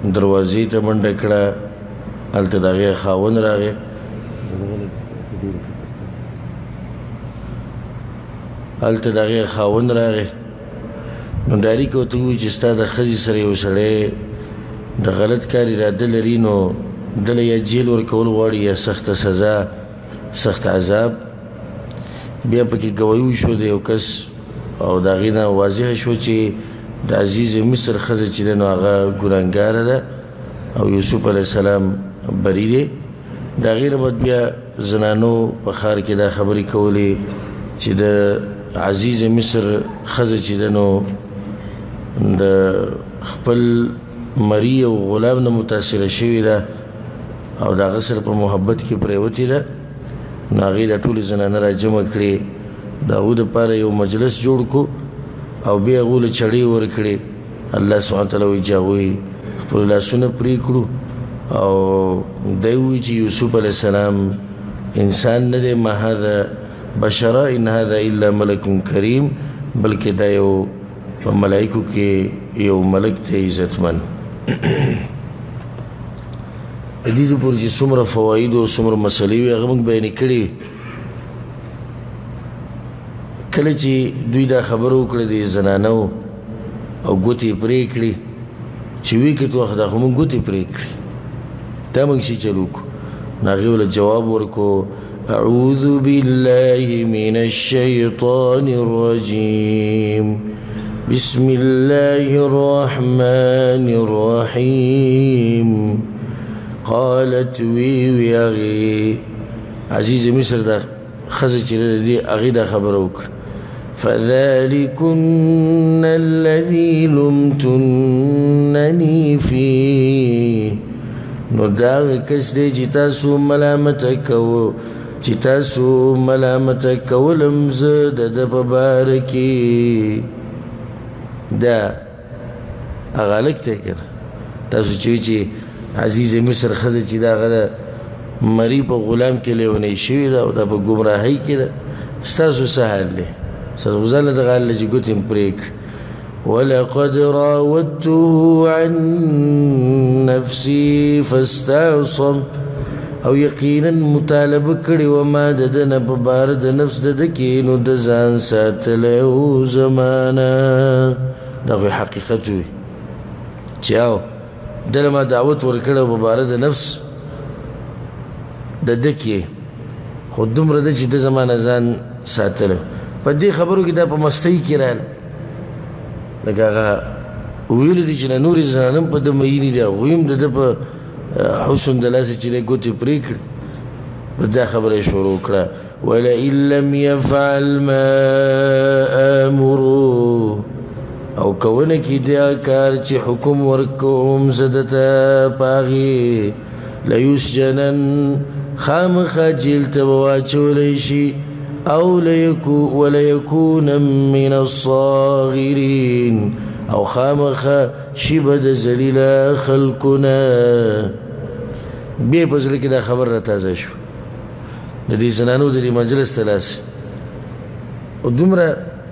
دروازې ته منډه کړه هلته د هغې خاوند راغی نو ډایرک ورته ووایي چې ستا د ښځې سره یو سړی د غلط کار اراده لري نو دله یا جیل ورکول غواړي یا سخته سزا سخت عذاب بیا پکې ګواهي وشو د یو کس او د هغې نه واضح شو چې د عزیز مصر ښځه چې ده نو هغه ګناهګاره ده او یوسف علیه السلام بری دی د هغې نه بعد بیا زنانو په ښار کې دا خبرې کولې چې د عزیز مصر ښځه چې ده نو د خپل مري او غلام نه متاثره شوې ده او د هغه سره په محبت کې پرېوتې ده نو هغې دا ټولې زنانه را جمع کړې د هغو دپاره یو مجلس جوړ کړو او بیا هغو له چړې ورکړې الله سبحانه تعالی وایي چې هغوی خپل لاسونه پرې کړو او دی وایي چې یوسف علیه السلام انسان نه دی ما هذا بشرا ان هذا الا ملک کریم بلکې دا یو په ملایکو کې یو ملک دی عزتمن د دې پورې چې څومره فواید او څومره مسلې وي هغه موږ بیانې کړي کله چې دوی دا خبره وکړه د زنانو او ګوتې یې پرې کړې چې ویکت وخت دا خو موږ ګوتې پرې کړې دا موږ څه چل وکړو نو هغې وله جواب ورکړو أعوذ بالله من الشيطان الرجيم بسم الله الرحمن الرحيم قالت وی أغي عزيز مصر دا خزج دي أغي دا خبروك فذلكن الذي لمتنني فيه نو دا کس دی چې تاسو ملامته کوو چې تاسو ملامته کولم زه د ده په باره کې دا هغه هلک دی که نه تاسو چې وایي چې عزیز مصر ښځه چې د هغه د مري په غلام کې لیونۍ شوې ده او دا په ګمراهۍ کې ده ستاسو څه حال دی ستاسو خو ځان له دغه حال نه چې ګوتې م پرې کړي ولقد راودته عن نفسي فاستعصم او یقینا مطالبه کړې وه ما د ده نه په باره د نفس د ده کې نو د ځان ساتلی و زمانه دا خو حقیقت وي چې او دله ما دعوت ورکړی په باره د نفس د ده کې خو دومره ده چې ده زما نه ځان ساتلی په دې خبرو کې دا په مستۍ کې راغله لکه هغه ویلو دي چې نه نورې زنانه هم په ده میینې دي هغوی هم د ده په حسن د لاسه چې دی ګوتې پرې کړي په دا خبره یې شروع کړه ولئن لم يفعل ما آمرو او کونه کې دا کار چې حکم ورکوم زه دته په هغې لیسجنن خامخا جیل ته به واچولی شي او وليكون من الصاغرين او خامخا شي به د ذلیله خلقونه بیا په زړه کې دا خبر را تازه شو د دې زنانو د دې مجلس ته لاس او دومره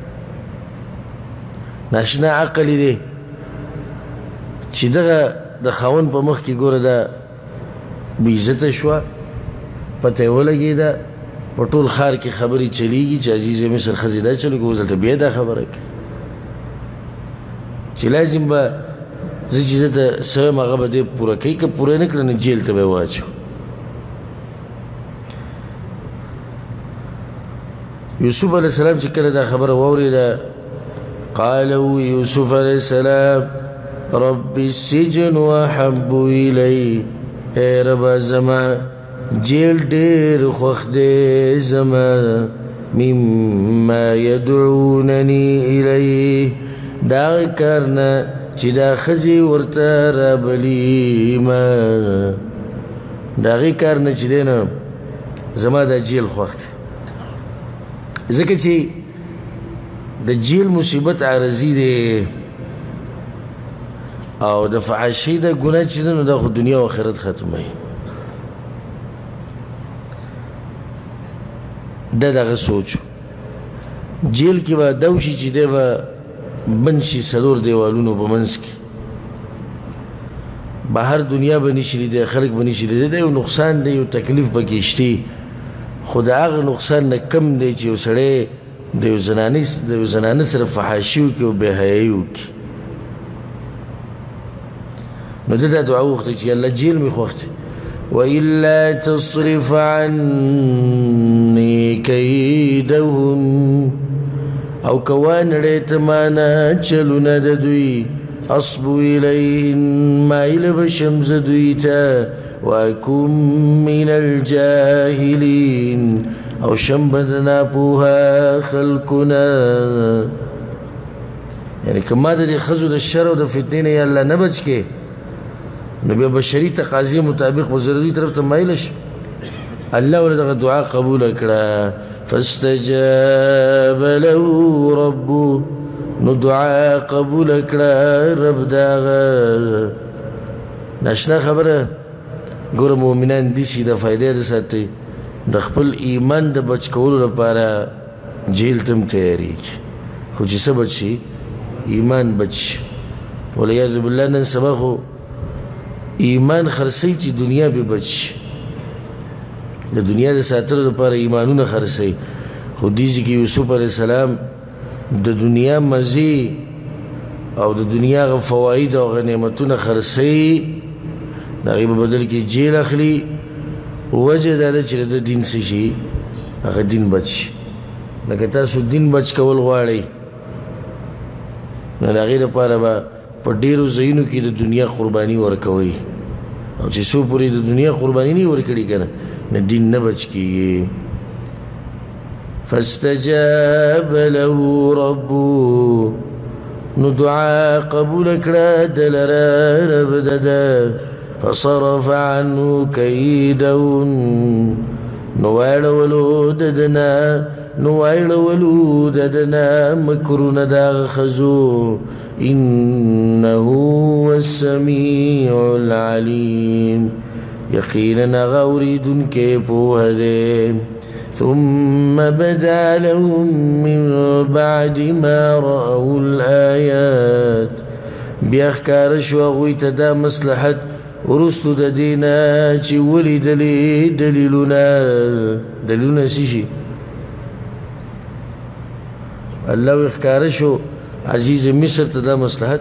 ناشنا عقل دی چې دغه د خاوند په مخ کې ګوره دا بېعزته شوه پته یې ولګېده په ټول ښار کې خبرې چلیږي چې عزیز مصر ښځې دا چلو که اوس دلته بیا دا خبره کوي چې لازم به زه چې زه ته څه یم هغه به دی پوره کوي که پوره نه کړه نو جیل ته به یې واچو یوسف علیه السلام چې کله دا خبره واورېده قال یوسف علیه السلام رب السجن احب الی ای ربا زما جیل ډېر خوښ دی زما مما یدعونني الیه دا کار نه چې دا ښځې ورته رابلي ما د هغې کار نه چې دی نه زما دا جیل خوښ دی ځکه چې د جیل مصیبت عارضي دی او د فحاشۍ د ګناه چې دی نو دا خو دنیا او آخرت ختموي دا دغه سوچ جیل کې به دا وشي چې دی به بند شي څلور دیوالونو په منځ کې بهر دنیا به نشي لیدی خلق به نشي لیدی دا یو نقصان دی یو تکلیف پکې شته خو د هغه نقصان نه کم دی چې یو سړی د یو زنانه سره فحاشي وکړي او بېحیایي وکړي نو ده دا دعا وغوښته چې الله جیل مې خوښ دی وإلا تصرف عني كيدهن او کوانړې ته مانا چلونه د دوی اصبو الیهن مایل بشم ز دوی ته واکم من الجاهلین او شم بدنا پوها خلقنا یعنی کما د دې ښځو د شر او د فتنې نه یا الله نه بچ کې نو بیا بشري تقاضي مطابق به زه د دوی طرف ته مایله شم الله ورته دغه دعا قبوله کړه فاستجاب له ربه نو دعا قبول کړه رب داغه ناشنا خبره ګوره مؤمنان داسې د فایدې د ساتي د خپل ایمان د بچ کولو لپاره جیل ته هم تیارېږي خو چې څه بچ شي ایمان بچ شي والعیاذ بالله نن سبا خو ایمان خرڅوي چې دنیا به بچ شي د دنیا د ساتلو لپاره ایمانونه خرڅوي خو دیږي کې یوسف علیه السلام د دنیا مزې او د دنیا غ فواید او غنیمتونه خرڅوي د هغې په بدل کې جیل اخلي وجه دا ده چې د دین څه شي هغه دین بچ شي لکه تاسو دین بچ کول غواړئ نو د هغې لپاره به په ډېرو ځایونو کې د دنیا قرباني ورکوئ او چې څو پورې د دنیا قرباني نه ورکړي که نه نه دین نه بچ کېږي فاستجاب له ربه نو دعا قبول کړه د لره رب دده فصرف عنه كيدهن نو واړولو ددنا مکرونه د هغه ښځو إنه هو السميع العليم يقينا غوريد كيفو هدين ثم بدا لهم من بعد ما رأوا الآيات بيخكار شو غويت دا مصلحت ورستو دا دينا چي ولي دليلنا سيشي الله يخكار شو عزیز مصر ته دا مصلحت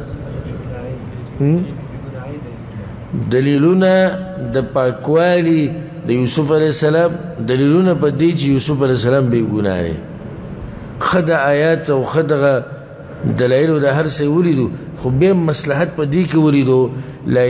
دلیلونه د پاکوالي د یوسف علیه السلام دلیلونه په دې چې یوسف علیه السلام بې ګناه دی ښه د آیات او ښه دغه دلایلو د هر څه ولیدو خو بیا مصلحت په دې کې ولیدو لا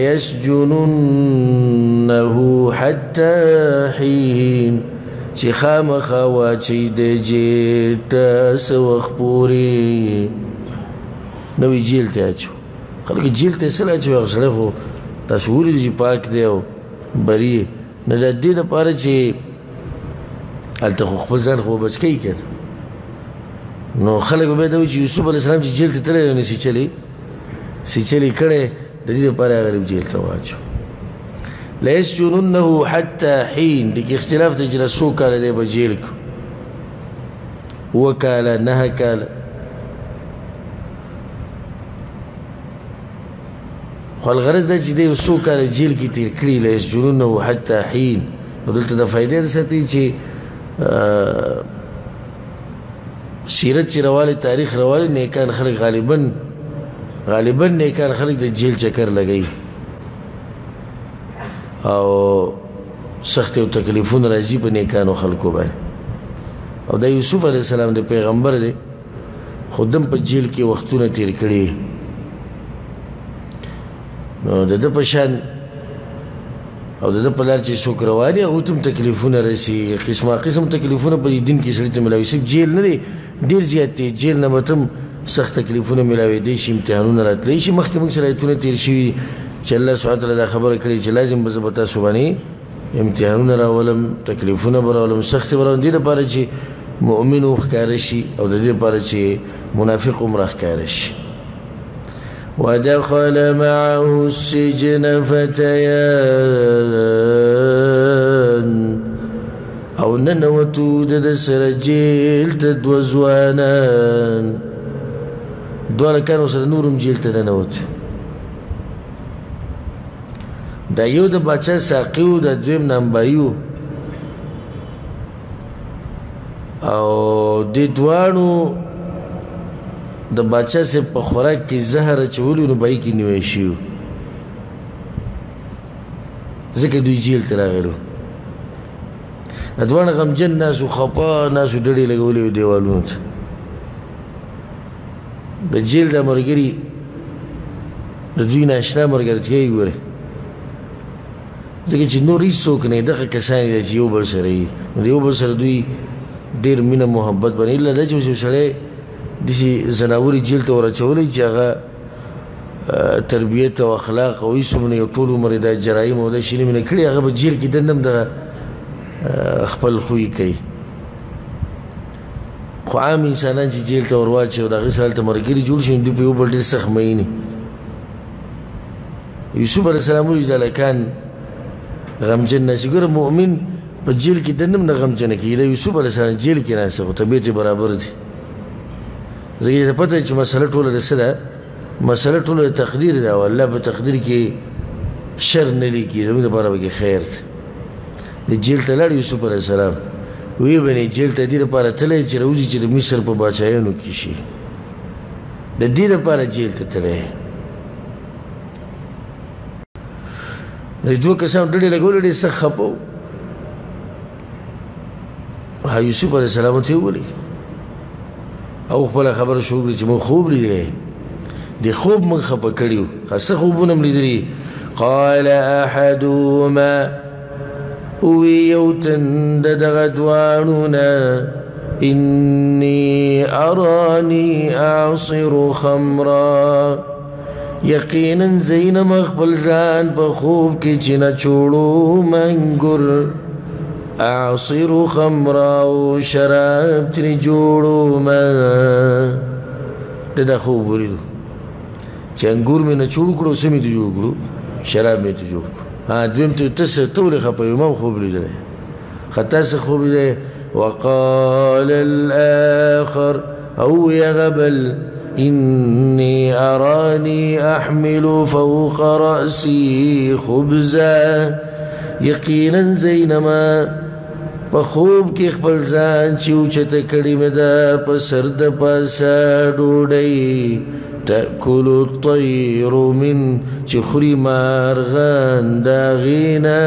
یسجننه حتی حین چې خامخا واچوي د جیل ته څه وخت پورې نوی جیل ته اچو خلک جیل ته څه اچوي هغه سړی خو تاسو ولیدو چې پاک دی او بري نه د دې دپاره چې هلته خو خپل ځان خو بچ کوي که نو خلک به بیا دا وایي چې یوسف علیه السلام چې جیل ته تللی نو سیچلي کړی د دې دپاره هغه جیل ته واچو لیسجننه حتی حین دې کې اختلاف دی چې له څو کاله دی به جیل کو 7 کاله 9 کاله خو الغرض دا چې دی یو څو کاله جیل کې تېر کړي لیسجننه حتی حین نو دلته د فایدې د ساتي چې سیرت چې روالي تاریخ روالي نیکان خلک غالبا نیکان خلک د جیل چکر لګوي او سخت او تکلیفونه راځي په نیکانو خلکو باندې او د یوسف علیه السلام د پیغمبر دی خو دم په جیل کې وختونه تیر کړي نو د ده په شان او د ده په لار چې څوک روان وي هغوی ته هم تکلیفونه رسي قسم تکلیفونه په دین کې سړي ته میلاوي صرف جیل نه دی ډېر زیات دی جیل نه به ته هم سخت تکلیفونه میلاوېدی شي امتحانونه راتلی شي مخکې موږ سره ایتونه تېر شوي چې الله سبحانه وتعالی دا خبره کړې چې لازم به زه به تاسو باندې امتحانونه راولم تکلیفونه به راولم سختې به راولم دې لپاره چې مؤمن وښکاره شي او د دې لپاره چې منافق هم راښکاره شي ودخل معه السجن فتيان او ننوتو د سره جیل ته دوه ځوانان دواړه کانو سره نور هم جیل ته ننوتو دا یو د باچا ساقي و د دویم نامبایي و او دې دواړو د باچا صاحب په خوراک کې زهر اچولي نو بایي کې نیوی شوي و ځکه دوی جیل ته راغلي دا دواړه غمجن ناس و خفا ناس و ډډې لګولې وې دیوالونو ته د جیل دا ملګري د دوی ناشنا ملګرتیا یې ګورې ځکه چې نور هېڅوک نه دغه کسان دي چې یو بل سره یي نو د یو بل سره دوی ډېر مینه محبت باندې الا دا چې یو سړی داسې زناورې جیل ته ور اچولی چې هغه تربیت او اخلاق او هېڅ هم نه یو ټول عمر یې دا جرایم او دا شینې مینه کړي هغه به جیل کې دنده هم دغه خپل خوی کوي خو عام انسانان چې جیل ته ور واچوي او د هغې سره هلته ملګري جوړ شي نو دوی په یو بل ډېر سخت مینې یوسف علیه السلام ولیدل دا هلکان غمجن ناست ګوره مؤمن په جیل کې دنده هم نه غمجنه کېږي دا یوسف علیه السلام جیل کې ناست خو طبیعت یې برابر دی ځکه چې پته چې مسله ټوله د څه ده مسله ټوله د تقدیر ده او الله په تقدیر کې شر نه لیکي زموږ دپاره پکې خیر دی د جیل ته لاړ یوسف علیه السلام ویې بنې جیل ته دې دپاره تللی چې راوځي چې د مصر په باچایانو کې شي د دې دپاره جیل ته تللی د دوه کسانو ډډې لګولې ډېر سخت خفه و یوسف علیه السلام ته یې وویلې او خپله خبره شروع کړې چې موږ خوب لیدلی د خوب موږ خفه کړي وو ښه خوبونه م لیدلي قال احدهما وی یو تن د دغه دواړو نه انی ارانی اعصر خمرا یقینا زینم خپل ځان په خوب کې چې نچوړو منګر اعصر خمرا او شراب ترې جوړو ما دا خوب ولیدو چې انګور مې نچوړ کړو څه مې ته جوړ کړو شراب مې ته جوړ کړو دویم ته ته ولې خفه یو ما خوب لیدلی ښه تاسې خوب لیدلی وقال الآخر او یغبل إني أراني أحمل فوق رأسي خبزا یقینا زینما په خوب کې خپل ځان چې اوچته کړې مې ده په سر د پاسه ډوډۍ تأکل الطیر من چې خوري مارغان د هغې نه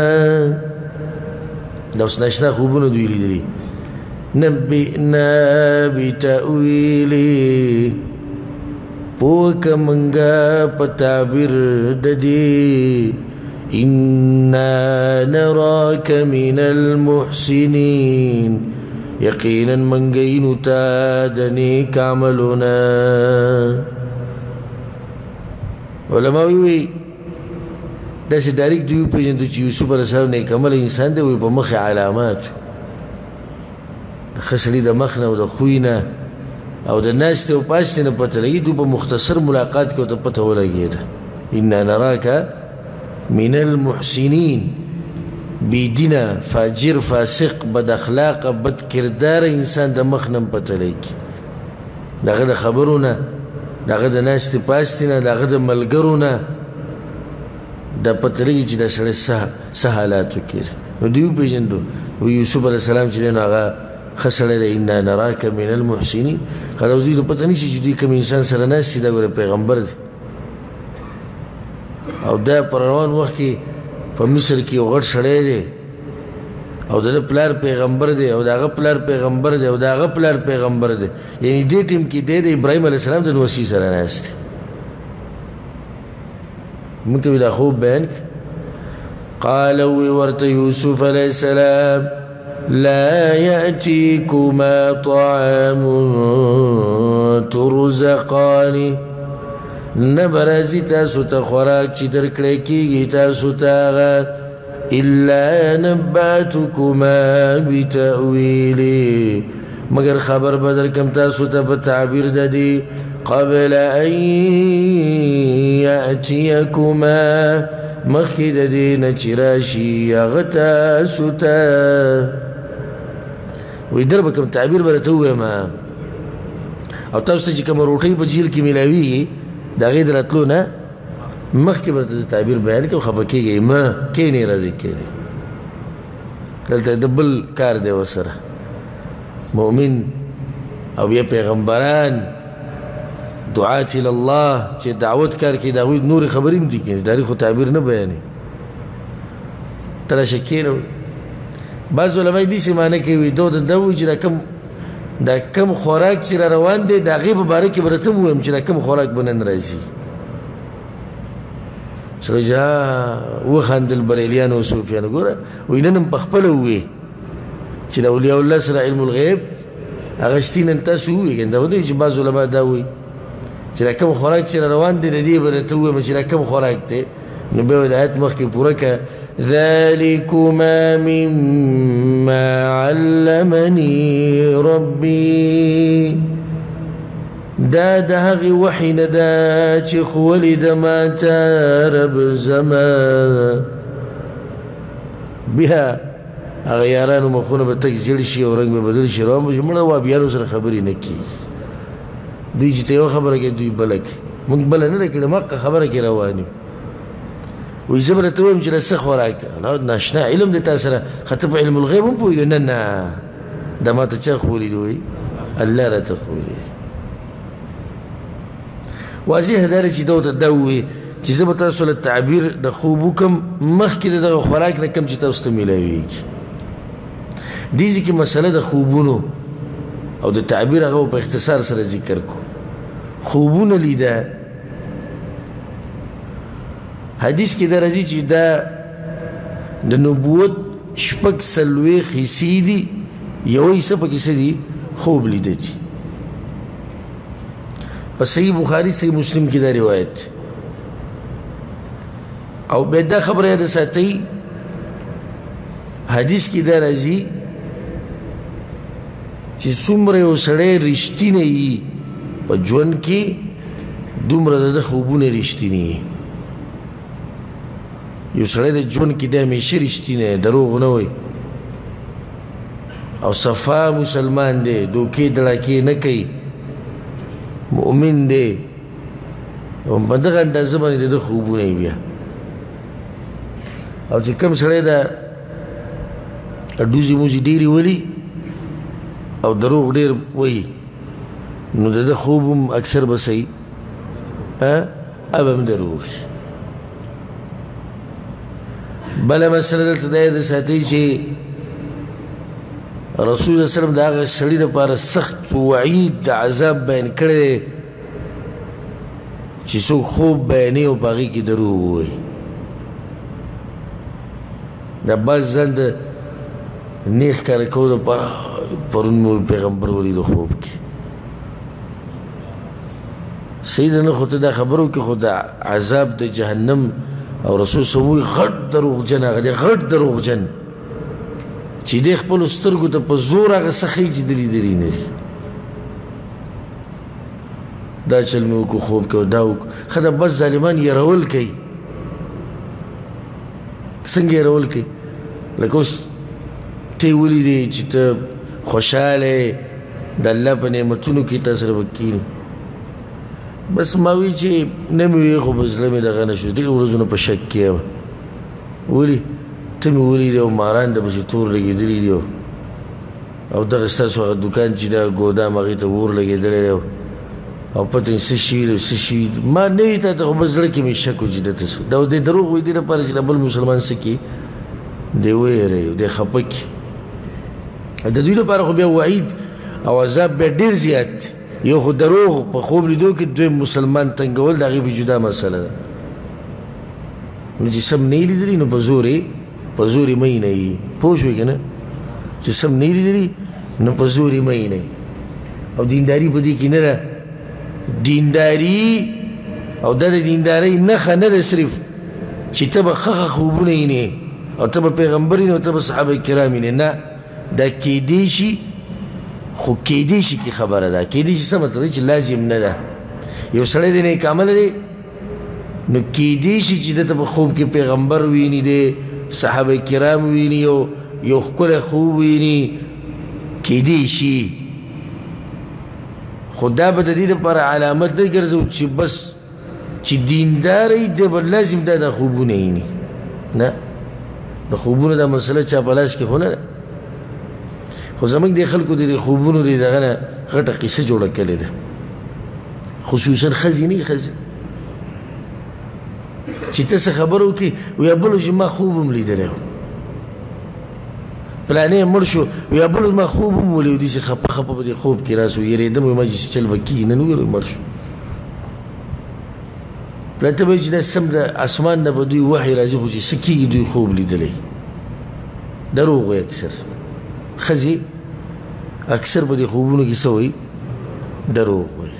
دا اوس ناشنا خوبونه دوی لیدلي نبئنا بتأویلې پوه که منګه په تعبیر د دې إنا نراك من المحسنين یقینا منګینو تا د نیک عملونه علماء وی داسې ډایرکټ دوی وپېژندو چې یوسف علیه السلام نیک عمله انسان دی وی په مخې علامات د ښه سړي د مخ نه او د خوی نه او د ناستې او پاستې نه پته لګي دوی په مختصر ملاقات کې ورته پته ولګېده انا نراک من المحسنین بیدینه فاجر فاسق بد اخلاق بد کردار انسان د مخ نه پته لګي دغه د خبرو نه دغه د ناستې پاستې نه دغه د ملګرو نه دا پته لګي چې دا سړی څه حالاتو کې نو دوی وپېژندو یوسف علیه السلام چې دی نو هغه ښه سړی دی انا نراک من المحسنین که دا اوس دوی ته پته نه شي چې دوی کوم انسان سره ناست دي دا ګوره پیغمبر دی او دا په روان وخت کې په مصر کې یو غټ سړی دی او د پلار پیغمبر دی او د هغه پلار پیغمبر دی او د هغه پلار پیغمبر دی یعنی دې ټیم کې دی د ابراهیم علیه السلام د نوسي سره ناست دی موږ ته دا خوب بیان قال وی ورته یوسف علیه السلام لا يأتيكما طعام ترزقان نبرازی تاسو ته خوراک چې درکړی کېږي تاسو ته هغه الا نباتکما بتأویلې مگر خبر به درکړم تاسو ته په تعبیر د دې قبل ان یأتیکما مخکې د دې نه چې راشي هغه تاسو ته وایي در به کوم تعبیر به راته ووایم او تاسو ته چې کومه روټۍ په جیل کې میلاویږي د هغې د راتلو نه مخکې به ته تعبیر بیان کوم خفه کېږئ مه کښېنئ راځئ کښېنئ دلته د بل کار دی ورسره مؤمن او بیا پیغمبران دعات الله چې دعوت کار کوي د هغوی نورې خبرې هم دي کوي داري خو تعبیر نه بیانوي ته راشه کښېنه بعض علما داسې معنی کوي دا وایي چې دا کم خوراک چې را روان دی د هغې په باره کې به راته ووایم چې دا کم خوراک به نن راځي سړی چې وخندل بریلیانو او صوفیانو ګوره وایي نن هم پخپله ووې چې د اولیاء الله سره علم الغیب هغه شتي نن تاسو ووایي دا ونه چې بعض علما دا وایي چې دا کم خوراک چې را روان دی د دې به راته ووایم چې دا کم خوراک دی نو بیا د آیت مخکې پوره کړه ذلكما مما علمني ربي دا د هغې وحي نه ده چې ښوولې ده ماته رب زما بیا هغه یارانو مخونه به تک زیړ شي او رنګ به بدل شي روان به شي مړه وابیانو سره خبرې نه کېږي دوی چې ته یوه خبره کوي دوی بله کوي موږ بله نه ده کړې مقه خبره کې روان یو وایي زه به راته وایم چې دا څه خوراک ده ناشنا علم دی تا سره خو ته په علم الغیب هم پوهېږې نه نه دا ما ته چا ښوولي دي وایي الله راته ښوولي واضح دا دی چې دا ورته دا ووایي چې زه به تاسو له تعبیر د خوب وکړم مخکې د دغه خوراک نه کم چې تاسو ته میلاویږي دې ځای کې مسله د خوبونو او د تعبیر هغه په اختصار سره ذکر کو خوبونه لیده حدیث کې دا راځي چې دا د نبوت شپږ څلوېښت حصې دي یوه حصه پکې څه دي خوب لیده دي په صحیح بخاري صحیح مسلم کې دا روایت او بیا دا خبره یاده ساتئ حدیث کې دا راځي چې څومره یو سړی رښتینی وي په ژوند کې دومره د ده خوبونه رښتیني وي یو سړی د ژوند کې د همیشه رښتینی دروغ نه وایي او صفا مسلمان دی دوکې دړاکې نه کوي مؤمن دی په دغه اندازه باندې د ده خوبونه وي بیا او چې کوم سړی دا ډوزې موزې ډېرې ولي او دروغ ډېر وایي نو د ده خوب هم اکثر به صحیح اب هم دروغ بله مسله دلته دا یاده ساتئ چې رسول صلی الله علیه وسلم د هغه سړي دپاره سخت وعید د عذاب بیان کړی دی چې څوک خوب بیانوي او په هغې کې دروغ ووایي دا بعض ځان د نیغ ښکاره کولو دپاره پرون مو پیغمبر ولید خوب کې صحیح ده نه خو ته دا خبرو کې خو د عذاب د جهنم او رسول صلی الله علیه وسلم غټ دروغجن هغه دی غټ دروغجن چې دی خپلو سترګو ته په زور هغه څه ښیي چې ده لیدلي نه دي دا چل مې وکړو خوب کې دا وکړو ښه ده بس ظالمان یرول کوي څنګه یرول کوي لکه اوس ته یې ولیدې چې ته خوشحاله د الله په نعمتونو کې تا سره به کښېني بس ما وی چې نه مې وی خو په زړه مې دغه نه شو ډېر ورځونه په شک کې یم ولې ته مې ولیدې او ماران د پسې تور لګېدلي دي او دغه ستاسو هغه دوکان چې دا ګودام هغې ته اور لګېدلی دی او پته مې څه شي دی څه شي ما نه وي تا ته خو په زړه کې مې شک و چې دته څه دا دی دروغ وایي دې لپاره چې دا بل مسلمان څه کړي دی ویروي دی خفه کړي د دوی لپاره خو بیا وعید او عذاب بیا ډېر زیات یو خو دروغ په خوب لیدو کې دویم مسلمان تنګول د هغې به جدا مسله ده نو چې سم نه یې لیدلي نو په زور یې مه یې نه یي پوه شوې که نه چې سم نه یې لیدلي نو په زور یې مه یې نه یي او دینداري په دې کې نه ده دینداري او دا د دیندارۍ نښه نه ده صرف چې ته به ښه خوبونه وینې او ته به پیغمبر وینې او ته به صحابه کرام وینې نه دا کیدی شي خو کیدی شي کې خبره ده کیدی شي څه مطلب دی چې لازم نه ده یو سړی دی نیک عمله دی نو کیدی شي چې دته په خوب کې پیغمبر ویني دی صحابه کرام ویني یو ښکلی خوب ویني کیدی شي خو دا به د دې دپاره علامت نه ګرځو چې بس چې دینداري د بل لازم دا خوبونه یې نه د خوبونو دا مسله چا په لاس کې خو نه ده خو زموږ د خلکو د خوبونو د دغه نه غټه قصه جوړه کړې ده خصوصا ښځې نه ښځې چې ته څه خبره وکړې ویا بلو چې ما خوب هم لیدلی و پلانې مړ شو ویا بلو ما خوب هم ولي و داسې خپه خپه په دې خوب کې راس ویرېدم ویل ما چې چل به کېږي نن وګورئ مړ شو پلته به چې دا سم د اسمان نه به دوی وحی راځي خو چې څه کېږي دوی خوب لیدلی دروغ وایي اکثر ښځې اکثر په دې خوبونو کې څه وایي دروغ وایي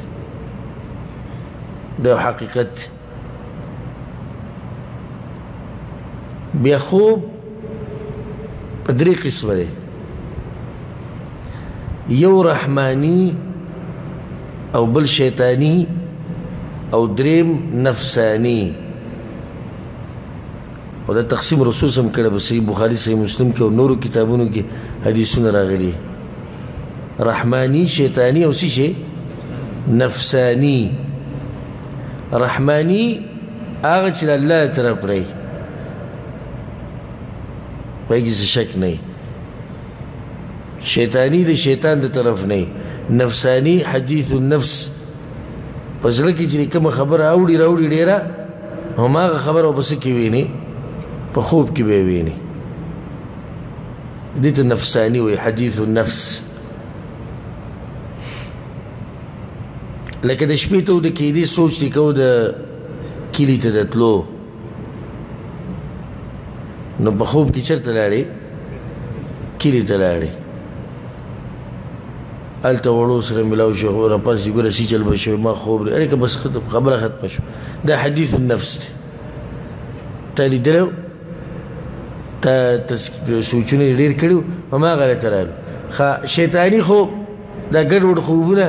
دا حقیقت بیا خوب په درې قسمه دی یو رحمانی او بل شیطانی او دریم نفسانی او دا تقسیم رسول سم کړه په صحیح بخاری صحیح مسلم کې او نورو کتابونو کې حدیثونه راغلي رحمانی شیطانی او څه شي نفسانی رحمانی هغه چې الله طرف دی پایږي څه شک نه شیطانی د شیطان د طرف نه نفسانی حدیث النفس پس لکه چې کومه خبره اوړي راوړي ډیره هماغه خبره وبس کې ویني په خوب کې به ویني دې ته نفسانی وي حدیث النفس لکه د شپې ته د کېدې سوچ دی کو د کلي ته د تلو نو په خوب کې چېرته لاړې کلي ته لاړې هلته وړو سره ملاو شو راپاسې ګوره سی چل به شوی ما خوب دی اړیکه بس خبره ختمه شو دا حدیث النفس دی تا لیدلی تا سوچونه یې ډېر کړي وو هماغه راته رالو شیطاني خوب دا ګډوډ خوبونه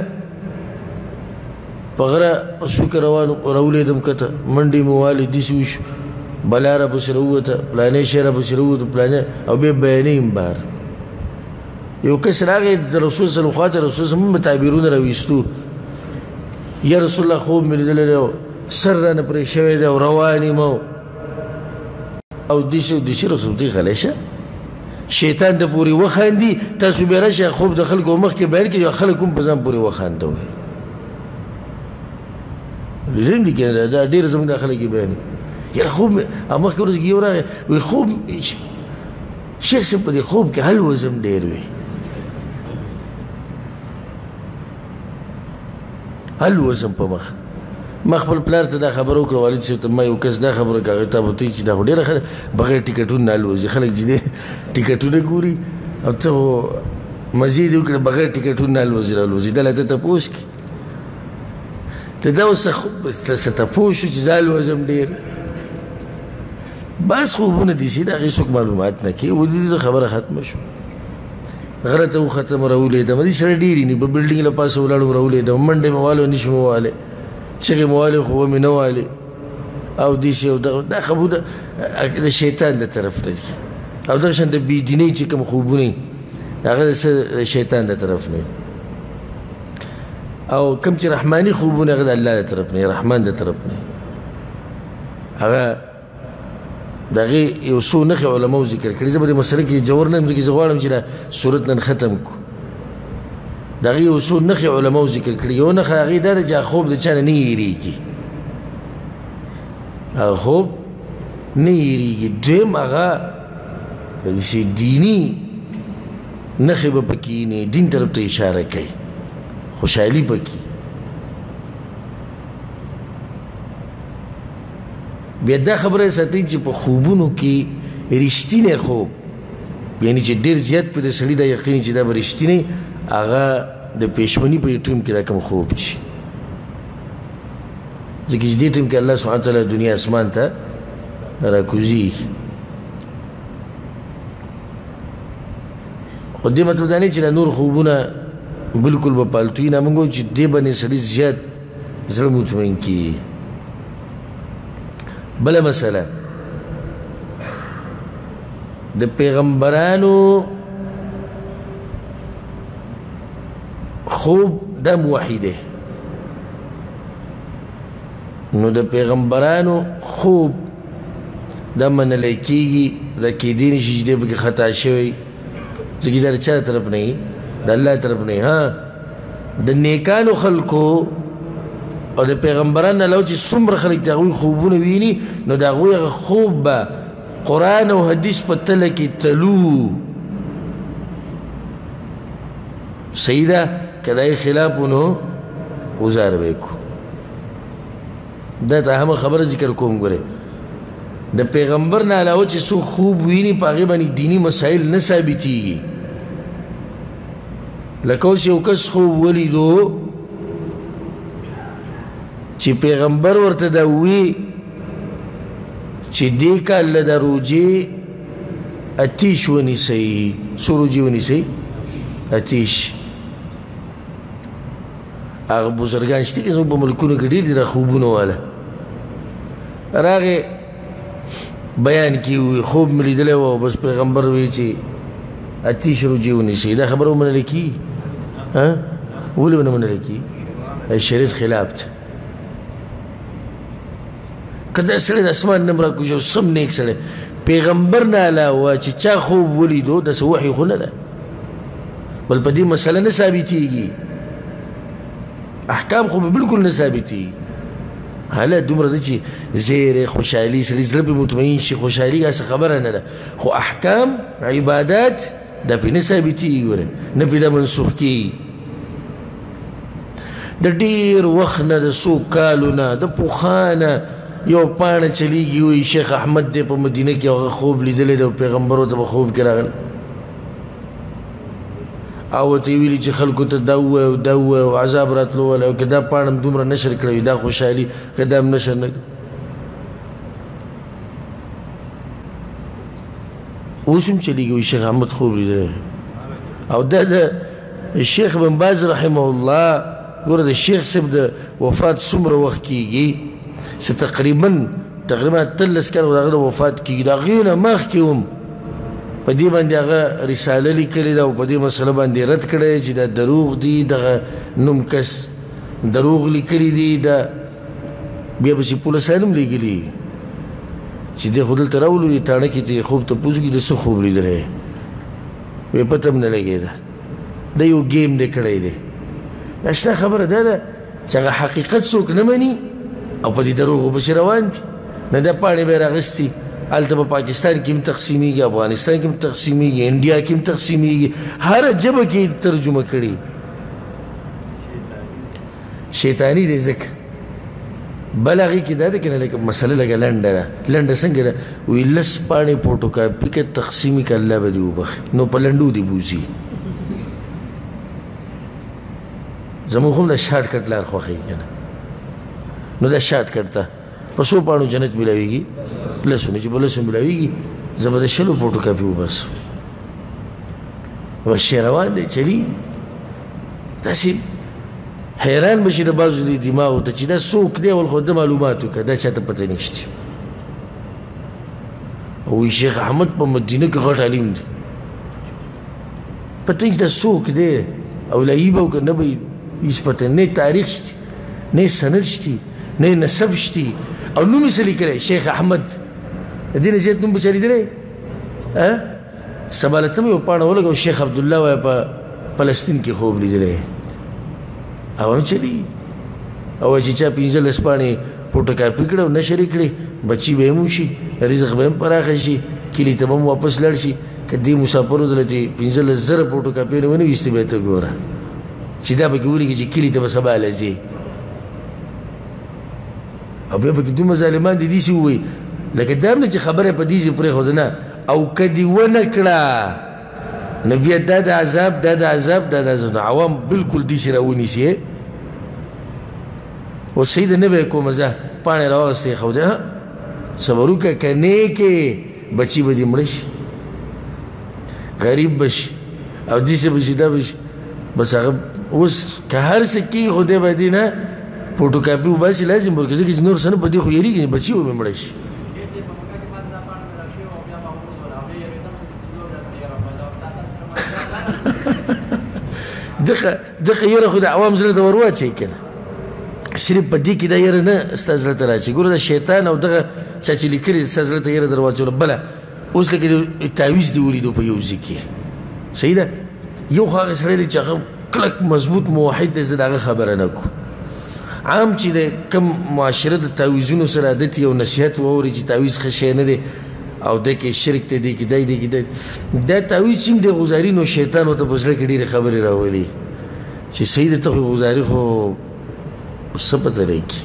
په غره په څوکه راولېدم کته منډې مې والې داسې وشو بلا را پسې راووته پلانې شی را پسې راووته پلانې او بیا بیانوي بهر یو کس راغی د رسول صلی الله علیه وسلم هم تعبیرونه راویستو یا رسول الله خوب مې لیدلی دی سر رانه پرې شوی دی او روان یم او داسې او داسې رسول دی غلی شه شیطان د پورې وخاندي تاسو بیا راشئ خوب د خلکو مخکې بیان کړي او خلک هم په ځان پورې وخانده وایي لزم دي کنه دا ډېر زموږ دا خلک یې بیانوي یاره خوب مخکې ورځ کې یو راغی وایي خوب شیخ صاحب په دې خوب کې هل وزم ډېر وي هل وزم په مخ ما خپل پلار ته دا خبره وکړه والد صاحب ته ما یو کس دا خبره کړه هغې ته به ته چې دا خو ډېره ښه بغیر ټکټونه نه الوځي خلک چې دی ټکټونه ګوري او ته خو مزې دې وکړه بغیر ټکټونه نه الوځي رالوځي دا له ته تپوس کړي ته دا اوس څه تپوس شو چې زه الوځم ډېر بس خوبونه داسې د هغې څوک معلومات نه کوي ودې خبره ختمه شو غره ته وختم راولېدم دې سره ډېرې نه په بلډینګ له پاسه ولاړم راولېدم منډې مې والو نشم ووالی چغې مې والې خو مې نه والې او داسې او دا خبره د شیطان د طرف نه دي او دغه شان د بېدینۍ چې کوم خوبونه هغه د شیطان د طرف نه او کوم چې رحماني خوبونه هغه د الله د طرف نه رحمان د طرف نه هغه د هغې یو څو نښې علماو ذکر کړي زه به دې مسله کې جوور نه یم ځکه زه غواړم چې دا صورت نن ختم کړو د هغې یو څو نښې علماو ذکر کړي یو نښه هغې دا ده چې خوب د چا نه نه هېرېږي هغه خوب نه هېرېږي دویم هغه داسې دیني نښې به پکې نه دین طرف ته اشاره کوي خوشحالي پکې بیا دا خبره ساتئ چې په خوبونو کې رښتینی خوب یعنی چې ډېر زیات په د سړي دا یقیني چې دا به رښتینی هغه د پېشمني په ټیم کې دا کوم خوب شي ځکه چې دې ټیم کې الله سبحانه وتعالی دنیا اسمان ته راکوزي خو دې مطلب دا نه چې نور خوبونه بالکل به پالتو وي نه موږ وایو چې دې باندې سړي زیات زړه مطمئن کېږي بله مسله د پیغمبرانو خوب دا وحی دی نو د پیغمبرانو خوب دا منلی کېږي دا کېدی نه شي چې دی پکې خطا شوی ځکه دا د چا طرف نه وي د الله طرف نه ها د نیکانو خلکو او د پیغمبرانو نه علاوه چې څومره خلک د هغوی خوبونه ویني نو د هغوی هغه خوب به قرآن او حدیث په تله کې تلو صحیح ده که د هغې خلاف و نو وزاره به یې کړو دا ته همه خبره ذکر کوم ګورې د پیغمبر نه علاوه چې څوک خوب ویني په هغې باندې دیني مسایل نه ثابتېږي لکه اوس یو کس خوب ولیدو چې پیغمبر ورته دا ووي چې دې کال له د روجې اتیش ونیسئ څو روجې ونیسئ اتیش هغه بزرګان شته که زموږ په ملکونو کې ډېر دي دا خوبونه واله راغې بیان کې وي خوب مې لیدلی و بس پیغمبر وایي چې اتیش روجې ونیسئ دا خبره ومنلی کېږي ولې به نه منلی کېږي شریعت خلاف ده که دا سړی د اسمان نه م راکوزي او سم نیک سړی پیغمبر نه علاوه چې چا خوب ولیدو داسې وحي خو نه ده بل په دې مسله نه ثابتېږي احکام خو به بلکل نه ثابتېږي حالت دومره ده چې زیرې خوشحالي سړي زړه پرې مطمئن شي خوشحالي هسې خبره نه ده خو احکام عبادات دا پرې نه ثابتېږي ګوره نه پرې دا منسوخ کېږي د ډېر وخت نه د څو کالو نه د پخوانه یو پاڼه چلیږي وایي شیخ احمد دی په مدینه کې هغه خوب لیدلی دی پیغمبرو ته په خوب کې راغلی او ورته یې ویلي چې خلکو ته دا ووایه او دا ووایه او عذاب راتلو ولی او که دا پاڼه هم دومره نشر کړی دا خوشحالي که دا هم نشر نه اوس هم چلیږي وایي شیخ احمد خوب لیدلی او دا د شیخ بن باز رحمه الله ګوره د شیخ صاحب د وفات څومره وخت کېږي چې تقریبا 13 کاله د هغه د وفات کېږي د هغې نه مخکې هم په دې باندې هغه رساله لیکلې ده او په دې مسله باندې رد کړی چې دا دروغ دي دغه نوم کس دروغ لیکلي دي دا بیا پسې پولیسان هم لیږلي چې دی خو دلته راولو دې تاڼه کې ته خوب تپوس کړي د څه خوب لیدلی وایي پته هم نه لګېده دا یو ګیم دی کړی دی اشنا خبره دا ده چې هغه حقیقت څوک نه مني او په دې دروغو پسې روان دي نه دا پاڼې به یې راغستي هلته په پاکستان کې هم تقسیمیږي افغانستان کې هم تقسیمیږي انډیا کې هم تقسیمیږي هره ژبه کې ترجمه کړي شیطاني دی ځکه بل هغې کې دا ده که نه لکه مسله لږه لنډه ده لنډه څنګه ده وایي 10 پاڼې فوټوکاپي که تقسیمي که الله به دې وبخي نو په لنډو دې بوځي زموږ هم د شارټ کټ لار خوښېږي که نه نو دا شارټ کټ ته په څو پاڼو جنت ملاویږي 10 نه چې په 10 ملاویږي زه به د 10 فوټوکاپي وباسم وحشي روان دی چلي داسې حیران بشي د بعضو د دماغو ته چې دا څوک دی ول خو د معلوماتو که دا چاته پته نشته او شیخ احمد په مدینه کې غټ عالم دی پته دا څوک دی او لایبه او که نه به هیڅ پته نه تاریخ شته نه سند شته نه نسب شته او نوم یې څه لیکلی شیخ احمد د دې نه زیات نوم به چا لیدلی سبالتم یو پاڼه ولګو شیخ عبدالله وایه په فلسطین کې خوب لیدلی او هم چلی او چې چا 15 پاڼې فوټوکاپي کړه او نشر یې کړې بچي به هم وشي رزق به هم پراخه شي کلي ته به هم واپس لاړ شي که دې مسافرو دله چې 15,000 فوټوکاپیونه ونه ویستې به یې ته ګوره چې دا پکې ولیکي چې کلي ته به سبا لځې او بیا پکې دومره ظالمان دي داسې ووایي لکه دا هم نه چې خبره په دې ځای پرېښوده نه او که دې ونه کړه نو بیا دا د عذاب دا د عذاب دا د عذاب عوام بلکل داسې راونیسي اوس صحیح ده نه به یې کومه زه پاڼې راواغستې یې ښوده صبر وکړه که نه کې بچي به دې مړه شي غریب به شي او داسې به شي دا به شي بس هغه اوس که هر څه کېږي خو دی به دې نه فوټوکاپي وباسي لازم ورکړي ځکه چې نور څه نه په دې خو یېرېږي بچي به مې مړه شي دغه یره خو د عوام زړه ته ور واچوي که نه صرف په دې کې دا یره نه ستا زړه ته راځي ګوره د شیطان او دغه چا چې لیکلي ستا زړه ته یره در واچوله بله اوس لکه تعویض دې ولیدو په یو ځای کې صحیح ده یو خو هغه سړی دی چې هغه کلک مضبوط موحد دی زه د هغه خبره نه کوم عام چې د کم معاشره د تعویضونو سره عادت یو نصیحت واوري چې تعویض ښه شی نه دی او دی کې شرک دی دی کې دی دی کې دی دا تعویض چې هم دی غزاري نو شیطان ورته په زړه کې ډېرې خبرې راولي چې صحیح دی ته خو غزاري خو څه پته لګي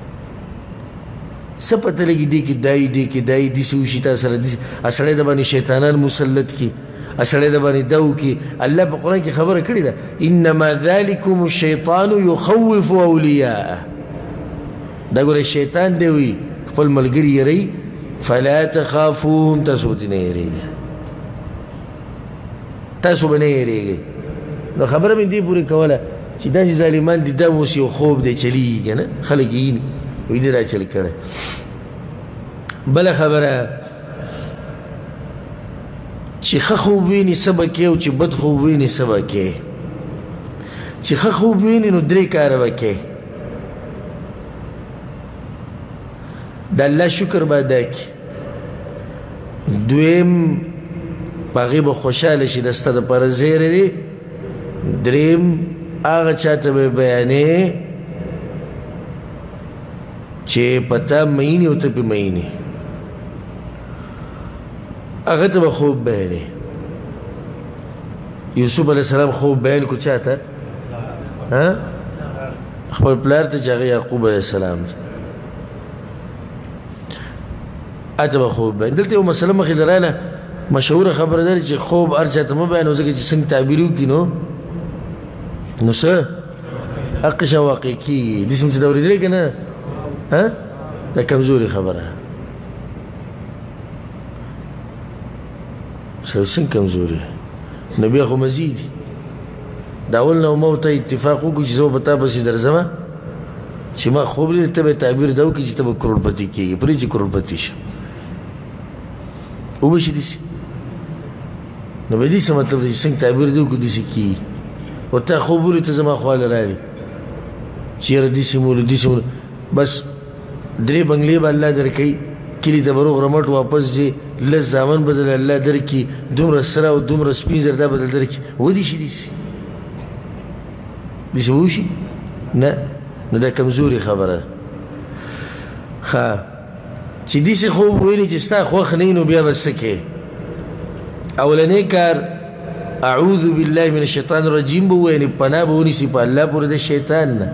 څه پته لګي دی کې دی دی کې دی داسې وشي تا سره داسې سړی د باندې شیطانان مسلط کړي سړی د باندې دا وکړي الله په قرآن کې خبره کړې ده انما ذلکم الشیطان یخوف اولیاءه دا ګوره شیطان دی وي خپل ملګري یری فلا تخافوهم تاسو ورته نه یریږئ تاسو به نه یریږئ نو خبره مې دې پورې کوله چې داسې ظالمان دي دا اوس یو خوب دی چلیږي که نه خلک یې وایي دې را چل کړی بله خبره چې ښه خوب ویني څه به کوې او چې بد خوب ویني څه به کوې چې ښه خوب ویني نو 3 کاره به کوې د الله شکر به ادا کړي دویم په هغې به خوشحاله شي د ستا دپاره زیری دی دریم هغه چاته به بیانې چې په تا مینې او ته پې مینې هغه ته به خوب بیانې یوسف علیه السلام خوب بیان کو چا ته خپل پلار ته چې هغه یعقوب علیه السلام ته هلته به خوب بیان دلته یو مسله مخې ته راغله مشهوره خبره ده چې خوب هر چاته مه بیانوه ځکه چې څنګه تعبیر وکړي نو څه حق شان واقع کېږي داسې هم چې دا اورېدلی که نه دا کمزوري خبره څنګه کمزوري نو بیا خو مزید دا اول نه ما ورته اتفاق وکړو چې زه به تا پسې درځمه چې ما خوب لید ته به تعبیر دا وکړي چې ته به کروڑپتی کېږي پرې چې کروڑپتی شم وبه شي داسې نو به دې څه مطلب دی چې څنګه تعبیر دې وکړو داسې کېږي او تا خوب ولید ته زما خواله راغلي چې یاره داسې مولو داسې مولو بس 3 بنګلې به الله درکوي کلي ته به روغ رمټ واپس ځې لس زامن به درله الله درکړي دومره سره او دومره سپین زر دا به درله درکړي ودې شي داسې داسې به وشي نه نو دا کمزوري خبره ښه چې داسې خوب ویني چې ستا خوښ نه وي نو بیا به څه کوې اولنی کار اعوذ بالله من الشیطان الرجیم به ووایې پناه به ونیسي په الله پورې د شیطان نه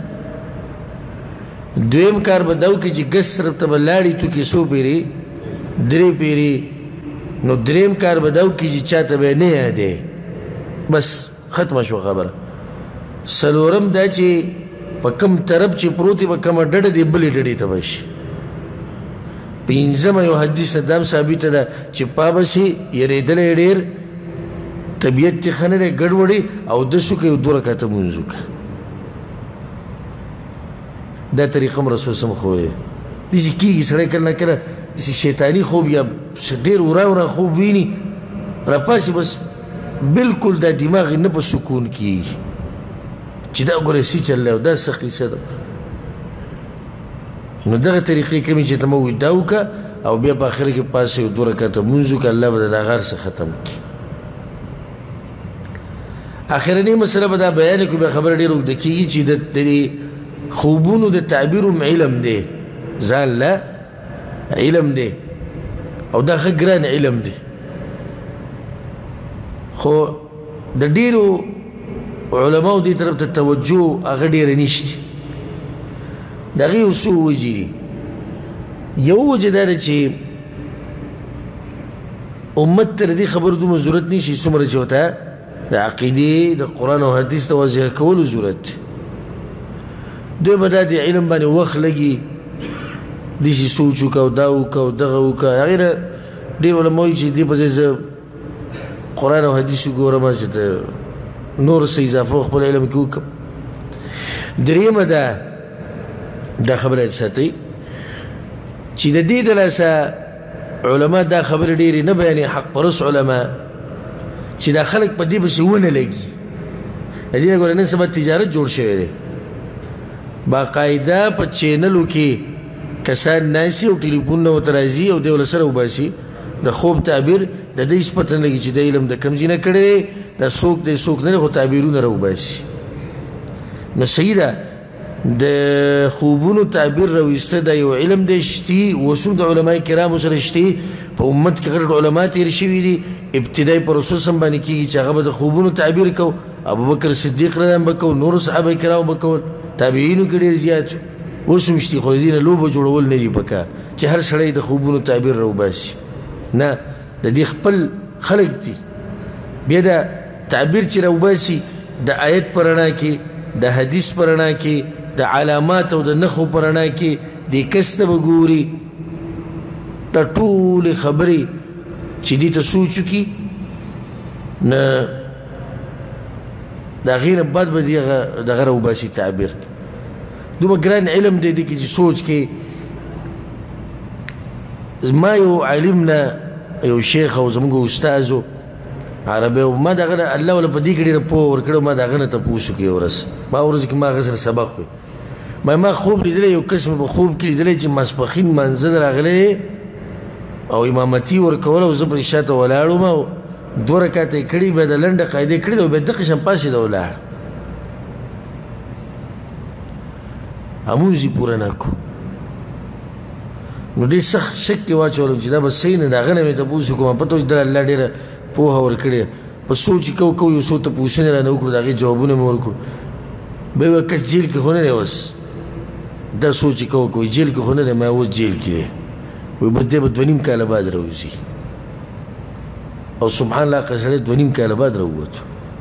دویم کار به دا وکړي چې ګس طرف ته به لاړې توکې څو پیرې 3 پیرې نو دریم کار به دا وکړي چې چاته به یې نه یادې بس ختمه شوه خبره څلورم دا چې په کم طرف چې پروت وي په کومه ډډه دی بلې ډډې ته به شي پنځمه یو حدیث نه دا هم ثابته ده چې پا بسي یریدلی ډېر طبیعت چې ښه نه دی ګډوډي او دسو که یو 2 رکعته لمونځ وکړه دا طریقه هم رسول سم خورې داسې کېږي سړی کله نه کله داسې شیطاني خوب یا ډېر ورا ورا خوب ویني راپاسي بس بلکل دا دماغ نه په سکون کېږي چې دا وګوره څه چل دی او دا څه قیصه ده نو دغه طریقې کومې چې ته مه ووایي دا وکړه او بیا په اخره کې پاسه یو 2 رکعته لمونځ وکړه الله به د دا غار څه ختم کړي اخرنۍ مسله به دا بیان کړو بیا خبره ډېره اوږده کېږي چې د خوبونو د تعبیر هم علم دی ځان له علم دی او دا ښه ګران علم دی خو د ډېرو علماو دې طرف ته توجه هغه ډېره نشته د هغې یو څو وجې دي یو وجه دا ده چې امت ته د دې خبرو دومره ضرورت نه شي څومره چې ورته د عقیدې د قرآن او حدیث ته واضح کولو ضرورت دی دوی به دا د علم باندې وخت لګي داسې سوچ وکړه او دا وکړه او دغه وکړه هغې نه ډېر علما وایي چې دې په ځای زه قرآن او حدیث وګورم چې د نور څه اضافه خپل علم کې وکړم درېیمه دا خبره ساتئ چې د دې د لاسه علما دا خبرې ډېرې نه بیانې حق پرست علما چې دا خلک په دې پسې ونه لګي د دې نه ګوره نن سبا تجارت جوړ شوی دی باقاعده په چینلو کې کسان ناسي او ټلیفونونه ورته راځي او دی ول سره وباسي د خوب تعبیر د دې هېڅ پته نه لګي چې د علم د کوم ځای نه کړی دی دا څوک دی څوک نه دی خو تعبیرونه راوباسي نو صحیح ده د خوبونو تعبیر راویسته دا یو علم دی شتي اوس هم د علمای کرامو سره شتي په امت کې غټ علما تېر شوي دي ابتدایي پروسس هم باندې کېږي چې هغه به د خوبونو تعبیر کو ابوبکر صدیق رضی الله به کو نور صحابه کرامو به کول تابعینو کې ډېر زیات اوس هم شتي خو د دې نه لوبه جوړول نه دي پکار چې هر سړی د خوبونو تعبیر راوباسي نه د دې خپل خلق دي بیا دا تعبیر چې راوباسي د آیت په رڼا کې د حدیث په رڼا کې د علامات او د نښو په رڼا کې دې کس ته به ګوري دا ټولې خبرې چې دې ته سوچ وکړي نه د هغې نه بعد به دغه راوباسي تعبیر دومره ګران علم دی دې کې چې سوچ کې ما یو عالم نه یو شیخ او زموږ استاذ و عربي او ما دغه الله ولا په دې کې ډېره پوه ورکړو ما دغه نه تپوس وکړي یو ورځ ما ورځ کې ما هغه سره سبق وی ما خوب لیدلی یو کس مې په خوب کې لیدلی چې ماسپښین منزل راغلی او امامتي ورکول او زه پرې شاته ولاړ وم 2 رکعته یې کړي بیا د لنډه قاعده یې کړې ده او بیا دقې شم پاسېده ولاړ همونځ یې پوره نه کړو نو ډېر سخت شک کې واچولم چې دا به صحیح نه د هغه نه مې تپوس وکړم پته وي دا الله ډېره پوهه ورکړې په سوچ یې کوو یو څو تپوسونه رانه وکړو د هغې جوابونه مې ورکړو بیا یې کس جیل کې خو نه دی اوس دا سوچ یې کوو جیل کې خو نه دی ما اوس جیل کې دی وایي بس دی به 2.5 کاله بعد راوځي او سبحان الله که سړی 2.5 کاله بعد راووتو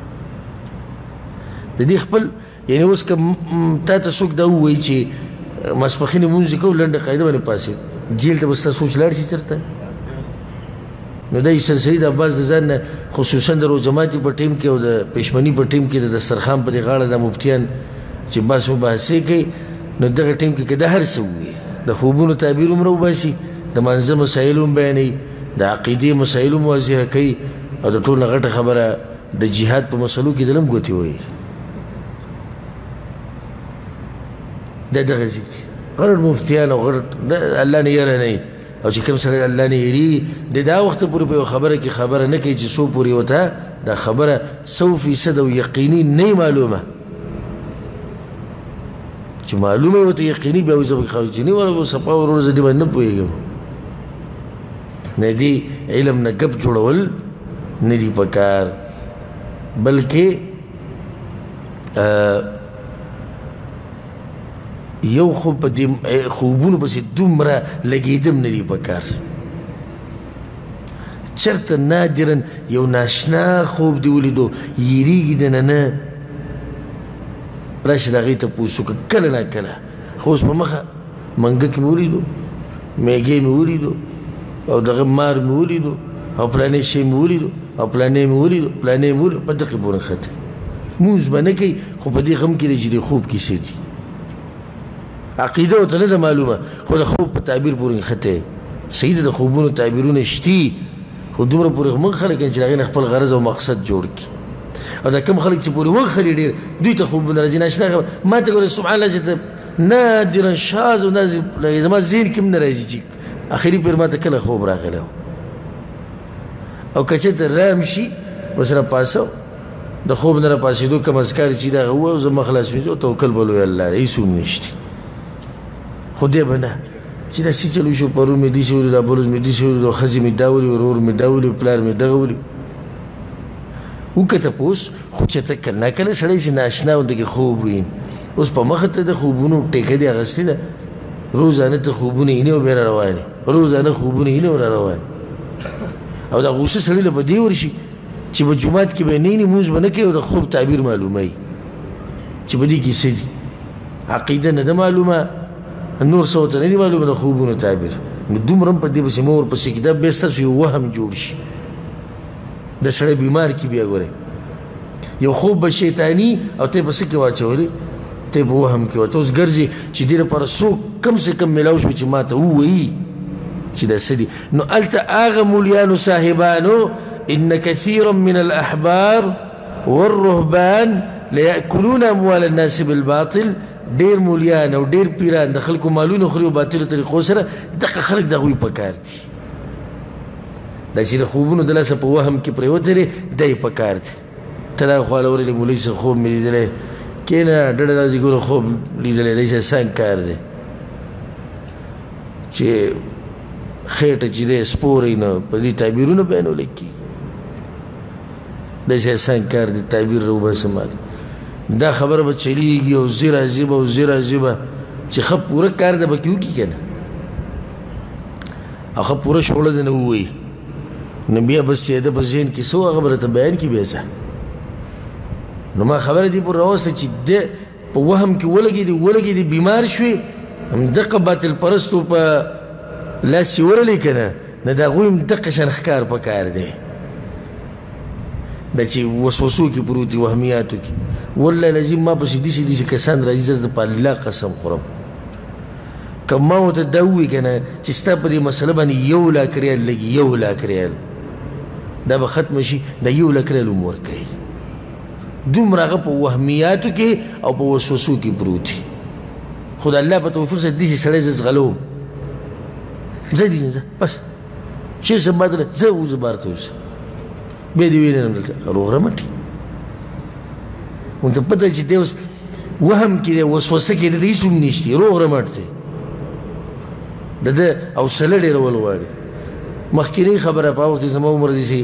د دې خپل یعنې اوس که تا ته څوک دا ووایي چې ماسپښین لمونځ دې کوو لنډه قاعده باندې پاسېد جیل ته به ستا سوچ لاړ شي چېرته نو دا عیسی سید عباس د ځان نه خصوصا د روجماتي په ټیم کې او د پېشمني په ټیم کې د دسترخوان په دې غاړه د مفتیان چې بحث مباحثې کوي نو دغه ټیم کې که دا هر څه ووایي د خوبونو تعبیر هم راوباسي د منځه مسایل هم بیانوي د عقیدې مسایل هم واضحه کوي او د ټول نه غټه خبره د جهاد په مسلو کې دلم ګوتې وایي دا دغسې غټ مفتیان او غټ الله نه یره نه او چې کوم سړی الله نه یېرېږي د دا وخته پورې په یو خبره کې خبره نه کوي چې څو پورې ورته دا خبره 100% او یقیني نه معلومه چې معلومه ورته یقیني بیا وایي زه به چې نه ولا صفا ورور زه دې باندې نه پوهېږم نه دې علم نه ګپ جوړول نه دي پکار بلکې یو خو په دې خوبونو پسې دومره لګېدم نه دي پکار چېرته نادرا یو ناشنا خوب دې ولیدو یېرېږي دنه نه راشي د هغې تپوس وکړه کله نه کله خو اوس په مخه منګک مې ولیدو میږی مې ولیدو او دغه مار مې ولیدو او پلانې شی مې ولیدو او پلانې مې ولیدو پلانې مې ولیدو په دقې پورې نښته مونځ به نه کوي خو په دې غم کې دی چې د خوب کیسې دي عقیده ورته نه ده معلومه خو د خوب په تعبیر پورې نښتی صحیح ده د خوبونو تعبیرونه شتي خو دومره پورې موږ خلک چې د هغې نه خپل غرض او مقصد جوړ کړي او دا کوم خلک چې پورې وخلي ډېر دوی ته خوبونه راځي ناشنا خبره ما ته ګوره سبحان الله چې ته نادرا شاذ او زما ذهن کې هم نه راځي چې اخري پیر ما ته کله خوب راغلی او که چېرته رام شي ورسره پاسه د خوب نه راپاسېدو کوم اذکار چې دغه ووایو زه مخ خلاص وینځو توکل به لوی الله دی هېڅ هم نشته خو دی به نه چې داسې چل وشو پرون مې داسې ولیدو دا بل ورځ مې داسې ولیدو ښځې مې دا ولیدو ورور مې دا ولیدو پلار مې دغه ولیدو وکړه تپوس خو چې ته کله ناکله سړی چې ناشنا ورته خوب ویني اوس په مخه ته د خوبونو ټیکه دې اخیستې ده روزانه ته خوبونه وینې او بیا را روانې روزانه خوبونه وینې او را روانې او دا غوسه سړي له به دې ورشي چې په جومات کې به نه ویني مونځ به نه کوي او د خوب تعبیر معلوموي چې په دې کې څه دي عقیده نه ده معلومه نور څه ورته نه دي معلومه د خوبونو تعبیر نو دومره هم په دې پسې مه ورپسې کړي دا بیا ستاسو یو وهم جوړ شي د سړی بیمار کې بیا ګورئ یو خوب به شیطاني او ته یې په څه کې واچولې ته یې په وهم کې ورته اوس ګرځې چې دې لپاره څوک کم سے کم میلاو شوي چې ما ته ووایي چې دا څه دي نو هلته هغه مولیانو صاحبانو إن كثيرا من الأحبار والرهبان ليأكلون أموال الناس بالباطل ډېر مولیان او ډېر پیران د خلکو مالونه خوري او باطلو طریقو سره دغه خلک د هغوی په کار دي دا چې د خوبونو د لاسه په وهم کې پرېوتی دی دی په کار دی ته دا خواله ورغلې مولوي صاحب خوب مې لیدلی کښېنه ډډه داسې ګوره خوب لیدلی دی آسان کار دی چې خېټه چې دی سپوری نه په دې تعبیرونه بیانولی کېږي داسې آسان کار دی تعبیر راوباسه مال دا خبره به چلیږي او زی راځي به او زی راځي به چې ښه پوره کار ده به کې وکړي که نه او ښه پوره شغله ده نه ووایي نو بیا بس چې ده په ذهن کې څه هغه به راته بیان کړي بیا ځه نو ما خبره دې پورې راوسته چې ده په وهم کې ولګېدې بیمار شوې همدغه باطل پرستو په لاس چې ورلی که نه نو د هغوی هم دغه شان ښکار په کار دی دا چې وسوسو کې پروت دي وهمیاتو کې والله لازم ما پسې داسې کسان راځي زه د په الله قسم خورم که ما ورته دا ووایي که نه چې ستا په دې مسله باندې 1 لاک ریال لګي 1 لاک ریال دا به ختمه شي دا 1 لاک ریال هم ورکوي دومره هغه په وهمیاتو کې او په وسوسو کې پروت دي خو د الله په توفیق سره داسې سړی زه زغلوم ځه دي ځه بس شیخ صاحب ما ته ځه وځه بهر ته وځه بیا دې وینم دلته روغ رمټ مونږ ته پته چې دی اوس وهم کې دی وسوسه کې دی د هېڅ هم نشته روغ رمټ دی د ده حوصله ډېرول غواړي مخکینۍ خبره په هغه کې زما عمر داسې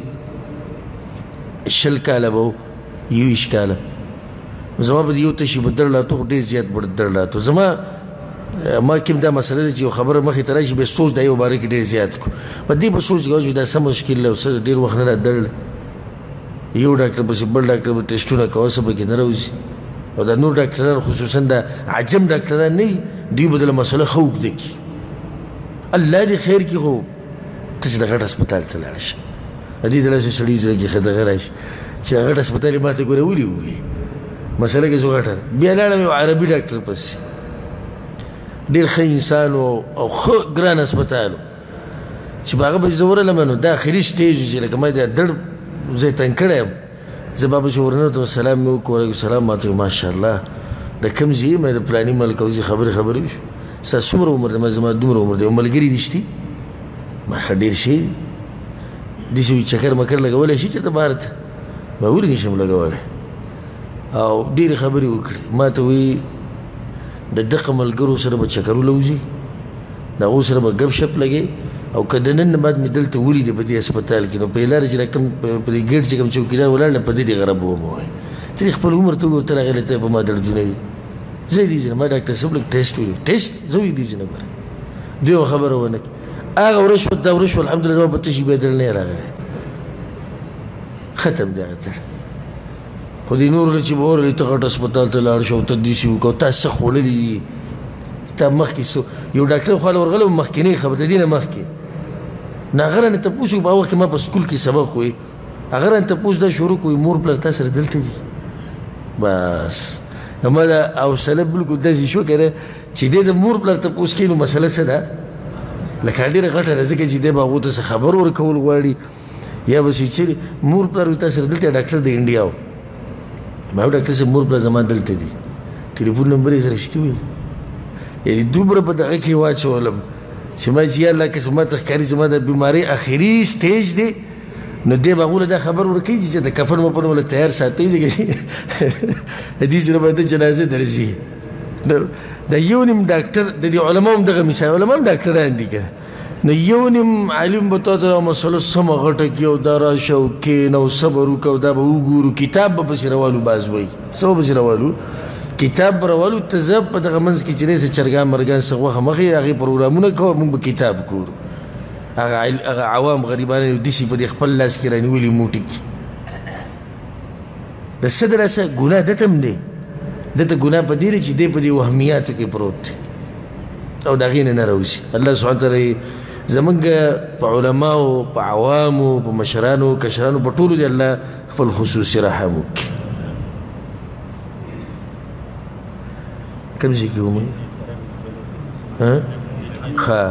20 کاله به و 21 کاله زما به د یو تشي به درلاته خو ډېر زیات به درلاته زما ما کوم دا مسله ده چې یو خبره مخې ته راشي بیا سوچ د یو باره کې ډېر زیات کړو په دې به سوچ کوو چې دا څه مشکل دی او څه ډېر وخت نه رادرل یو ډاکټر پسې بل ډاکټر به ټسټونه کوه څه پکې نه راوځي او دا نور ډاکټران خصوصا دا عجم ډاکټران نه وي دوی به دله مسله ښه اوږده کړي الله دې خیر کړي خو ته چې د غټ هسپتال ته لاړ شي د دې دلاسې سړي زړه کې ښه دغه راشي چې غټ هسپتال یې ما ته ګوره ولې ووایي مسله کې څو غټه بیا لاړم یو عربي ډاکټر پسې ډېر ښه انسان او ښه ګران هسپتال چې په هغه به زه ورغلم نو دا آخري سټیج و چې لکه ما د دړ زه یې تنګ کړی یم زه با پسې ورننوتم سلام مې وکړو وعلیکم السلام ما ته ماشاءالله د کوم ځای یې ما د پلاني ملک او خبرې وشو ستا څومره عمر دی ما زما دومره عمر دی یو ملګري دې شتي ما ښه ډېر شی دي داسې وي چکر مکر لګولی شي چېرته بهر ته ما ولې نه شم لګولی او ډېرې خبرې وکړې ما ته وایي د دغه ملګرو سره به چکرونه وځي د هغو سره به ګپ شپ لګې او که د نن نه بعد مې دلته ولیدې په دې هسپتال کې نو په لاره چې کوم په دې ګیټ چې کوم چوکیدار ولاړ نه په دې غرب وم وایي ته دې خپل عمر ته وګوره ته راغلی ته په ما دردونه دي زه یې دیجنه ما ډاکټر صاحب لږ ټیسټ ولیو ټیسټ زه یې دیجنه ګوره دوی یو خبره ونه کړي هغه ورځ شوه دا ورځ شوه الحمدلله زما په تشي بیا دل نه یې راغلی ختم دی هغه تړ خو دې نورو چې به ورغلې ته غټ هسپتال ته لاړ شو او ته داسې وکړه تا څه خوړلي دي تا مخکې یو ډاکټر خواله ورغلی و مخکینۍ خبره د دې نه مخکې نو هغه رانه تپوس وکړو په هغه وخت کې ما په سکول کې سبق وی هغه رانه تپوس دا شروع کړو مور پلار تا سره دلته دي بس ما دا حوصله بلکل داسې شو که نه چې دی د مور پلار تپوس کوي نو مسله څه ده لکه ډېره غټه ده ځکه چې دی به هغو ته څه خبر ورکول غواړي یا به چې مور پلار تا سره دلته ډاکټر د انډیا و ما یو ډاکټر صاحب مور پلار زما دلته دي ټلیفون نمبر یې سره شتي وي یعنې دومره په دغه کې واچولم چې ما چې یا الله که زما ته ښکاري زما د بیمارۍ آخري سټیج دی نو دی به هغوله دا خبر ورکوي چې د کفن وپن وله تیار ساتئ ځکه دې سره به د جنازه درځي نو د یو نیم ډاکټر د دې علما هم دغه مثال علما هم ډاکټران دي که نو یو نیم عالم به تا ته دا مسله سمه غټه کړي او دا راشه او کښېنه او صبر وکړه او دا به وګورو کتاب به پسې روالو باز وایي څه به پسې روالو کتاب به روالو ته زه په دغه منځ کې چې دی څه چرګان مرګان څه غوښه مخې هغې پروګرامونه کوو موږ به کتاب ګورو هغه عوام غریبان داسې په دې خپل لاس کې رانیولي موټي کې د څه د لاسه ګناه دته هم دی دته ګناه په دې دی چې دی په دې وهمیاتو کې پروت دی او د هغې نه راوځي الله سبحانه تعالی زمونږ په علماو په عوامو په مشرانو کشرانو په ټولو دی الله خپل خصوصي رحم وکړي کوم ځای کې ومن ښه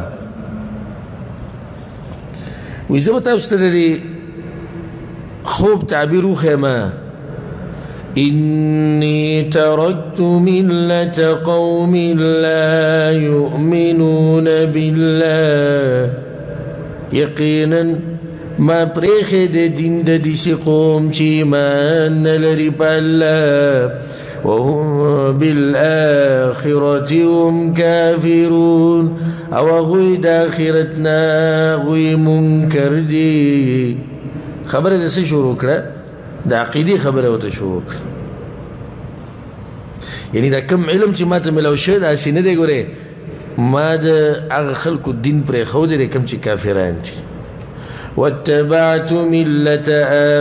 وایي زه به تاسو ته د خوب تعبیر وښیم إني تركت ملة قوم لا يؤمنون بالله يقينا ما پریخ د دین د دسی قوم چی ایمان نلری پا اللہ وهم بالآخرة هم كافرون او غوی دا آخرتنا غوی منکر دی خبر دسی شروع کرا دا عقیدی خبر وتا شروع کرا یعنی دا کم علم چی ما تا ملو شد آسی نده گوره ما دا اغا خلق الدین پریخو ده کم چی کافران دی واتبعت ملة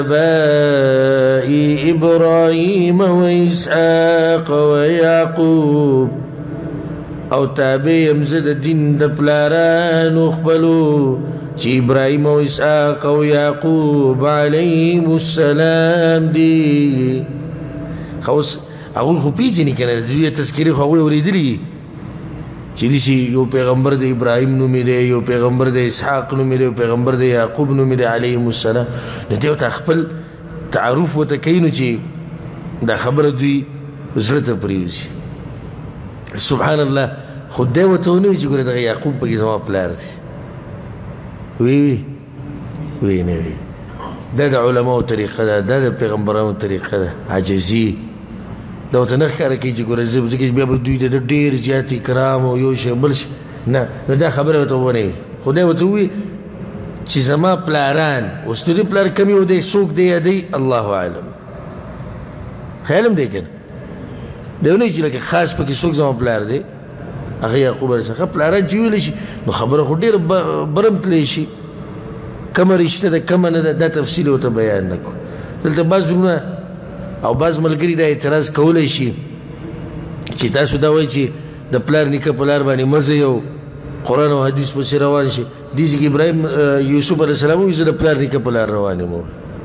آبائي إبراهيم وإسحاق ويعقوب او تابع يمزد الدين دبلاران اخبلو چی ابراهيم وإسحاق ويعقوب عليهم السلام دي خوص اقول خو پیجنی کنه دوی تذکری خو اقول اوریدلی چی دیشی یو پیغمبر د ابراهیم نومی دی یو پیغمبر د اسحاق نومی دی یو پیغمبر د یعقوب نومی دی علیهم السلام نو دیو تا خپل تعارف وته کینو چی دا خبره دوی زړه ته پریوزي سبحان الله خود دی وته ونی چې ګوره د یعقوب په زما پلار دی وی نه وی دا د علماء طریقه ده دا د پیغمبرانو طریقه ده عاجزی دا ته نه ښکاره کوي چې ګوره زه ځکه بیا به دوی د ډېر زیات اکرام او یو شی بل شي نه نو دا خبره ورته ونه خدای ورته ووایي چې زما پلاران اوس د دې پلار کم یو دی څوک دی یا دی الله اعلم خیال هم دی که نه دی ونه چې لکه خاص پکې څوک زما پلار دی هغه یعقوب علیه السلام پلاران چې ویلی شي نو خبره خو ډېره برم تلی شي کومه رشته ده کومه نه ده دا تفصیل ورته بیان نه کړو دلته بعض زړونه او بعض ملګري دا اعتراض کولی شي چې تاسو دا وایي چې د پلار نیکه په لار باندې مزه یو قرآن او حدیث پسې روان شي دې چې ابراهیم یوسف علیه السلام وایي زه د پلار نیکه په لار روان یم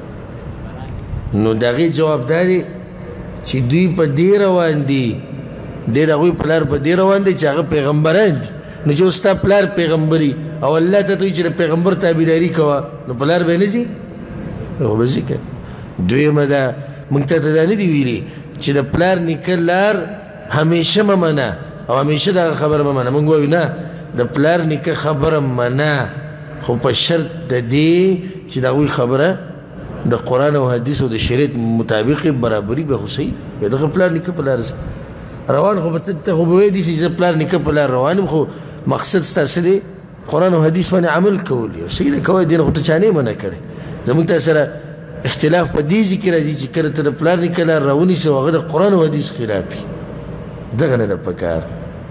نو د هغې جواب دا دی چې دوی په دې روان دي ډېر هغوی پلار په دې روان دی چې هغه پیغمبران دي نو چې اوس ستا پلار پیغمبري او الله ته ته وایي چې د پیغمبر تابعداري کوه نو پلار به یې نه ځي هغه به ځي که دویمه ده مونږ ته دا نه دي ویلي چې د پلار نیکه لار همیشه مه منه او همیشه دغه خبره مه منه مونږ وایو نه د پلار نیکه خبره منه خو په شرط د دې چې د هغوی خبره د قرآن او حدیث او د شریعت مطابق برابري به خو صحیح ده دغه پلار نیکه په لار روان خو به ته خو به وایې داسې چې زه پلار نیکه په لار روان یم خو مقصد ستا څه دی قرآن او حدیث باندې عمل کول یو صحیح ده کوی دې نه خو ته چا نه یې منع کړی زموږ تا سره اختلاف په دې ځای کې راځي چې کله ته د پلار نیکه لار راونیسې او هغه د قرآن او حدیث خلاف وي دغه نه ده پکار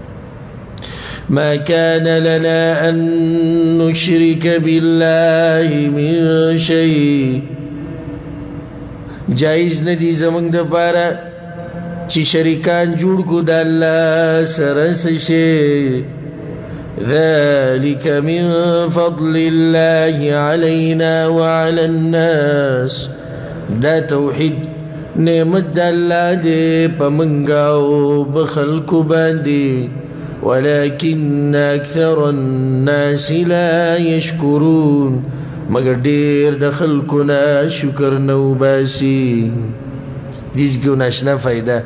ما كان لنا أن نشرك بالله من شيء جائز ندی زمونږ دپاره چې شریکان جوړ کو د الله سره څه شی ذلك من فضل الله علينا وعلى الناس دا توحید نعمت د الله دی په موږ او په خلکو باندې ولكن أكثر الناس لا يشكرون مگر ډېر د خلکو نه شکر نه وباسي دیز کې ناشنا فایده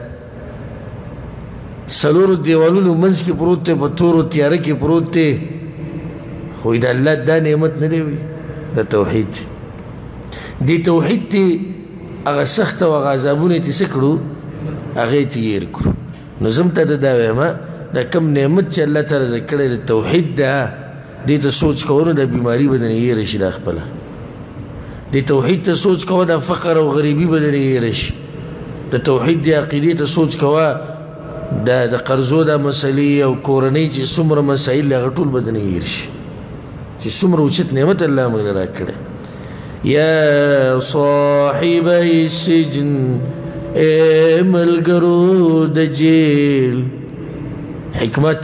څلورو دیوالونو منځ کې پروت دی په تورو تیاره کې پروت دی خو د الله دا نعمت نه دی د توحید دې توحید ته هغه سخته او هغه عذابونه یې څه کړو هغه یې تېر کړو نو زه هم ته دا وایم دا کم نعمت چې الله تعالی د کړی د توحید ده دې ته سوچ کوو نو د بیماري به درنه هېره شي دا خپله دې توحید ته سوچ کوه د فقر او غریبي به درنه هېره شي د توحید د عقیدې ته سوچ کوه د قرضو د مسلې او کورنۍ چې څومره مسایل هغه ټول به درنه هېر شي چې څومره اوچت نعمت الله موږ له راکړی یا صاحبی السجن ای ملګرو د جیل حکمت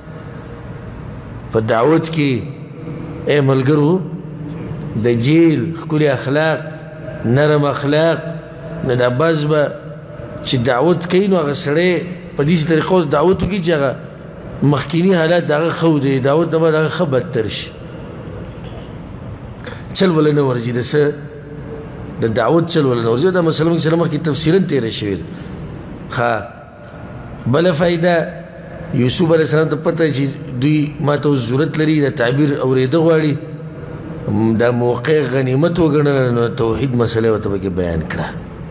په دعوت کې ای ملګرو د جیل ښکلي اخلاق نرم اخلاق نه دا بعض به چې دعوت کوي نو هغه سړی په داسې طریقو دعوت وکړي چې هغه مخکیني حالات د هغه ښه دی دعوت نه به د هغه ښه بدتر شي چل وله نه ورځي د څه د دعوت چلول نه ورځي دا مسله موږ سره مخکې تفصیلا تېره شوې ده ښه بله فایده یوسف علیه السلام ته پته چې دوی ما ته اوس ضرورت لري د تعبیر اورېده غواړي دا موقع غنیمت وګڼله نو توحید مسله ورته پکې بیان کړه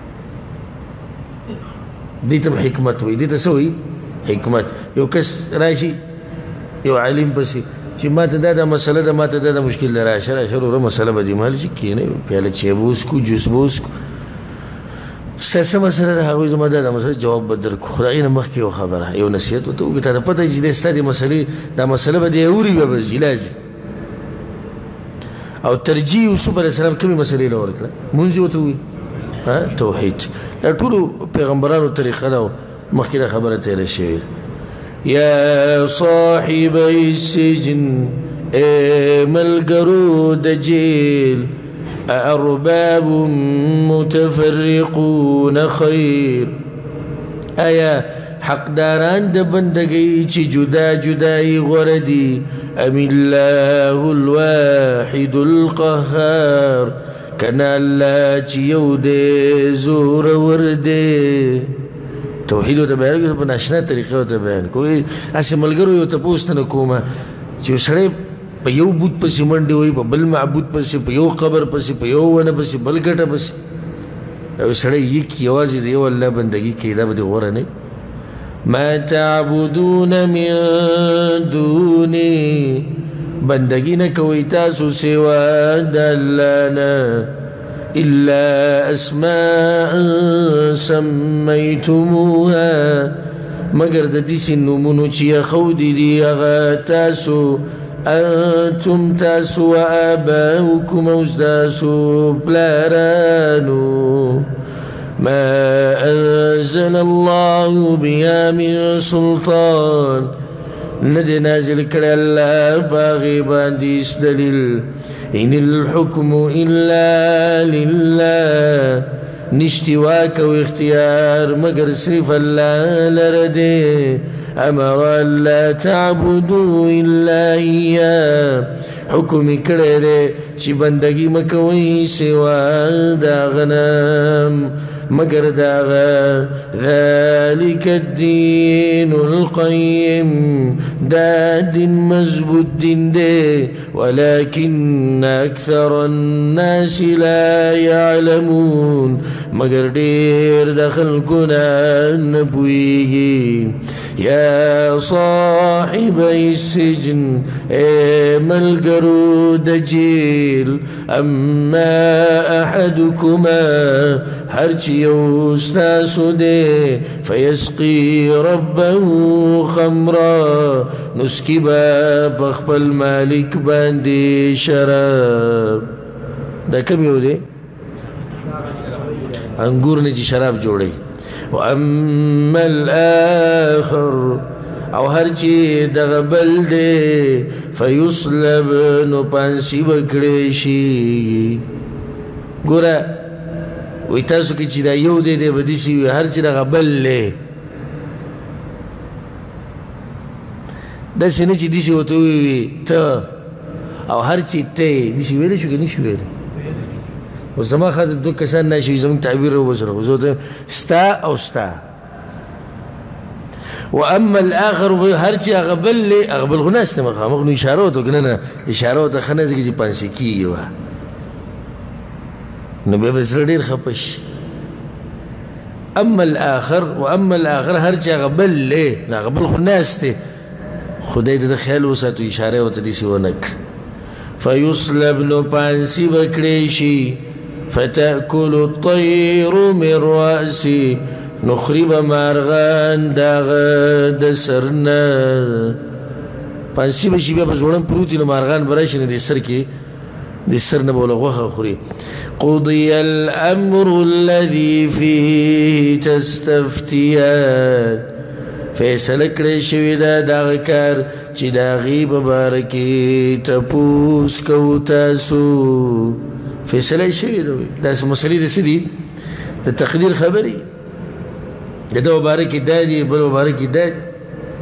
دې ته حکمت وایي دې ته څه وایي حکمت یو کس راشي یو عالم پسې چې ما ته دا مسله ده ما ته دا مشکل ده راشه راشه وروره مسله به دې مال شي کښېنئ پیاله چای به وڅښو جوس به وڅښو ستا څه مسله ده هغوی زما دا مسله جواب به درکړو خو د هغې نه مخکې یو خبره یو نصیحت ورته وکړي تا ته پته چې دی ستا دې مسلې دا مسله به دې اوري بیا به ځي لازم او ترجیح یوسف علیه السلام کومې مسلې له ورکړه مونځ یې ورته ووایي توحید دا ټولو پیغمبرانو طریقه ده او مخکې دا خبره تېره شوې یا صاحبي السجن ملګرو د جیل أأرباب متفرقون خير آیا حقداران د بندګۍ چې جدا جدای غوره دي ام الله الواحد القهار کنا الله چې یو دی زورور دی توحید ورته بیان کوي په ناشنا طریقه ورته بیان کوي هسې ملګرو یو تپوس نه کومه چې یو سړی په یو بوت پسې منډې وایي په بل معبود پسې په یو قبر پسې په یو ونه پسې بل ګټه پسې یو سړی یک یوازې د یو الله بندګي کوي دا به دې غوره نه ما تعبدون من دوني بندګي نه کوئ تاسو سوا د الله نه إلا أسماء سميتموها مگر د دې نومونو چې یخودي دي هغه تاسو أنتم تاسو وآباؤكم أوزداسو بلارانو ما أنزل الله بها من سلطان ندي نازل كلا الله باغي بانديس دليل إن الحكم إلا لله نشتواك واختيار مگر صرف الله لرده أمر ألا تعبدوا إلا إياه حكم كرره چی بندگی مکوی سوا دا غنام مگر داغا ذلك الدين القيم دا دين مزبوط دين دي ولكن أكثر الناس لا يعلمون مگر دير دخل كنا نبويه يا صاحبي السجن ملقرو دجيل أما أحدكما هرچي يوستاسو دي فيسقي ربه خمرا نسكبا بخبل مالك باندي شراب دا كم يو دي انگور نے جی شراب جوڑی وأما الآخر او هر چی دغبل دے فیصلب نو پانسی بکڑیشی گورا وی تاسو کی چی دا یو دے دے بدیسی وی هر چی دغبل لے دا سنه چی دیسی و توی وی تا او هر چی تے دیسی ویلے شو که نیشو ویلے و زمان خواهد دو کسان ناشوی زمان تعبیر رو بزرگ وزوتم ستا او ستا وأما الآخر هرچی اغبل لے اغبل خو ناسته مخامخ نو اشاره تو کنه نه اشاره ته خنه زګی پانسی کیږي وا نو به بسر ډیر خپش اما الاخر واما الاخر هرچی اغبل لے اغبل خو ناسته خدای د خیال وساتو اشاره وته دي سونک فيصلب نو پانسی بکړی شي فتأكل الطير من رأسي نخرب مارغان داغ د سرنا پانسی بشي بیا بزوړم پروتي نو مارغان براشي نه د سر کې د سر نه بوله غوخه خوري قضي الأمر الذي فيه تستفتيان فیصله کړی شوې ده دغه کار چې د هغې په باره کې تپوس کوو تاسو فیصله یې شوې ده داسې مسلې د څه دي د تقدیر خبرې د ده مباره کې دا دي بل مباره کې دا دي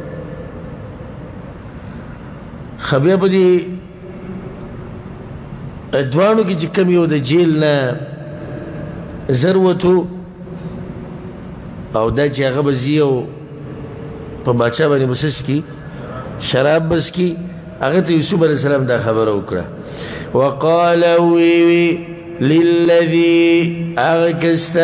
ښه بیا په دې دواړو کې چې کوم یو د جیل نه ذروتو او دا چې هغه به ځي او په باچا باندې بسس کی شراب بس کی هغه ته یوسف علیه السلام دا خبره وکړه وقال وی للذي أغكست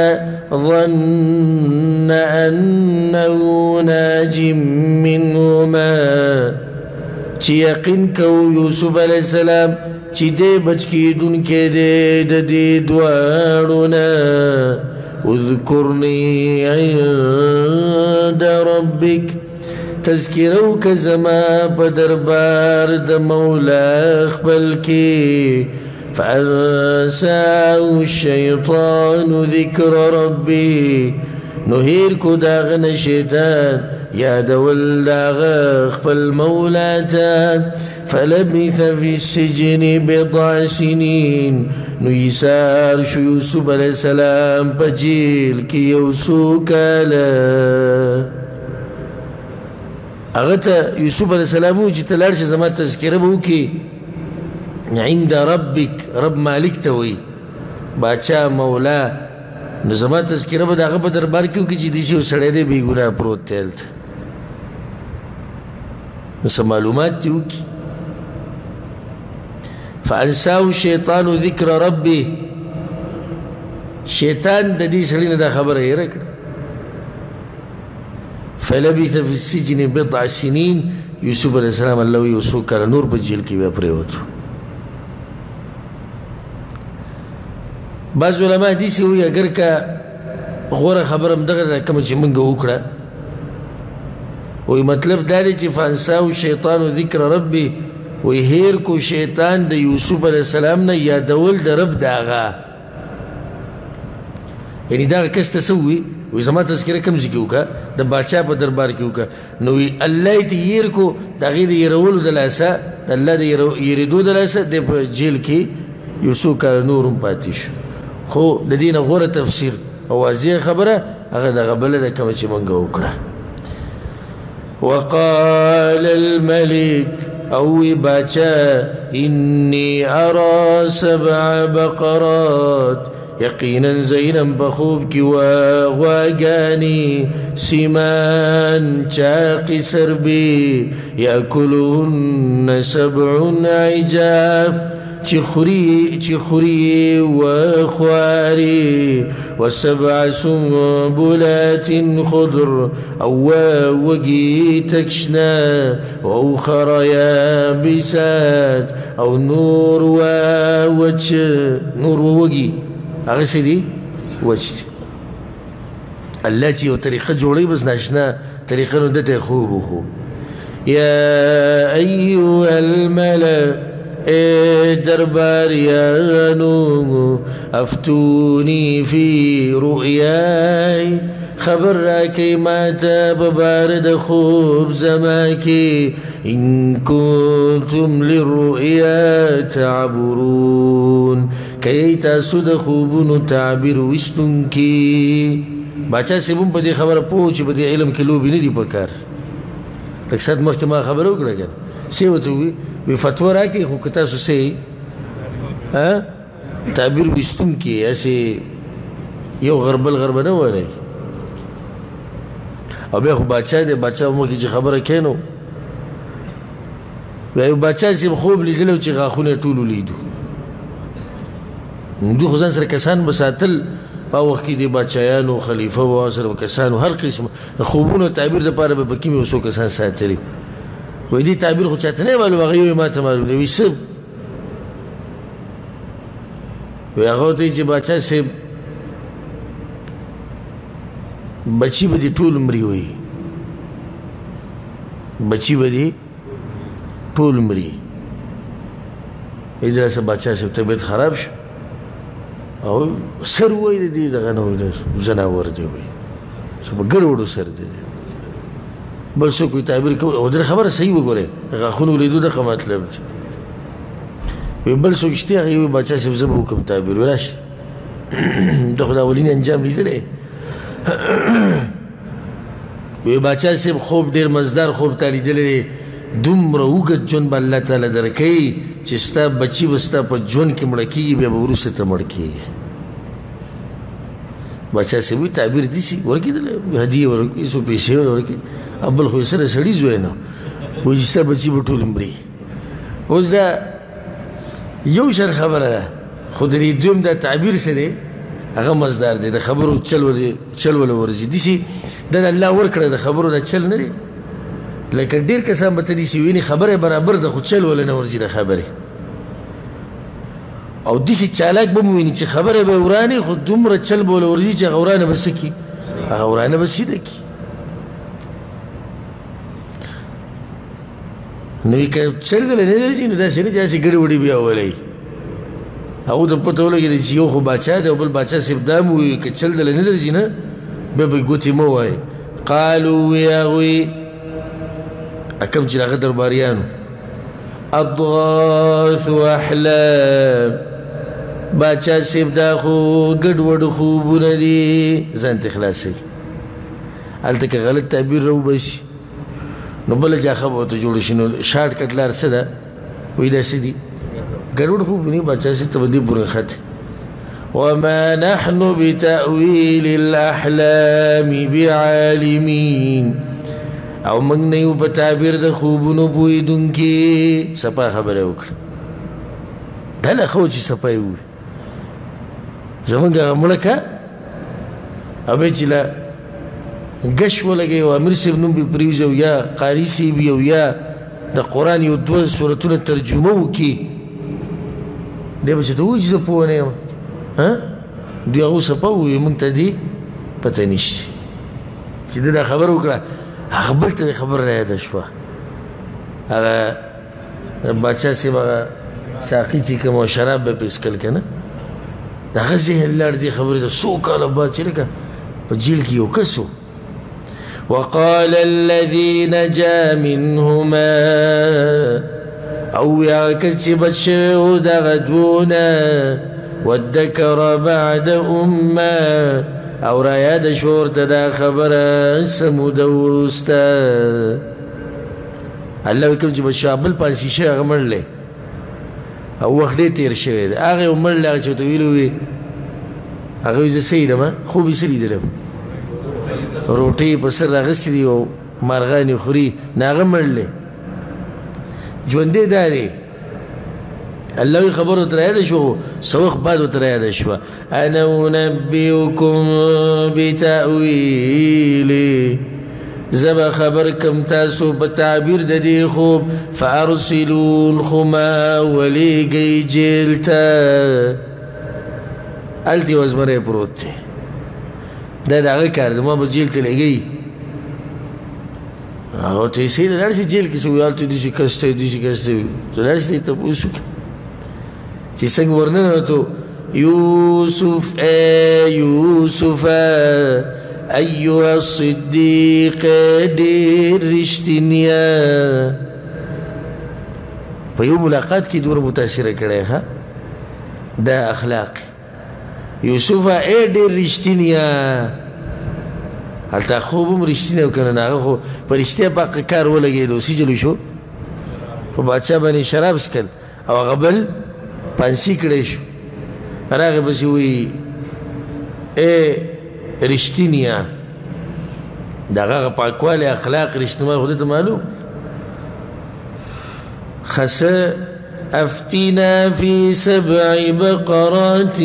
ظن أنه ناج منهما چی یقین کو یوسف علیہ السلام چی دے بچ کی دن کے دے دے دوارنا اذکرنی عند ربک تذکرو کزما بدربار د مولا اخبل کی فأنساه الشيطان ذكر ربي نهير کو داغن شیطان یاد ول داغ خپل مولاتا فلبث في السجن بضع سنين نيسار شو يوسف عليه السلام بجيل كي يوسو كالا اغتا يوسف عليه السلام وجي تلارش زمان تذكره بوكي عند ربك رب مالك توي باچا مولا نو زما تذکره به دغه په دربار کې وکړي چې داسې یو سړی دی بې ګناه پروت دی هلته نو څه معلومات دې وکړي فانساه شیطان ذکر ربي شیطان د دې سړي نه دا خبره هېره کړه فلبث في السجن بضع سنين یوسف علیه السلام الله وی یو څو کاله نور په جیل کې بیا پرېوتو بعض علماء حدیث وی اگر که غوره خبره همدغه ده کومه چې موږ وکړه وی مطلب دا دی چې فانساه شیطان ذکر ربي وی هیر کو شیطان د یوسف علیه السلام نه یادول د رب د هغه یعنی دغه کس ته څه ووي وی زما تذکره کوم ځای کې وکړه د باچا په دربار کې وکړه نو وی الله یې ته هیر کو د هغې د هیرولو د لاسه د الله د هیرېدو د لاسه دی په جیل کې یو څو کاله نور هم پاتې شو خو د دې نه غوره تفسیر او واضح خبره هغه دغه بله ده کومه چې موږ وکړه وقال الملك او باچا اني ارى 7 بقرات یقینا زینب بخوب کی واغانی سیمان چاقی سربی یاکلهن 7 عجاف چی خوری و خواری و 7 سنبلات خضر او وگی تکشنا و اخر یابسات او نور و وگی اغه څه دي وچ دي الله چې یو طریقه جوړوي بس ناشنا طریقه نو دته خوب وخو یا ایها الملأ درباریانو افتونی فی رؤیای خبر راکی ماتا ببارد خوب زماکی ان کنتم للرؤیا تعبرون کئی تاسو د خوبونو تعبیر وستون کی باچا سیبون په دې خبره پوه چې په دې علم کې لوبې نه دي پکار لږ ساعت مخکې ما خبره وکړه کنه څه ورته وی فتوا راکړي خو که تاسو څه تعبیر وستون کی هسې یو غربل غربه نه وایي او بیا خو باچا دی باچا مخکې چې خبره کوي نو بیا یو باچا صاحب خوب لیدلی چې غاښونه ټول ولیدو دوی خو ځان سره کسان به ساتل په وخت کې د باچایانو خلیفه و سره کسانو هر قسم د خوبونو تعبیر دپاره به پکې مې یو څو کسان ساتلي وایي دې تعبیر خو چاته نه معلوم هغه یو ما ته معلوم دی وایي څه وایي هغه ورته وایي چې باچا صاحب بچی به دې ټول مري وایي بچی به دې ټول مري وایي داسې باچا صاحب طبیعت خراب شو او سر وایي د دې دغه نه زناور دی وایي چې په ګډوډو سر دی بل څوک وایي تعبیر کوي او دغه خبره صحیح وګورئ غاښونه ولیدو دغه مطلب دی وایي بل څوک شته هغه وایي باچا صاحب زه به وکړم تعبیر وایي راشه د خو د اولین انجام لیدلی وی باچا صاحب خوب ډېر مزدار خوب تا لیدلی دی دومره اوږد ژوند به الله تعالی درکوي چې ستا بچي به ستا په ژوند کې مړه کېږي بیا به وروسته ته مړ کېږي باچا صاحب وي تعبیر داسې ورکړي هدیه ورکړي څو پیسې ورکړي بل خو یې سره سړي زوی نه وایي چې ستا بچي به ټول مري. اوس دا یو شر خبره ده خو د دې دویم دا تعبیر څه دی هغه مزدار دی د خبرو چل وله ورځي داسې دا د الله ورکړه د خبرو دا چل نه دی لکه ډېر کسان به ته داسې ویني خبره برابر ده خو چل وله نه ورځي د خبرې او داسې چالاک به مو ویني چې خبره به وراني خو دومره چل به وله ورځي چې هغه ورانه به څه کړي هغه ورانه به سیده کړي. نو که چل دله نه درځي نو داسې نه چې هسې ګډې وډې بیا ولئ هغو ته پته ولګېده چې یو خو باچا دی او بل باچا صاحب دا مو ووایي که چل دله نه درځي نه بیا به ګوتې مه وایي. قالو وی هغوی کوم چې هغه درباریانو اضغاث احلام باچا صاحب دا خو ګډوډ خوبونه دي ځان ته خلاصوي هلته که غلط تعبیر راوباسي نو بله جاخه به ورته جوړه شي نو شارټ کټ لار څه ده وایي داسې دي ګډوډ خوبونه باچا صاحب ته به دې پورې ختې. وما نحن بتأويل الأحلام بعالمين او موږ نه یو په تعبیر د خوبونو پوهېدونکي سپا خبره وکړه ډله ښه و چې سپا یې ووایي زمونږ هغه مړه که او بیا چې له ګش ولګوي او امیر صاحب نوم پرې پرېوځي او یا قاري صاحب او یا د قرآن یو دوه سورتونه ترجمه وکړي دی به چې ته ووایي چې زه پوه نه یم دوی هغو سپا ووایي موږ ته دې پته نشته چې ده دا خبره وکړه هغه بل ته خبر رایاده شوه هغه باچا صاحب هغه ساقي چې کوم شراب به پې څکل که نه د هغه ذهن لاړ دې خبرې ته څو کاله بعد چې لکه په جیل کې یو کس و. وقال الذي نجا منهما او یا کس چې بچ شوی و دغه دوونه وادکر بعد امه او را یاد شو ورته دا خبره سموده وروسته الله وایي کوم چې بچه بل پانسي شوی هغه مړلی او وخت ډېر تېر شوی دی هغه یو مړلی هغه چې ورته ویلي وي هغه وایي زه څه لیدم خوب یې څه لیدلم روټۍ په سر راغستې دي او مارغان یې خوري نه هغه مړلی ژوندی دا دی الله وی خبر ورته رایاده شو څه وخت بعد ورته رایاده شوه انا انبئکم بتأویلې زه به خبر کم تاسو په تعبیر د دې خوب فارسلون خو ما ولیږئ جیل ته هلته یو زمری پروت دی دا د هغه کار دی ما به جیل ته لېږئ هغه ورته وایي صحیح ده لاړ شي جیل کې څه وایي هلته داسې کس ته داسې کس ته ته لاړ شي تپوس وکړه چې څنګه ورننوتو یوسف یوسف ایها الصدیق ډېر رښتینیا په یو ملاقات کې دومره متاثره کړی ها دا اخلاق یوسف ډېر رښتینیا هلته خوب هم رښتینی و که نه هغه خو په رښتیا پاک کار ولګېدو سجلو شو خو بادشاه باندې شراب څکل او هغه بل پانسي کړی شو راغی پسې وایي رښتینیا د هغه پاکوالی اخلاق رښتینوالی خو دې ته معلوم خسه افتنا في 7 بقرات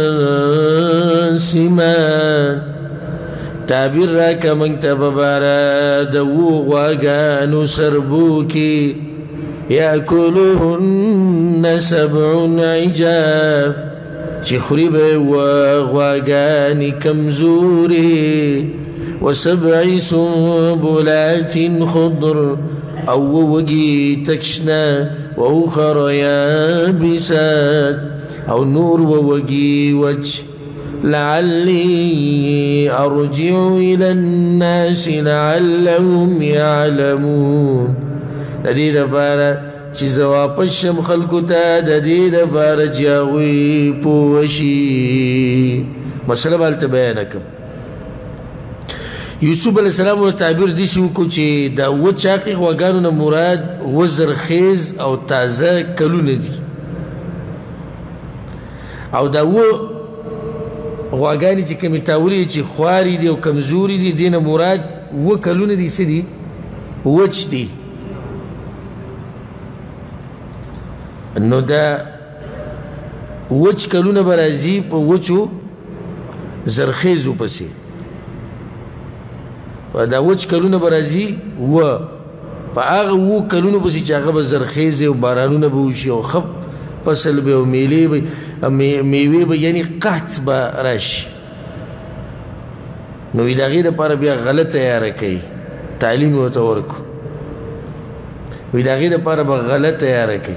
سمان تعبیر را که منگ تا ببارا دو غواگانو سربو کی یاکلوهن 7 عجاف چی خریب و غواگانی کمزوری و 7 سنبلات خضر او وگی تکشنا و اخر یابسات او نور و وگی وجه لعلي أرجع إلى الناس لعلهم يعلمون ددې دپاره چې زه واپس شم خلکو ته ددې دپاره چې هغوی پوه شي مسله به هلته بیانه کړم یوسف علیه السلام ورته تعبیر داسې وکړو چې دا 7 چاقې غواګانو نه مراد 7 زرخیز او تازه کلونه دي او دا غواګانې چې کومې تاولې چې خوارې دي او کمزوري دي دې نه مراد 7 کلونه دي څه دي وچ دي نو دا وچ کلونه به راځي په وچو زرخیزو پسې دا وچ کلونه به راځي په هغه 7 کلونو پسې چې هغه به زرخیزې او بارانونه به وشي او ښه فصل به او میوې به یعنې قحط به راشي نو د هغې دپاره بیا غله تیاره کوي تعلیم ورته ورکړو د هغې دپاره به غله تیاره کوي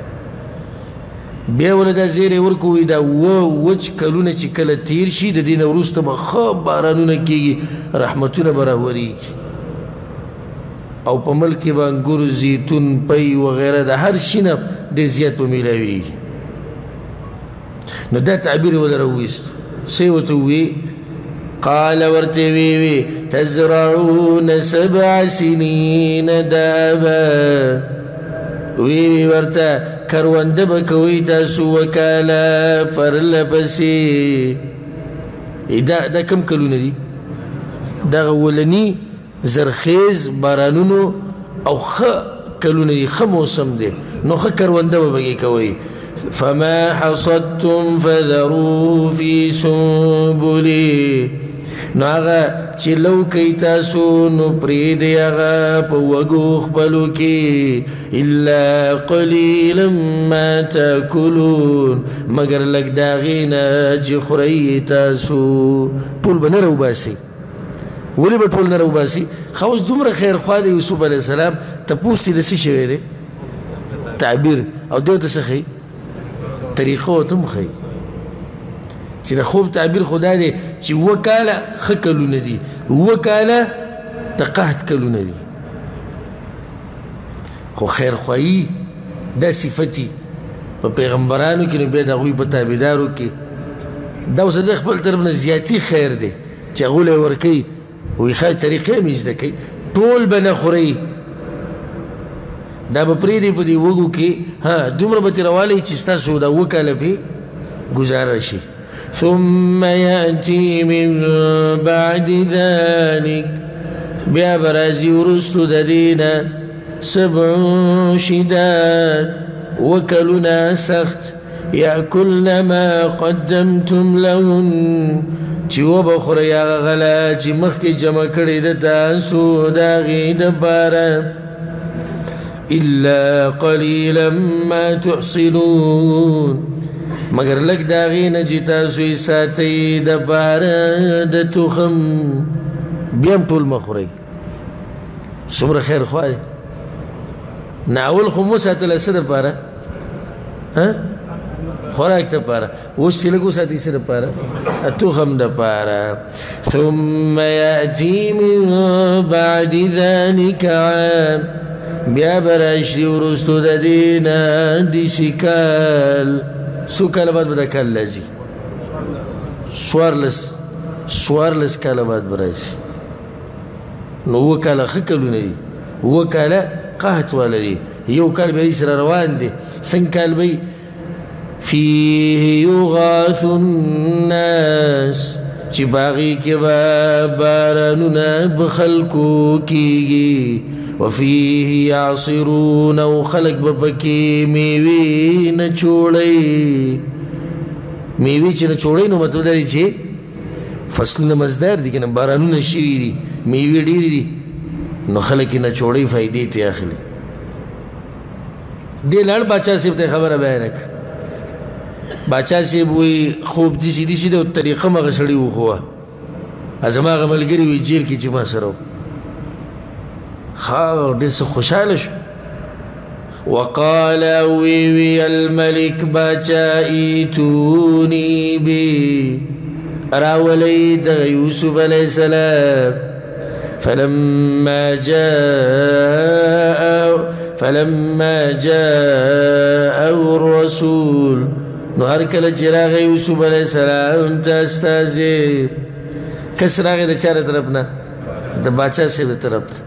بیا ورله دا زیری ورکړو دا وچ کلونه چې کله تیر شي د دې نه وروسته به ښه بارانونه کېږي رحمتونه به راورېږي او په ملک کې به انګور زیتون پی وغیره د هر شي نه ډېر زیات به میلاویږي نو دا تعبیر یې ورله راوویستو څه یې ورته وویې قال ورته وی تزرعون 7 سنین دابا وی ورته کرونده به کوئ تاسو وکاله پرله پسې دا کم کلونه دي دغه ولني زرخیز بارانونو او ښه کلونه دي ښه موسم دی نو ښه کرونده به پکې کوئ فما حصدتم فذروا في سنبله نو هغه چې لو کوي تاسو نو پرېږدئ هغه په وږو خپلو کې الا قلیلا ما تاکلون مګر لږ د هغې نه چې خورئ تاسو ټول به نه راوباسئ ولې به ټول نه راوباسي ښه اوس دومره خیرخوا د یوسف علیه السلام تپوس یې د څه شوی دی تعبیر او دی ورته څه ښیي طریقه ورته هم ښیي چې د خوب تعبیر خدا دی چې 7 کاله ښه کلونه دي 7 کاله د قحط کلونه دي خو خیرخواهي دا صفتي په پیغمبرانو کې نو بیا د هغوی په تابعدارو کې دا اوس د خپل طرف نه زیاتي خیر دی چې هغوی له یې ورکوي وایي ښایي طریقې مې زده کوي ټول به نه خورئ دا به پرېږدئ په دې وږو کې دومره به ترې راوالی چې ستاسو دا 7 کاله پې ګزاره شي ثم يأتي من بعد ذلك بیا به راځي وروستو د دې نه 7 شداد 7 کلونه سخت یأکلن ما قدمتم لهن چې وبخورئ هغه غله چې مخکې جمع کړې ده تاسو د هغې دپاره الا قلیلا ما تحصنون مگر لږ د هغې نه چې تاسو یې ساتئ دپاره د تخم بیا هم ټول مه خورئ څومره خیرخوا دی ناول خو مو ساتله څه دپاره خوراک دپاره اوس چې لږ وساتئ څه دپاره تخم دپاره ثم یأتي من بعد ذلك عام بیا به راشي وروستو د دې نه داسې کال څو کاله بعد به دا کال راځي 14 کاله بعد به راشي نو 7 کاله ښه کلونه دي 7 کاله قحط والا دي یو کال به یې سره روان دی څنګه کال به فيه يغاث الناس چې په هغې کې به بارانونه به خلکو کېږي وفيه يعصرون او خلق به پکې میوې نچوړئ میوې چې نچوړئ نو مطلب دا دی چې فصلونه مزدار دي که نه بارانونه شوي دي میوې ډېرې دي نو خلک یې نچوړئ فایدې ترې اخلي دې لاړ باچا صاحب ته خبره بیانه کړه باچا صاحب وایي خوب داسې ده او طریقه مغه سړي وښوه زما هغه ملګري وایي جیل کې چې ما سره و ډېر څه خوشحاله شو وقال وی الملك باچا ایتونی بی راولی د یوسف علیہ السلام فلما جاء الرسول نو هر کله چې راغی یوسف علیہ السلام ته استازی کس راغی د چا طرف نه د باچا صاحب طرف نه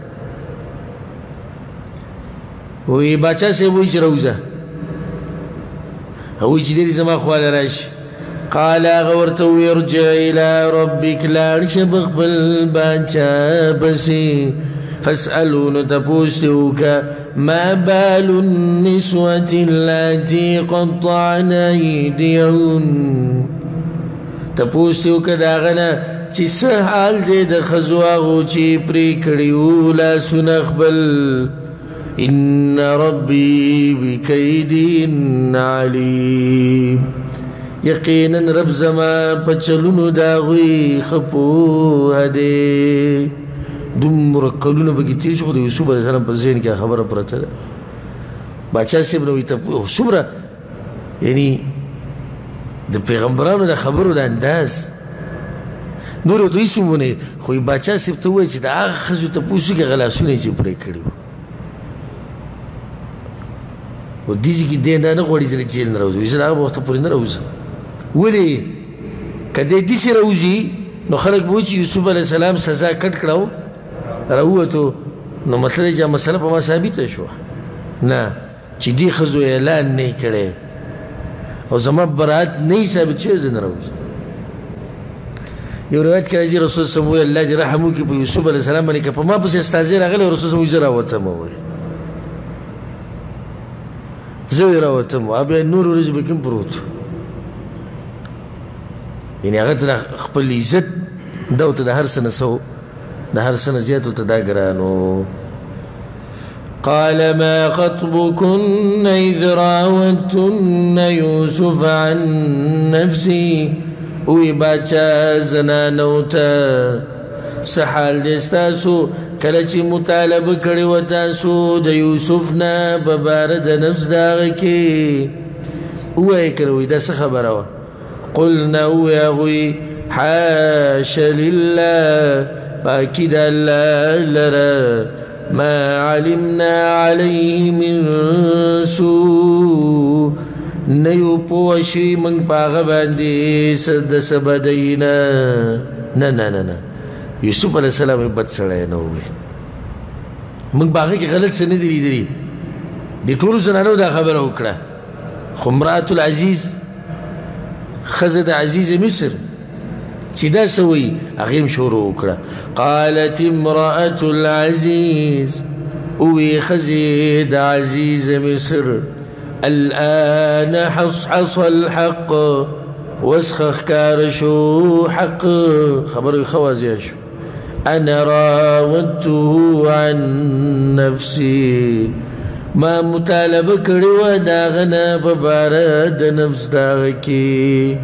وی باچا صاحب وی چې راوځه وی چې دې زما خواله راشي قال غورتو يرجع إلى ربك لا شبخ بالبانشا بسي فاسألون تبوستوك ما بال النسوة التي قطعن أيديهن تپوستیو که داغنا چی سحال دے دا خزواغو چی پری کریو لا سنخبل ان ربی بکیدین علیم یقینا رب زمان پچلونو داغوی خپوه دے دم مرکلونو بکی تیر شو دا یوسف علیہ السلام پر ذہن کیا خبر پرتا دا باچا سیب نوی تپو سمرا یعنی د پیغمبرانو د خبرو د انداز نور دوی سمونه خو باچا سیب ته وایي چې د هغه ښځو تپوس کې غلاسونه یې چې پرې کړي وو او دې کې دی نه غواړي چې جیل نه راوځي زه هغه وخت پورې نه راوځم ولې که دی داسې راوځي نو خلک به وایي چې یوسف علیه السلام سزا کټ کړه راووتو نو مطلب چې مسله په ما ثابته شوه نه چې دې ښځو اعلان نه کړی او زما برات نہیں ثابت شوی زه نه راوځم یو روایت کې راځي رسول صلی الله علیه وسلم الله دې رحم وکړي په یوسف علیه السلام باندې که په ما پسې استازی راغلی رسول صلی الله علیه وسلم زه راوتم وایي زه یې راوتم بیا نور ورځې به کوم پروت یعنې هغه ته خپل عزت دا ورته د هر څه نه څه د هر څه نه زیات ورته دا ګران و قال ما خطبكن إذ راوتن يوسف عن نفسي وی باچا زنانو ته سحال دستاسو کله چې مطالبه کړې وه تاسو د یوسف نه په باره د نفس د هغه کې ووایې که نه وایي دا څه خبره وه قلنا ووایي هغوی حاش لله پاکي د الله لره ما علمنا عليه من سوء نیو پوشی منگ پاغا باندی سد سبدینا نا نا نا نا یوسف علیہ السلام بد سڑے نووی منگ پاغا کی غلط سنی دلی دلی دی طول زنانو دا خبر اکڑا خمرات العزیز خزد عزیز مصر چې دا سوي هغې شروع وکړه قالت امرأة العزیز وی ښځې د عزیز مصر الآن حصحص الحق اوس ښه ښکاره شو حق خبره ښه واضحه شو انا راودته عن نفسي ما مطالبه کړې وه د هغه نه په باره د نفس د هغه کې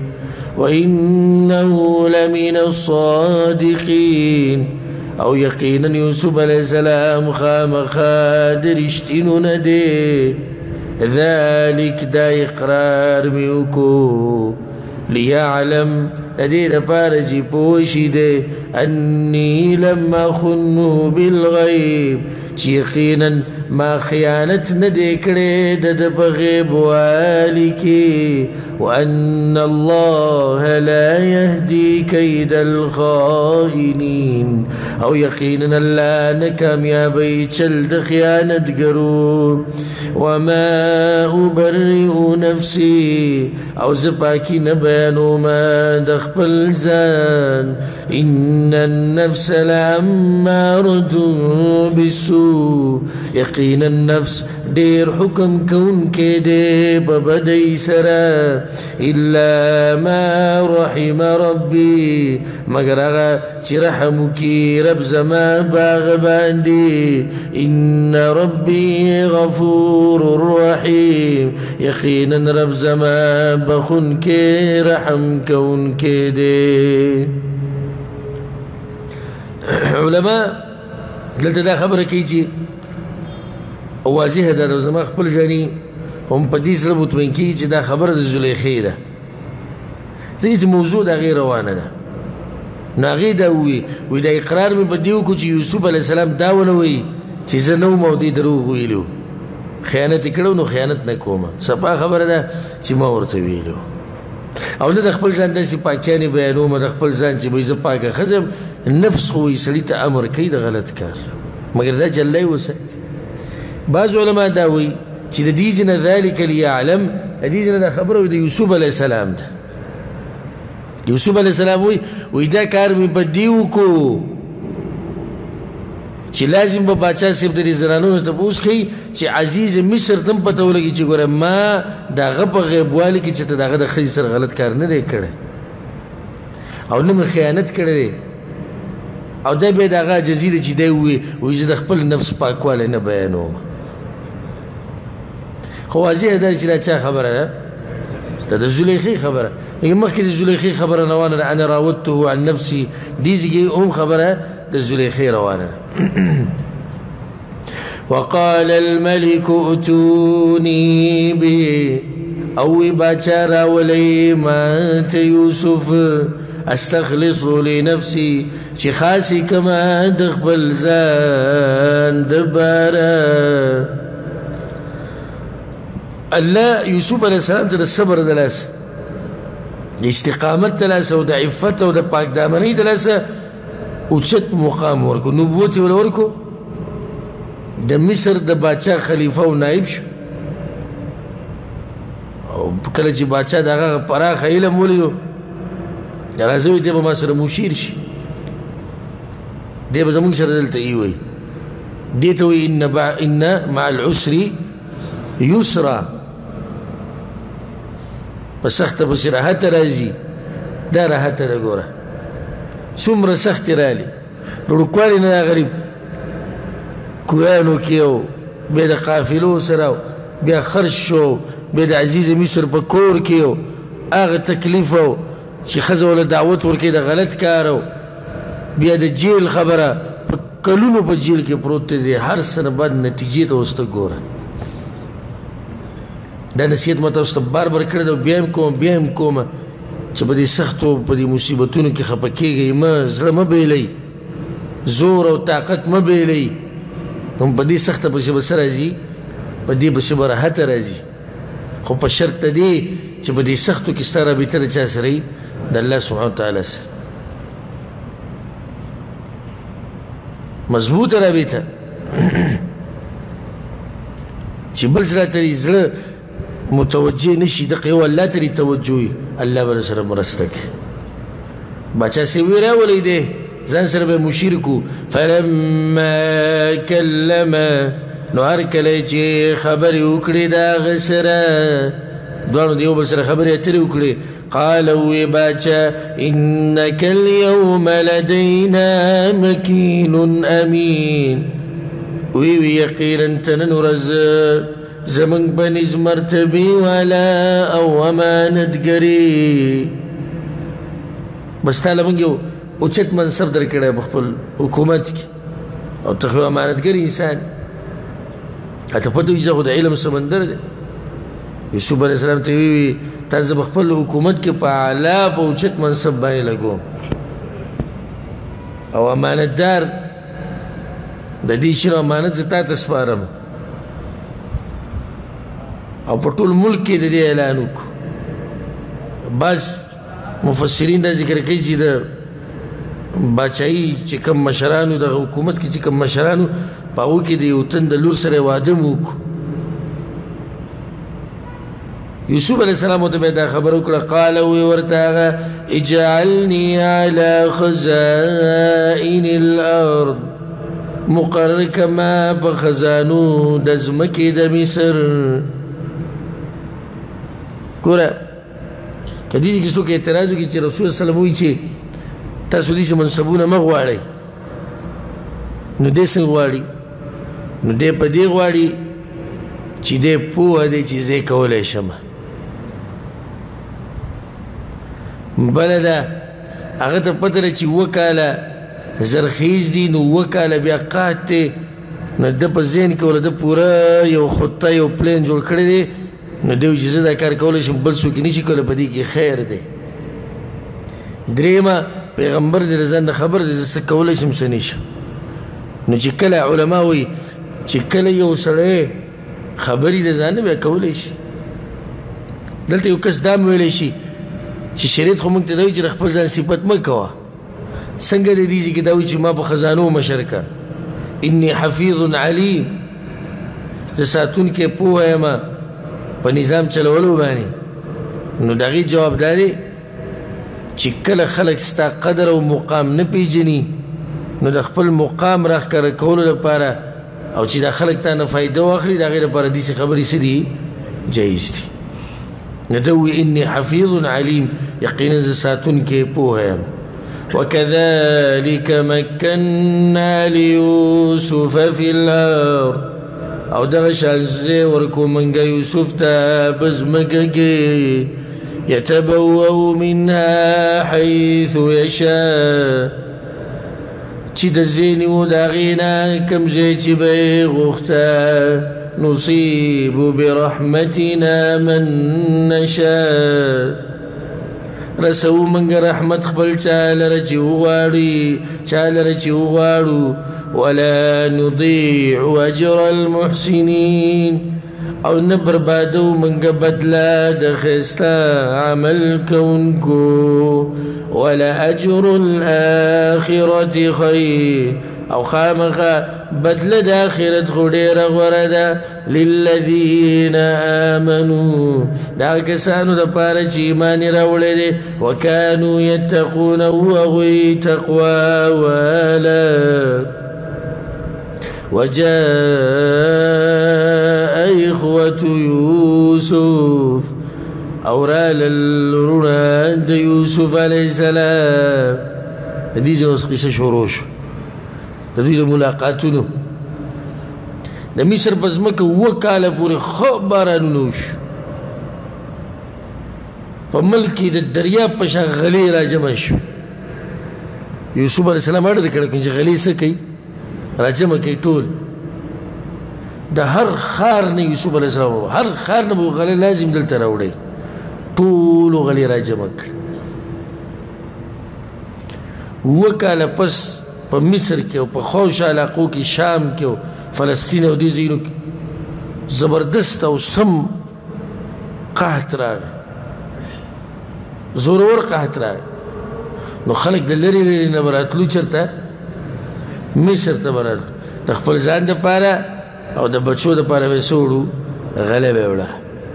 وإنه لمن الصادقين او يقينا يوسف عليه السلام خامخا درشتینو ندی ذلك دا اقرار میوکو ليعلم ندی دپاره چې پوشی دی انی لم اخنه بالغیب چې یقینا ما خیانت ندی کړی د په غیب والي کې وأن الله لا يهدي كيد الخائنين او يقينا الله نكاميابي چل د خیانت ګرو وما أبرئ نفسي او زپاکی نبیانو ما د خپل ځان ان النفس لأمارة بالسوء يقينا النفس ډیر حکم کون کې دې په بدۍ سره الا ما رحم ربي مگر هغه چې رحم وکړي رب زما باغ باندې ان ربي غفور رحيم یقینا رب زما بخون کې رحم کون کې دې علماء دلته دا خبره کوي چې واضح ده زما خپل جاني هم په دې سره مطمئن کېږي چې دا خبره د زلیخې ده ځکه چې موضوع د هغې روانه ده نو هغې دا ووایي دا اقرار مې په دې وکړو چې یوسف علیه السلام دا ونه وایي چې زه نه وم او دې دروغ ویلي و خیانت یې کړی نو خیانت نه کومه صفا خبره ده چې ما ورته ویلي او نه د خپل ځان داسې پاکیانې بیانومه د خپل ځان چې وایي زه پاکه ښځه یم نفس خو وایي سړي ته امر کوي د غلط کار مګر دا جلۍ وساتي بعض علما دا وایي چې د دې ځینه ذلک لیعلم د دې ځینه دا خبره د یوسف علیه السلام ده یوسف علیہ السلام وی دا کار می بدی وکړو چې لازم به باچا صاحب د دې زنانونو تپوس کوي چې عزیز مصر ته هم پته ولګي چې ګوره ما د هغه په غیبوالي کې چې ته د هغه د ښځې سره غلط کار نه دی کړی او نه مې خیانت کړی دی او دا بیا د هغه عاجزي ده چې دی ووایي زه د خپل نفس پاکوالی نه بیانوم خو واضحه ده چې دا چا خبره ده دا د زلیخې خبره لکه مخکې د زلیخې خبره روانه ده انا راودته عن نفسي دې ځای هم خبره د زلیخې روانه ده وقال الملك ائتوني به او باچا راولئ ماته یوسف استخلص لنفسي چې خاصي کما د خپل ځان دباره الله یوسف علیه السلام ته د صبر د لاسه د استقامت د لاسه او د عفت او د پاکدامنۍ د لاسه اوچت مقام ورکو نبوت یې ورکو د مصر د باچا خلیفه او نایب شو او کله چې باچا د هغه پراخه علم ولیدو راځي دی به ما سره مشیر شي دی به زمونږ سره دلته وایي دې ته وایي ان مع العسر یسرا په سخته پسې راحته راځي دا راحته ده ګوره څومره سختې رالي ډوډوکوالي نه دا غریب کویانو کې و بیا د قافلو سره بیا خرج شو بیا د عزیز مصر په کور کې و هغه تکلیف و چې ښځه وله دعوت ورکوي د غلط کار و بیا د جیل خبره په کلونو په جیل کې پروت دی هر څه نه بعد نتیجې ته اوس ته ګوره دا نصیحت ما تاسو ته بار بار کړی ده بیا هم کومه چې په دې سختو په دې مصیبتونو کې خفه کېږئ مه زړه مه بیلئ زور او طاقت مه بیلئ هم په دې سخته پسې به څه راځي په دې پسې به راحته راځي خو په شرط د دې چې په دې سختو کې ستا رابطه د چا سره وي د الله سبحانه وتعالی سره مضبوطه رابطه چې بل سره ته زړه متوجه نشي دغه یو الله ته توجه وي الله به سره مرسته کوي باچا صاحب یې راولی دی ځان سره به مشیر کو فلما کلمه نو هر کله چې خبرې وکړې د هغه سره دواړو د یو بل سره خبرې اترې وکړې قال وی باچا انک اليوم لدینا مکین امین وی یقینا ته نن ورځ زمونږ په نظ مرتبې والا او امانتګري بس تا له موږ یو اوچت منصب در کړی په خپل حکومت کې او ته خو امانتګر انسان اته پته وي زه خو د علم سمندر دی یوسف علیه السلام ته وی تاسو په خپل حکومت کې په اعلی په اوچت منصب باندې لګوم او امانتدار د دې شنو امانت زه تا ته سپارم او په ټول ملک کې د دې اعلان وکړو بس مفسرین دا ذکر کوي چې د باچایي چې کوم مشرانو د حکومت کې چې کوم مشرانو په هغو کې د یو تن د لور سره واده مو وکړو یوسف علیه السلام ورته دا خبره وکړه قال وی ورته هغه اجعلني على خزائن الارض مقرر کما په خزانو د ځمکې د مصر ګوره که دې کې څوک اعتراض وکړي چې رسول صلی الله علیه وسلم وایي چې تاسو دې منصبونه مه غواړئ نو دې څنګه غواړي نو دې په دې غواړي چې دې پوه دی چې زه یې کولی شم بله ده هغه ته پته ده چې 2 کاله زرخیز دي نو 2 کاله بیا قحط دی نو ده په ذهن کې وله ده پوره یو خطه یو پلین جوړ کړی دی نو دی چې زه دا کار کولی شم بل څوک یې نشي کولی په دې کې خیر دی درېیمه پیغمبر دې د ځان نه خبر دی زه څه کولی شم څه نشم نو چې کله علما وایي چې کله یو سړی خبرې د ځان نه بیا کولی شي دلته یو کس دا م ویلی شي چې شریعت خو موږ ته دا وایي چې د خپل ځان صفت مه کوه څنګه د دې ځای کې دا وایي چې ما په خزانو مشر که انی حفیظ علیم زه ساتونکی پوه یم په نظام چلولو باندې نو د هغې جواب دا دی چې کله خلک ستا قدر او مقام نه پیژني نو د خپل مقام راښکاره کولو لپاره او چې دا خلک تا نه فایده واخلي د هغې لپاره داسې خبرې څه دي جایز دي نو ده ووایي اني حفیظ علیم یقینا زه ساتونکی پوهه یم وكذلك مكنا ليوسف في الأرض او دغه شان زه ورکو منګه یوسف ته بزمکه کې يتبوأ منها حيث يشاء چې د ځینې و د هغې نه کوم ځای چې به یې غوښته نصیب برحمتنا من نشاء رسو منگا رحمت خبل چالر چی وغاڑو ولا نضيع اجر المحسنين او نبربادو منگا بدلا دخستا عمل كونكو ولا اجر الآخرة خير او خامخا بدل داخرت خودیر غوردا للذین آمنوا دا کسانو دا پارا چی ایمانی راوڑے دے وکانو یتقون وغوی تقوی والا وجاء اخوة یوسف اورال الرنان دا یوسف علیہ السلام دیجن اس قصہ شروش د دوی د ملاقاتونو د مصر په ځمکه 7 کاله پورې ښه بارانونه وشو په ملک کې د دریاب په شان غلې راجمع شو یوسف علیه السلام اړ کړه چې غلې څه کوي راجمع کوي ټول د هر خار نه یوسف علیه السلام هر خار نه غلې لازم دلته راوړي ټول غلې راجمع کړ 7 کاله پس په مصر کې او په خوش علاقو کې شام کې او فلسطین او دې ځایونو کې زبردست او سم قحط راغی زورور قحط راغی نو خلک د لرې لرې نه به راتلو چېرته مصر ته به راتلو د خپل ځان دپاره او د بچو دپاره به یې څه وړو غله به یې وړه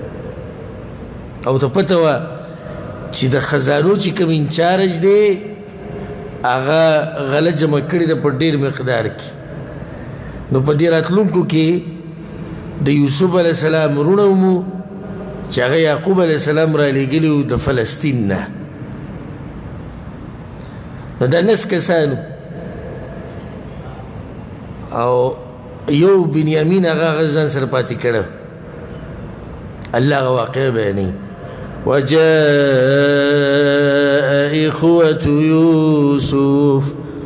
او ته پته وه چې د خزانو چې کوم انچارج دی هغه غله جمع کړې ده په ډېر مقدار کې نو په دې راتلونکو کې د یوسف علیه السلام وروڼه مو چې هغه یعقوب علیه السلام رالیږلي وو د فلسطین نه نو دا 9 کسانو او یو بنیامین هغه ځان سره پاتې کړی الله هغه واقعه بیانوي وجاء إخوة يوسف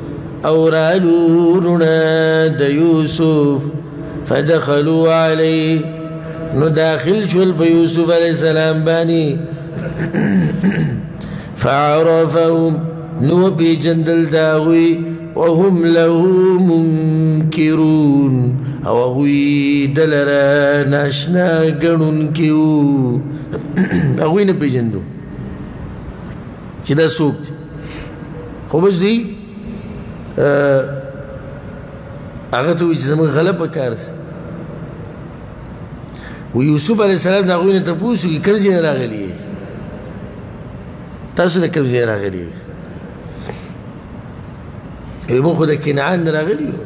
أورالونا دا يوسف فدخلوا عليه نداخل شل بيوسف عليه السلام باني فعرفهم نوبي جندل داوي وهم له منكرون او هغوی دلره ناشنا ګڼونکي وو هغوی نه پېژندو چې دا څوک دی خو بس دوی هغه ته وایي چې زموږ غله په کار ده و یوسف علیه السلام د هغوی نه تپوس وکړي کوم ځای نه راغلي یې تاسو د کوم ځای راغلي یې موږ خو د کنعان نه راغلي یو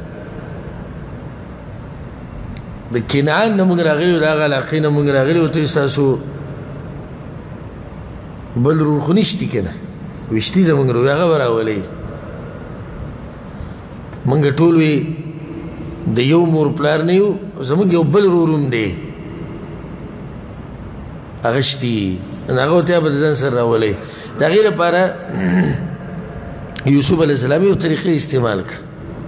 د کنعان نه موږ راغلي یو د هغه علاقې نه موږ راغلي یو ته ستاسو بل رور خو نشتي که نه وشتي زموږ رور هغه به راولئ موږ ټول وی د یو مور پلار نه یو زموږ یو بل رور هم دی هغه شتي هغه ته به د ځان سره راولئ د هغې لپاره یوسف علیه السلام یو طریقې استعمال کړ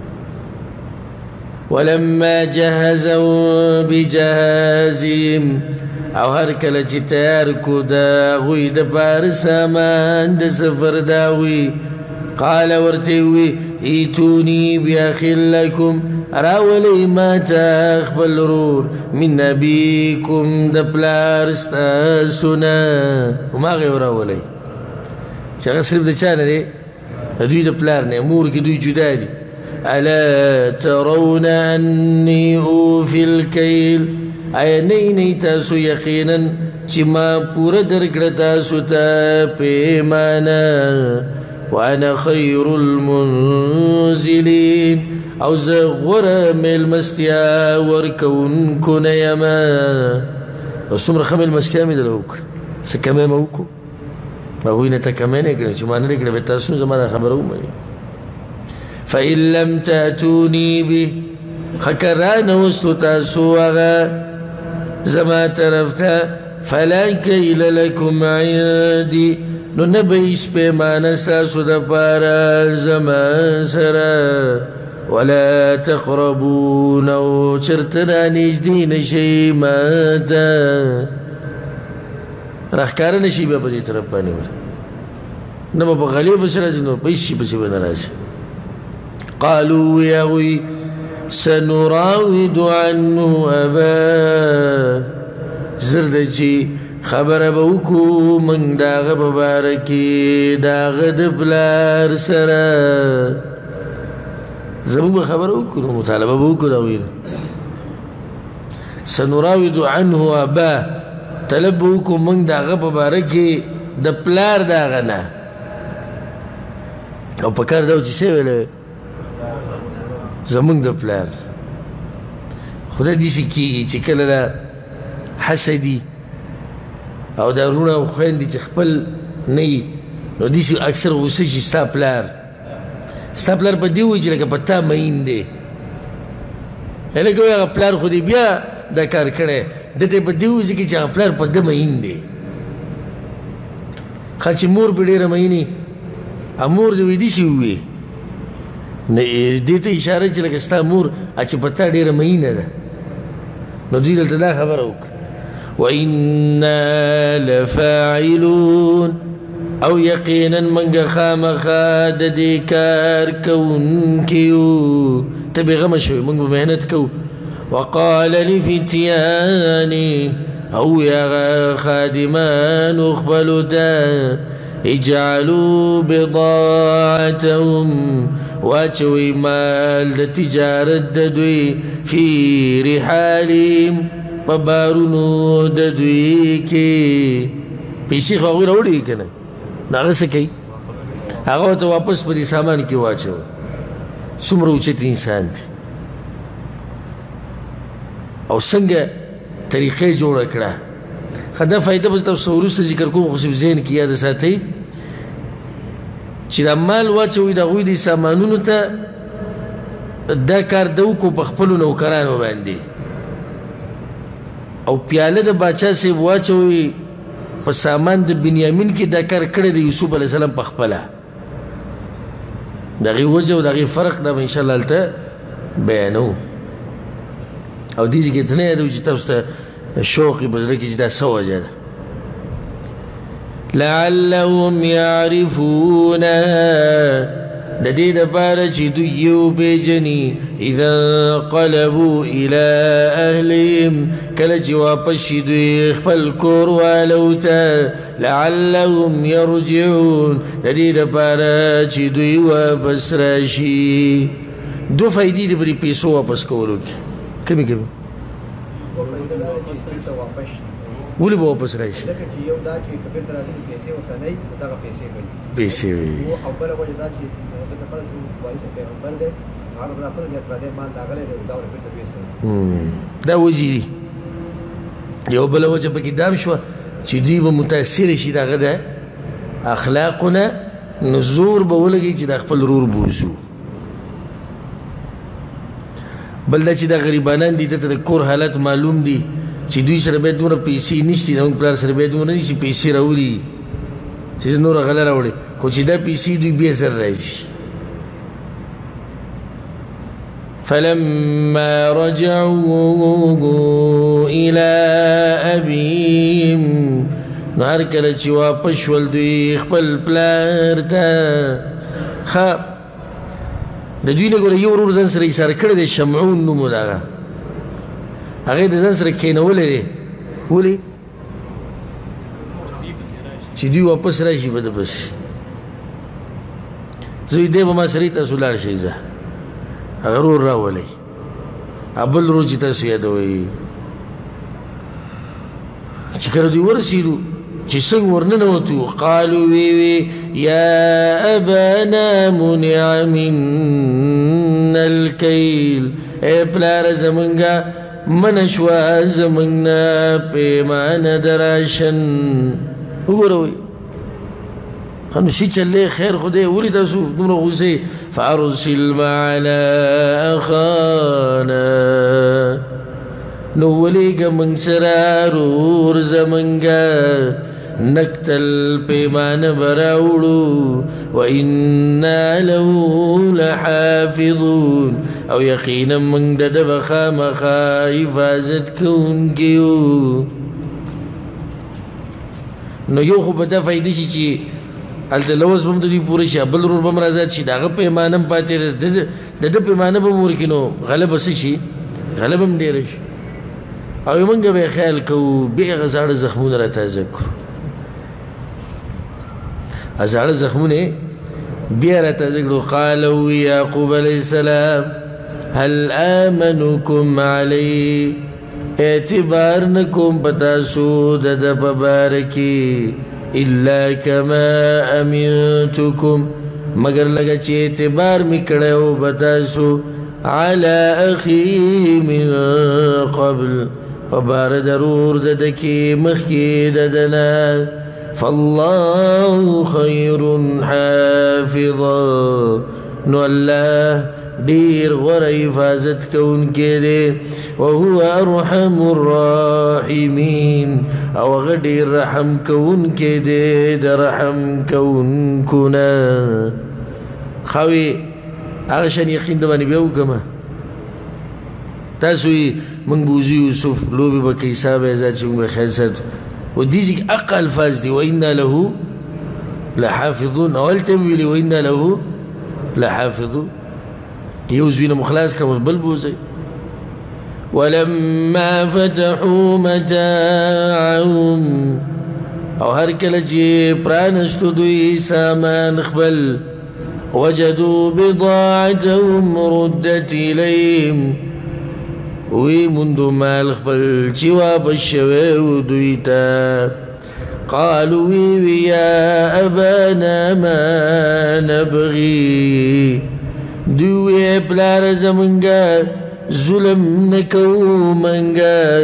ولما جهزوا بجهازهم او هر کله چې تیار کو د هغوی دپاره سامان د سفر د هغوی قال ورته وی ایتونی بیاخ لکم راولئ ماته خپل ورور من ابیکم د پلار ستاسو نه هماغې وراولئ چې هغه صرف د چا نه دی د دوی د پلار نه مور کې دوی جدا دي الا ترون انی اوفی الکیل آیا نی تاسو یقینا چې ما پوره درکړه تاسو ته پیمانه وانا خیر المنزلین او زه غوره میلمستیا ورکوونکو نه یم او څومره ښه میلمستیا مې دله وکړه څه کمی مې وکړو هغوی نه ته کمی نه کړم چې ما نه کړه به تاسو زما دا خبره ومنئ فإن لم تأتوني به خکران وستو تاسو هغه زما طرف ته فلا کیل لکم عندي نو نه به هیڅ پیمانه ستاسو دپاره زما سره ولا تقربون او چرته رانږدې نشئ ما ته راښکاره نشي بیا په دې طرف باندې ور نه به په غلې پسې راځي نو په هېڅ شي پسې به نه راځي قالوا يا هغوی سنراود عنه أباه زرد چې خبره به وکړو موږ د هغه په باره کې د هغه د پلار سره زموږ به خبره وکړو مطالبه به وکړو د هغوی نه سنراود عنه أباه طلب به وکړو موږ د هغه په باره کې د پلار د هغه نه او په کار دا و چې څه ویلی زمونږ د پلار خدای داسې کېږي چې کله دا حسدي او دا وروڼه او خویندې چې خپل نه وي نو داسې اکثر غوسه شي ستا پلار په دې وایي چې لکه په تا مین دی لکه وایي هغه پلار خو دې بیا دا کار کړی ده ته په دې وایي چې هغه پلار په ده مین دی ښه چې مور پې ډېره مینې مور دې وایي داسې ووایي دې ته اشاره چې لکه ستا مور چې په تا ډېره مینه ده نو دوی دلته دا خبره وکړه وإنا لفاعلون او یقینا منګه خامخا د دې کار کوونکي یو ته بېغمه شوې موږ به محنت کوو وقال لفتياني او یا خادمانو خپلو ته اجعلوا بضاعتهم واچوي مال د تجارت د دوی فی رحالهم په بارونو د دوی کې پیسې خو هغوی راوړي که نه نو هغه څه کوي هغه ورته واپس په دې سامان کې واچوه څومره اوچت انسان دی او څنګه طریقه جوړه کړه ښه دا فایده به تاسو وروسته ذکر کوم خو صرف ذهن کې یاد ساتئ چې دا مال واچوئ د هغوی دې سامانونو ته دا کار ده وکړو په خپلو نوکرانو باندې او پیاله د باچا صاحب واچوئ په سامان د بنیامین کې دا کار کړی د یوسف علیه السلام په خپله د هغې وجه او د هغې فرق دا به انشاءالله هلته بیانو او دې ځای کې ته نه یادوي چې تاسو ته شوق یې په زړه کې چې دا څه وجه ده لعلهم يعرفونها د دې دپاره چې دوی یې وپېژني اذا انقلبوا الى اهلهم کله چې واپس شي دوی خپل کور والو ته لعلهم یرجعون د دې دپاره چې دوی واپس راشي دو فایدې د پرې پیسو واپس کولو کې کمې کمې ولې به واپس راشي پیسې وي او بله وجه دا چې دلته پته چې وارث پیغمبر دی هغه به دا پته چې پردی مال راغلی دی دا ورته بېرته ویستلی دا وجې دي یو بله وجه پکې دا هم شوه چې دوی به متاثره شي د هغه د اخلاقو نه نو زور به ولګي چې د خپل ورور بوځو بل دا چې دا غریبانان دي دته د کور حالت معلوم دي چې دوی سره باید دومره پیسې نشتي زموږ پلار سره باید دومره نه شي پیسې راوړي چې نوره غله راوړي خو چې دا پیسې دوی بیا سره راځي فلما رجعوا الى ابيهم نو هر کله چې واپس شول دوی خپل پلار ته ښه د دوی نه ګوره یو ورور ځان سره ایساره کړی دی شمعون نوم و د هغه هغې د ځان سره کښېنولی دی ولې چې دوی واپس راشي به د پسې زوی دی به ما سره تاسو لاړ شئ ځه هغه رور راولئ بل رور چې تاسو یادوئ چې کله دوی ورسېدو چې څنګه ورننوتو قالو وی یا ابانا منع منا الکیل ای پلار زمونږه منع شوه زمونږ نه پیمانه د راشن وګوره خانو شي چلې خیر خدای ولې تاسو دومره غوسې فارسل معنا اخانا نو ولېږه موږ سره رور زمونږه نقتل پیمانه به راوړو وإنا له لحافظون او یقینا موږ د ده به خامخا حفاظت کوونکي یو نو یو خو به دا فایدې شي چې هلته لوز به هم د دوی پوره شي بل رور به هم رازاد شي د هغه پیمانه هم پاتې د ده پیمانه به هم ورکړي نو غلبه څه شي غلبه هم ډېره شي او موږ به یې خیال کوو بیا هغه زاړه زخمونه را تازه کړو زاړه زخمونه بیا را تازه کړو قالوا یعقوب علیه السلام هل آمنکم علی اعتبار نکوم پتاسو د ده په باره کې الا کما امنتکم مگر لگا چی اعتبار می کڑے ہو بتاسو علی اخی من قبل فبار ضرور ددکی مخی ددنا فالله خیر حافظا نو اللہ دیر غور حفاظت کون کے دے وهو ارحم الراحمین او غدیر رحم کون کے دے در رحم کون کنا خواهی آغشان یقین دبانی بیاو کما تاسوی منگ بوزی یوسف لوبی با کیسا بیزاد چی منگ بخیر ساتو و دیزی اقا الفاظ دی وإنا له لحافظون اول تنویلی وإنا له لحافظون يوزوين مخلاص كمزبل بوزي ولما فتحوا متاعهم او هركل جي برانشتو دوي سامان خبل وجدوا بضاعتهم ردت إليهم وي منذ ما الخبل جواب الشوي دويتا قالوا يا أبانا ما نبغي دوی پلار زمنگا ظلم نکو منگا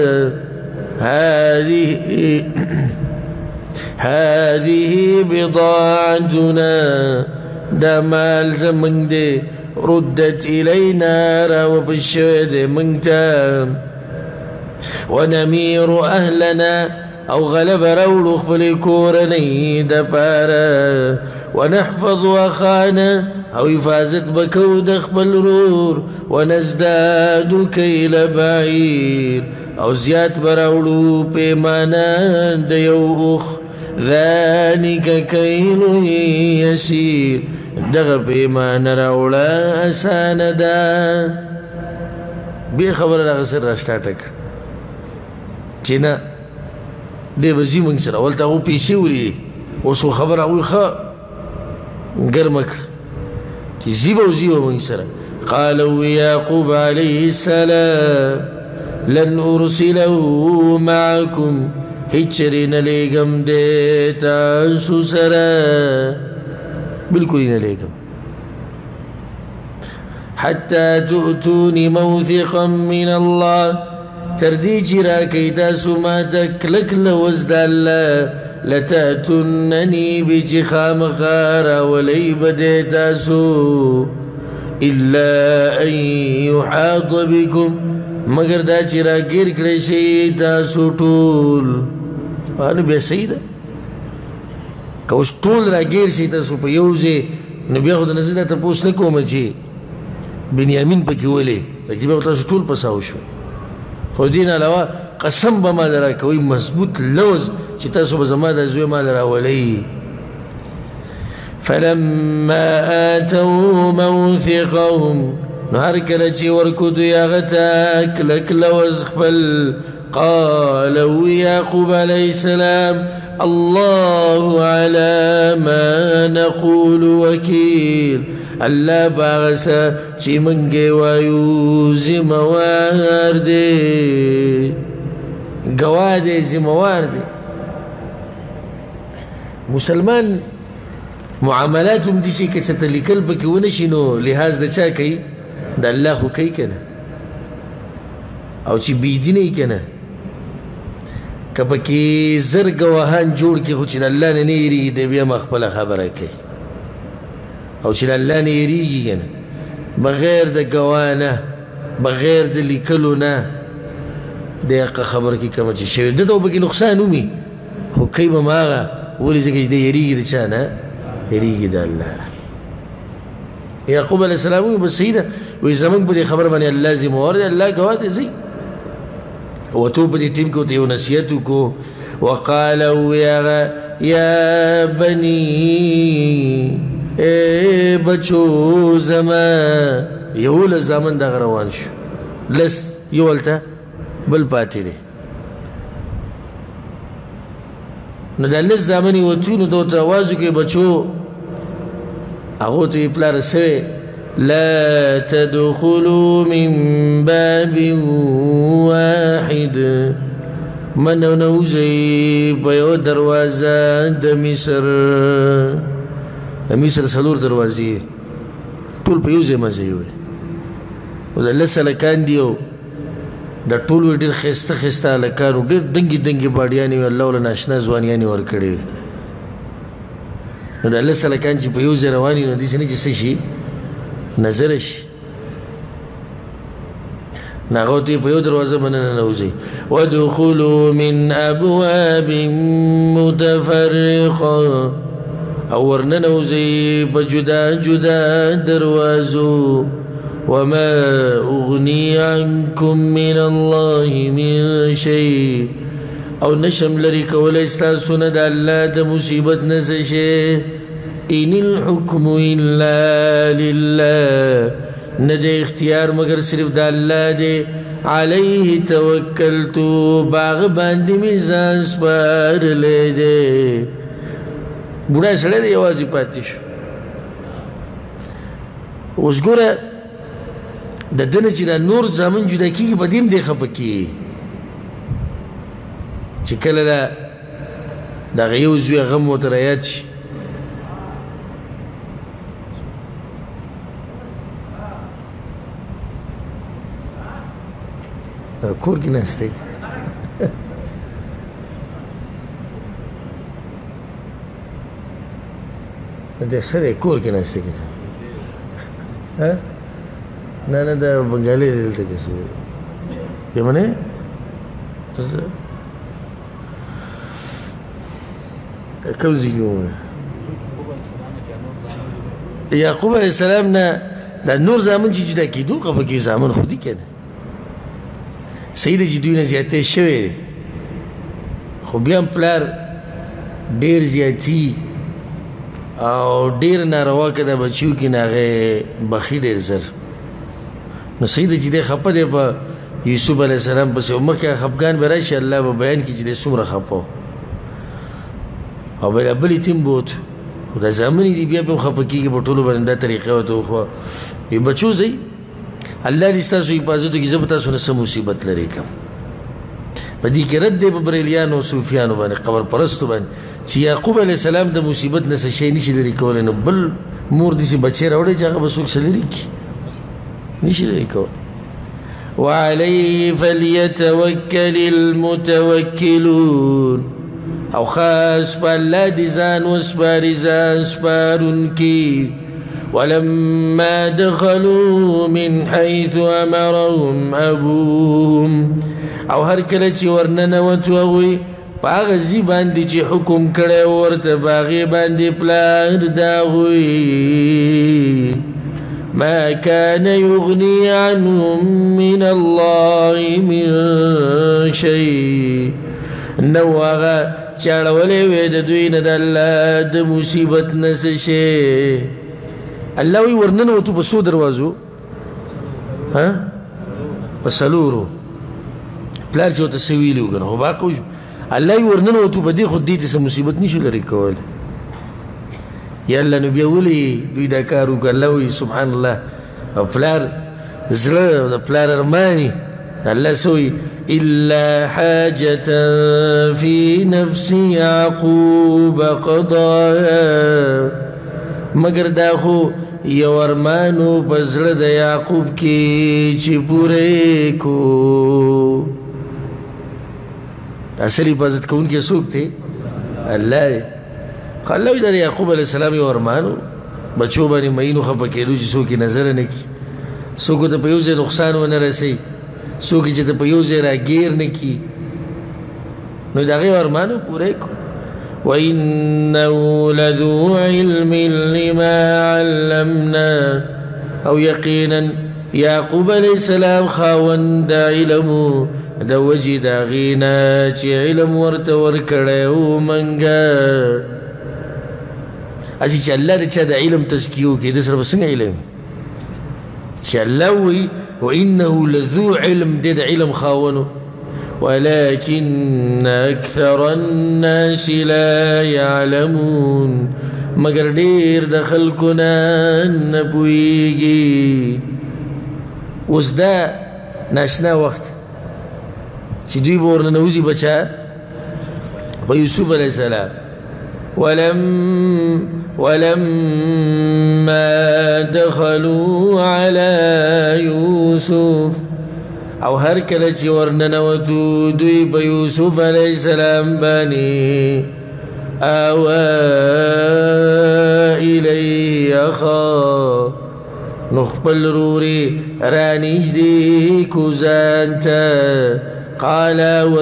هذه بضاعتنا دا مال زمنگ دے ردت إلينا راو بالشوید منگتا ونمير أهلنا او غلب رولو خبل کورنی دا پارا ونحفظ اخانا او حفاظت بکو د خپل رور ونزداد کیل بعیر او زیات براوړو پیمانه د یو اخ ذلك کیل یسیر دغه پیمانه راوړه اسانه ده بیا خبره دغه سر را سټارټ کړه چې نه دی بزی منگ سر اول تا او پیسی ولی اوسو خبر اوی خوا گرم کر تی زیب او زیب منگ سر قالو یعقوب علیہ السلام لن ارسلو معکم هیچری نلیگم دیتا سو سر بلکلی نلیگم حتى تؤتوني موثقا من الله تردي جرا كيدا سماتك لك لوزد الله لتأتنني بجخام غارا ولي بديتاسو إلا أن يحاط بكم مگر دا جرا گیر کڑشي تاسو طول انا بیا سيدا كوش طول را گیر شي تاسو پا يوزي نبيا خود نزيدا تپوس نکوما چه بنیامین پکی ولی لیکن بیا تاسو طول پساو شو خودین علاوه قسم به ما لرا کوي مضبوط لوز چې تاسو به زما د زوی ما لرا ولی فلما آتوا موثقهم نو هر کله چې ورکو دوی هغه ته کلک لوز خپل قالوا يعقوب عليه السلام الله على ما نقول وكيل الله باغسا چی منگے وایو زموار دے گواه دی ذموار دی مسلمان معاملات هم دیسی که چه لیکل پکې ونشي نو لحاظ د چا کوي د الله خو کوي که نه او چې بېدینه یي که نه که پکې زر ګواهان جوړ کړي خو چې د الله نه نه یېرېږي دی بیا ما خپله خبره کوي او چې د الله نه یېرېږي که نه بغیر د ګواه نه بغیر د لیکلو نه دی حقه خبره کوي کومه چې شوې ده ته به پکې نقصان ومي خو کوي به هماغه ولې ځکه چې دی یېرېږي د چا نه یېرېږي د الله یعقوب علیه السلام وایي بس صحیح ده وایي زموږ په دې خبره باندې الله ذموار دی الله ګواه دی ځئ وتو په دې ټیم کې ورته یو نصیحت وکړو وقال یا بني ای بچو زما یولس زامن دغه روان شو لس یو هلته بل پاتې دی نو دا لس زامن یې وتو نو ده ورته اواز وکړي بچو هغو ته یې پلاره سوی لا تدخلوا من باب واحد من نوزي په دروازه د مصر څلور دروازې ټول په یو ځای مزه وي او د لس هلکان دي او دا ټول ډېر ښایسته ښایسته هلکان ډېر دنګې دنګې باډیانې وي الله ورله ناشنا ځوانیانې ورکړې وي نو دا لس هلکان چې په یو ځای روان وي نو داسې نه چې څه شي نظر شي نو هغه ته په یو دروازه باندې ننوځئ وادخلوا من ابواب متفرقه او ورننوځئ په جدا جدا دروازو وما اغني عنكم من الله من شيء او نشم لري کولی ستاسو نه د الله د مصیبت نه څه شی ان الحكم الا لله نه د اختیار مگر صرف د الله دی علیه توکلت باغ باندې مې ځان سپارلی دی بوډا سړی دی یوازې پاتې شو اوس ګوره د ده نه چې دا نور زامن جدا کېږي په دې هم دی خفه کېږي چې کله د هغه یو زوی غم ورته رایاد شي کور کې ناست دی د ښه دی کور کې ناست دی نه نه دا بنګالي دی دلته کې څه یمنې کوم ځای کې یعقوب علیه السلام نه دا نور زامن چې جدا کېدو خو پکې زامن خو دي که نه صحیح ده چې دوی نه زیاتی شوی دی خو بیا هم پلار ډېر زیاتي او ډېر ناروا که د بچیو کې نه هغې بخي ډېر زر نو صحیح ده چې دی خفه دی په یوسف علیه السلام پسې او مخکې خفګان به راشي الله به بیان کړي چې دی څومره خفه او بیا بل یتیم به وتو خو دا زامن دي بیا به هم خفه کېږي په ټولو باندې دا طریقه ورته وښوه وي بچو ځئ الله دې ستاسو حفاظت وکړي زه به تاسو نه څه مصیبت لرې کړم په دې کې رد دی په بریلیانو او صوفیانو باندې قبر پرستو باندې چې یعقوب علیه السلام د مصیبت نه څه شی نشي لرې کولی نو بل مور داسې بچی راوړی چې هغه به څوک څه لرې کړي نشي لرې کولی وعليه فليتوكل المتوكلون او خاص په الله دې ځان وسپاري ځان سپارونکي ولما دخلوا من حيث امرهم ابوهم او هر کله چې ورننوتو هغوی په هغه ځای باندې چې حکم کړی ورته په هغې باندې پلار د هغوی ما كان يغني عنهم من الله من شيء نو هغه چې اړولی وی د دوی نه د الله د مصیبت نه څه شی الله وی ورننوتو په څو دروازو په څلورو پلار چې ورته څه ویلي وو که نه خو باقی وشو الله وی ورننوتو په دې خو دې ته څه مصیبت نشو لرې کولی یا الله نو بیا ولې دوی دا کار وکړه الله وی سبحان الله او پلار زړه د پلار ارماني الله څه وی إلا حاجة في نفس يعقوب قضاها مگر دا خو یو ارمانو پزړه د یعقوب کې چې پوره کو اصل حفاظت کوونکی څوک دی الله خلوی د یعقوب علیه السلام یو ارمانو بچو باندې مینو خپه کېدو چې څوک نظر نه کړي څوک ته په یو ځای نقصان ونه رسوي څوک چې ته په یو ځای راګیر نه کړي نو د هغې ارمانو پوره کو وإنه لذو علم لما علمنا او يقينا يعقوب عليه السلام خاوند علمو د وجې د هغې نه چې علم ورته ورکړی و منګه اسې چې الله د چا د علم تزکیه وکړي د سره به څنګه علم چې الله وایي وإنه لذو علم دی د علم خاونو ولكن أكثر الناس لا يعلمون مگر ډیر د خلکونه نه پوهېږي اوس دا ناشنا وخت چې دوی به ورننوځي بچا په یوسف علیه السلام ولما دخلوا على يوسف او هر کله چې ورننوتو دوی په یوسف علیه السلام باندې آوى إليه أخا نخبل روري رانجدي كوزانتا قال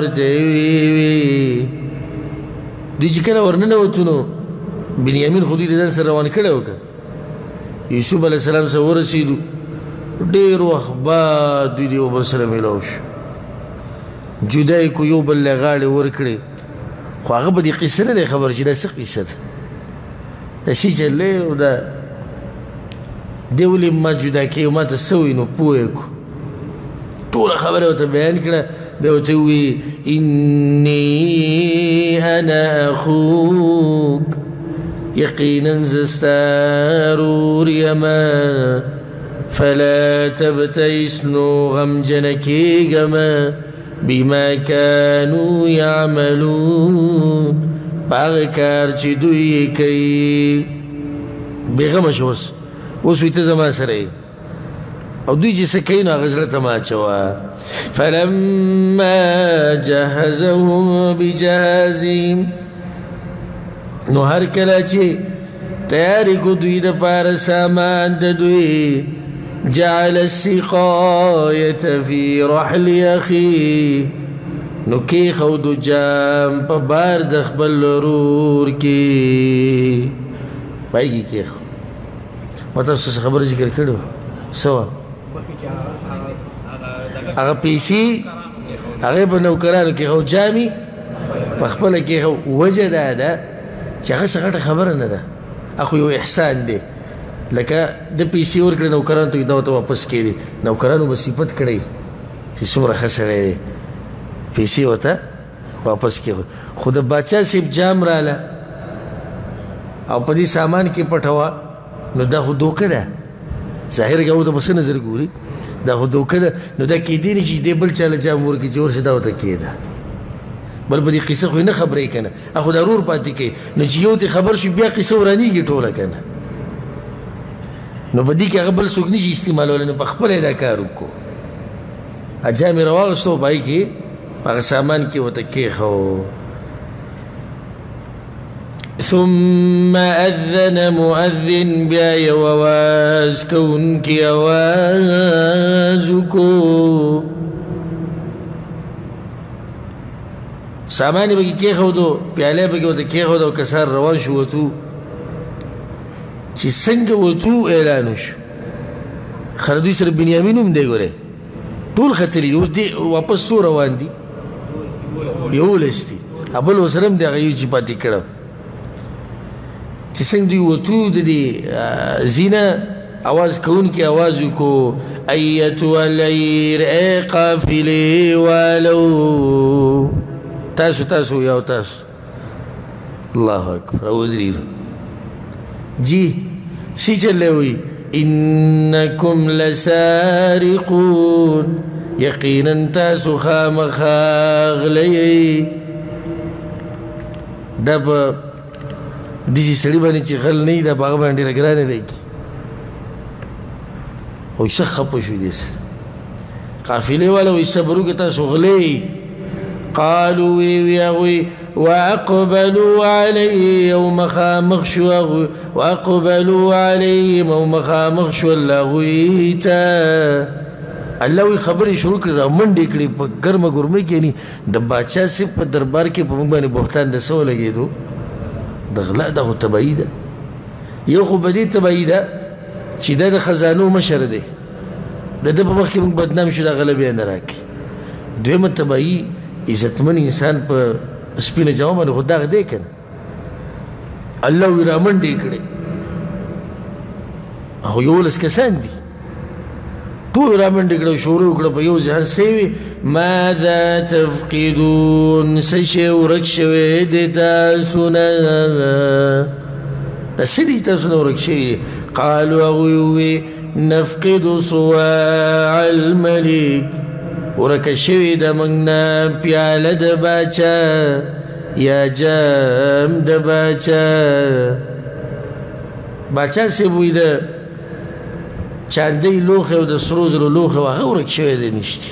ورتوي دي چې کله ورننوتو نو بنیامین خو دوی د ځان سره روان کړی وکړه یوسف علیه السلام سره ورسېدو ډېر وخت بعد دوی د یو بل سره میلاو شو جدا یې کو یو بل له غاړې ورکړې خو هغه به دې قصه نه دی خبر چې دا څه قصه ده داسې چلې او دا دی ولې ما جدا کوي ما ته څه وایي نو پوه یې کړو ټوله خبره ورته بیان کړه بیا ورته ووایي اني انا اخوک یقینا زه ستا ورور یمه فلا تبتئس نو غمجنه کېږمه بما كانوا يعملون باغ کار چې دوی کوي بېغمه شو اوس وایي ته زما سره یې او دوی چې څه کوي نو هغه زړه ته مه اچوه فلما جهزهم بجهازهم نو هر کله چې تیاری کو دوی دپاره سامان د دوی جعل السقاية في رحل أخيه نو کېښودو جام په بار د خپل ورور کې پای کې کېښو ما تاسو څه خبره ذکر کړې وه څه وه هغه پیسې هغې په نوکرانو کېښو جامې په خپله کېښو وجه دا ده چې هغه څه غټه خبره نه ده اخو یو احسان دی لکه د پیسې ورکړې نوکرانو ته دا ورته واپس کړي نوکرانو به صفت کړی چې څومره ښه سړی دی پیسې ورته واپس کړي خو د باچا صاحب جام راله او په دې سامان کې پټوه نو دا خو دوکه ده ظاهر ګو ته به څه نظر ګوري دا خو دوکه ده نو دا کېدی نه شي چې دې بل چاله جام ورکړي چې ورشه دا ورته کېده بل په دې قصه خو یې نه خبرې که نه اخو دا رور پاتې کوي نو چې یو ته خبر شي بیا قصه ورانېږي ټوله که نه نو په دې کې هغه بل څوک نه شي استعمالولی نو په خپله یې دا کار وکړو جام یې راواغېستو په هغې کې په هغه سامان کې ورته کېښو ثم أذن مؤذن بیا یو اواز کوونکي اواز وکړو سامان یې پکې کېښودو پیاله پکې ورته کېښودو کسان روان شو وتو چې څنګه وتو اعلان وشو خره دوی سره بنیامین هم دی ګورې ټول ختلي دي اوس دې واپس څو روان دي یولس دي بل ورسره هم د هغه یو چې پاتې کړه چې څنګه دوی وتو د دې زینه اواز کوونکي اواز وکړو ایتها العیر ای قافلې والو تاسو یو تاسو الله اکبر او ودرېدو جی سی چلے ہوئی انکم لسارقون یقینا تاسو خامخا غلی دا په دې سړي باندې چې غل نه دا باغ باندې لګرانه لګي او څه خپه شو دې قافله والا وي صبرو کې تاسو غلی قالوا ويغوي وأقبلوا عليه يوم خامخشوا وأقبلوا عليه يوم خامخشوا اللغويتا الله خبرې شروع کړې منډې کړې په ګرمه ګرمه کې ني د بادشاه سي په دربار کې په موږ باندې بوختان د سو لګېدو د غلا د تبعید یو خو بدی تبعید چې د خزانو مشر دی د په مخ کې موږ بدنام شو د غلبې نه راکې دویمه تبعید عزتمن انسان په سپینه جامه باندې خدا غدې کنه الله وی را منډې کړې او یو لس کسان دي ټول را منډې کړو شروع کړو په یو ځان سیوي ماذا تفقدون سشي ورک شوی د تاسو نه سدي تاسو نه ورک شوی قالوا وی نفقد صواع الملك ورکه شوی د موږ نه پیاله د باچا یا جام د باچا سی بوی د چاندی لوخه او د سرو زرو لوخه هغه ورک شوی دی نشتی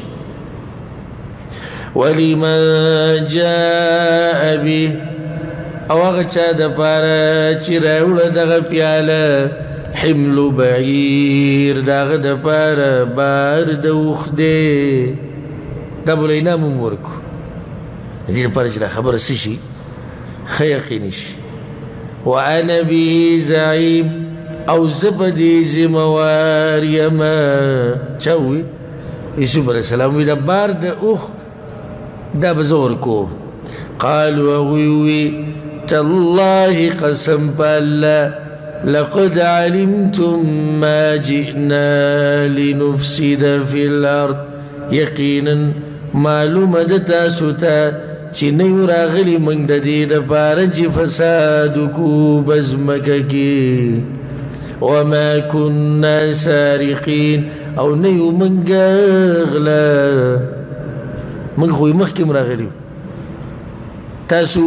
ولمن جاء به او هغه چا د پاره چې راوړه دغه پیاله حمل بعیر دغه د پاره بار د اوښ دی دا بوله انعام هم ورکو د دې لپاره چې دا خبره څه شي ښه یقیني شي وانا به زعیم او زه په دې ذموار یمه چا ووي یوسف علیه السلام وي دا بار د اوښ دا به زه ورکوم قالوا هغوی ووي تالله قسم په الله لقد علمتم ما جئنا لنفسد في الأرض يقينا معلومه د تاسو ته چې نه یو راغلي موږ د دې دپاره چې فساد وکړو بزمکه کې وما كنا سارقين او نه یو موږ غله موږ خو یې مخکې م راغلي تاسو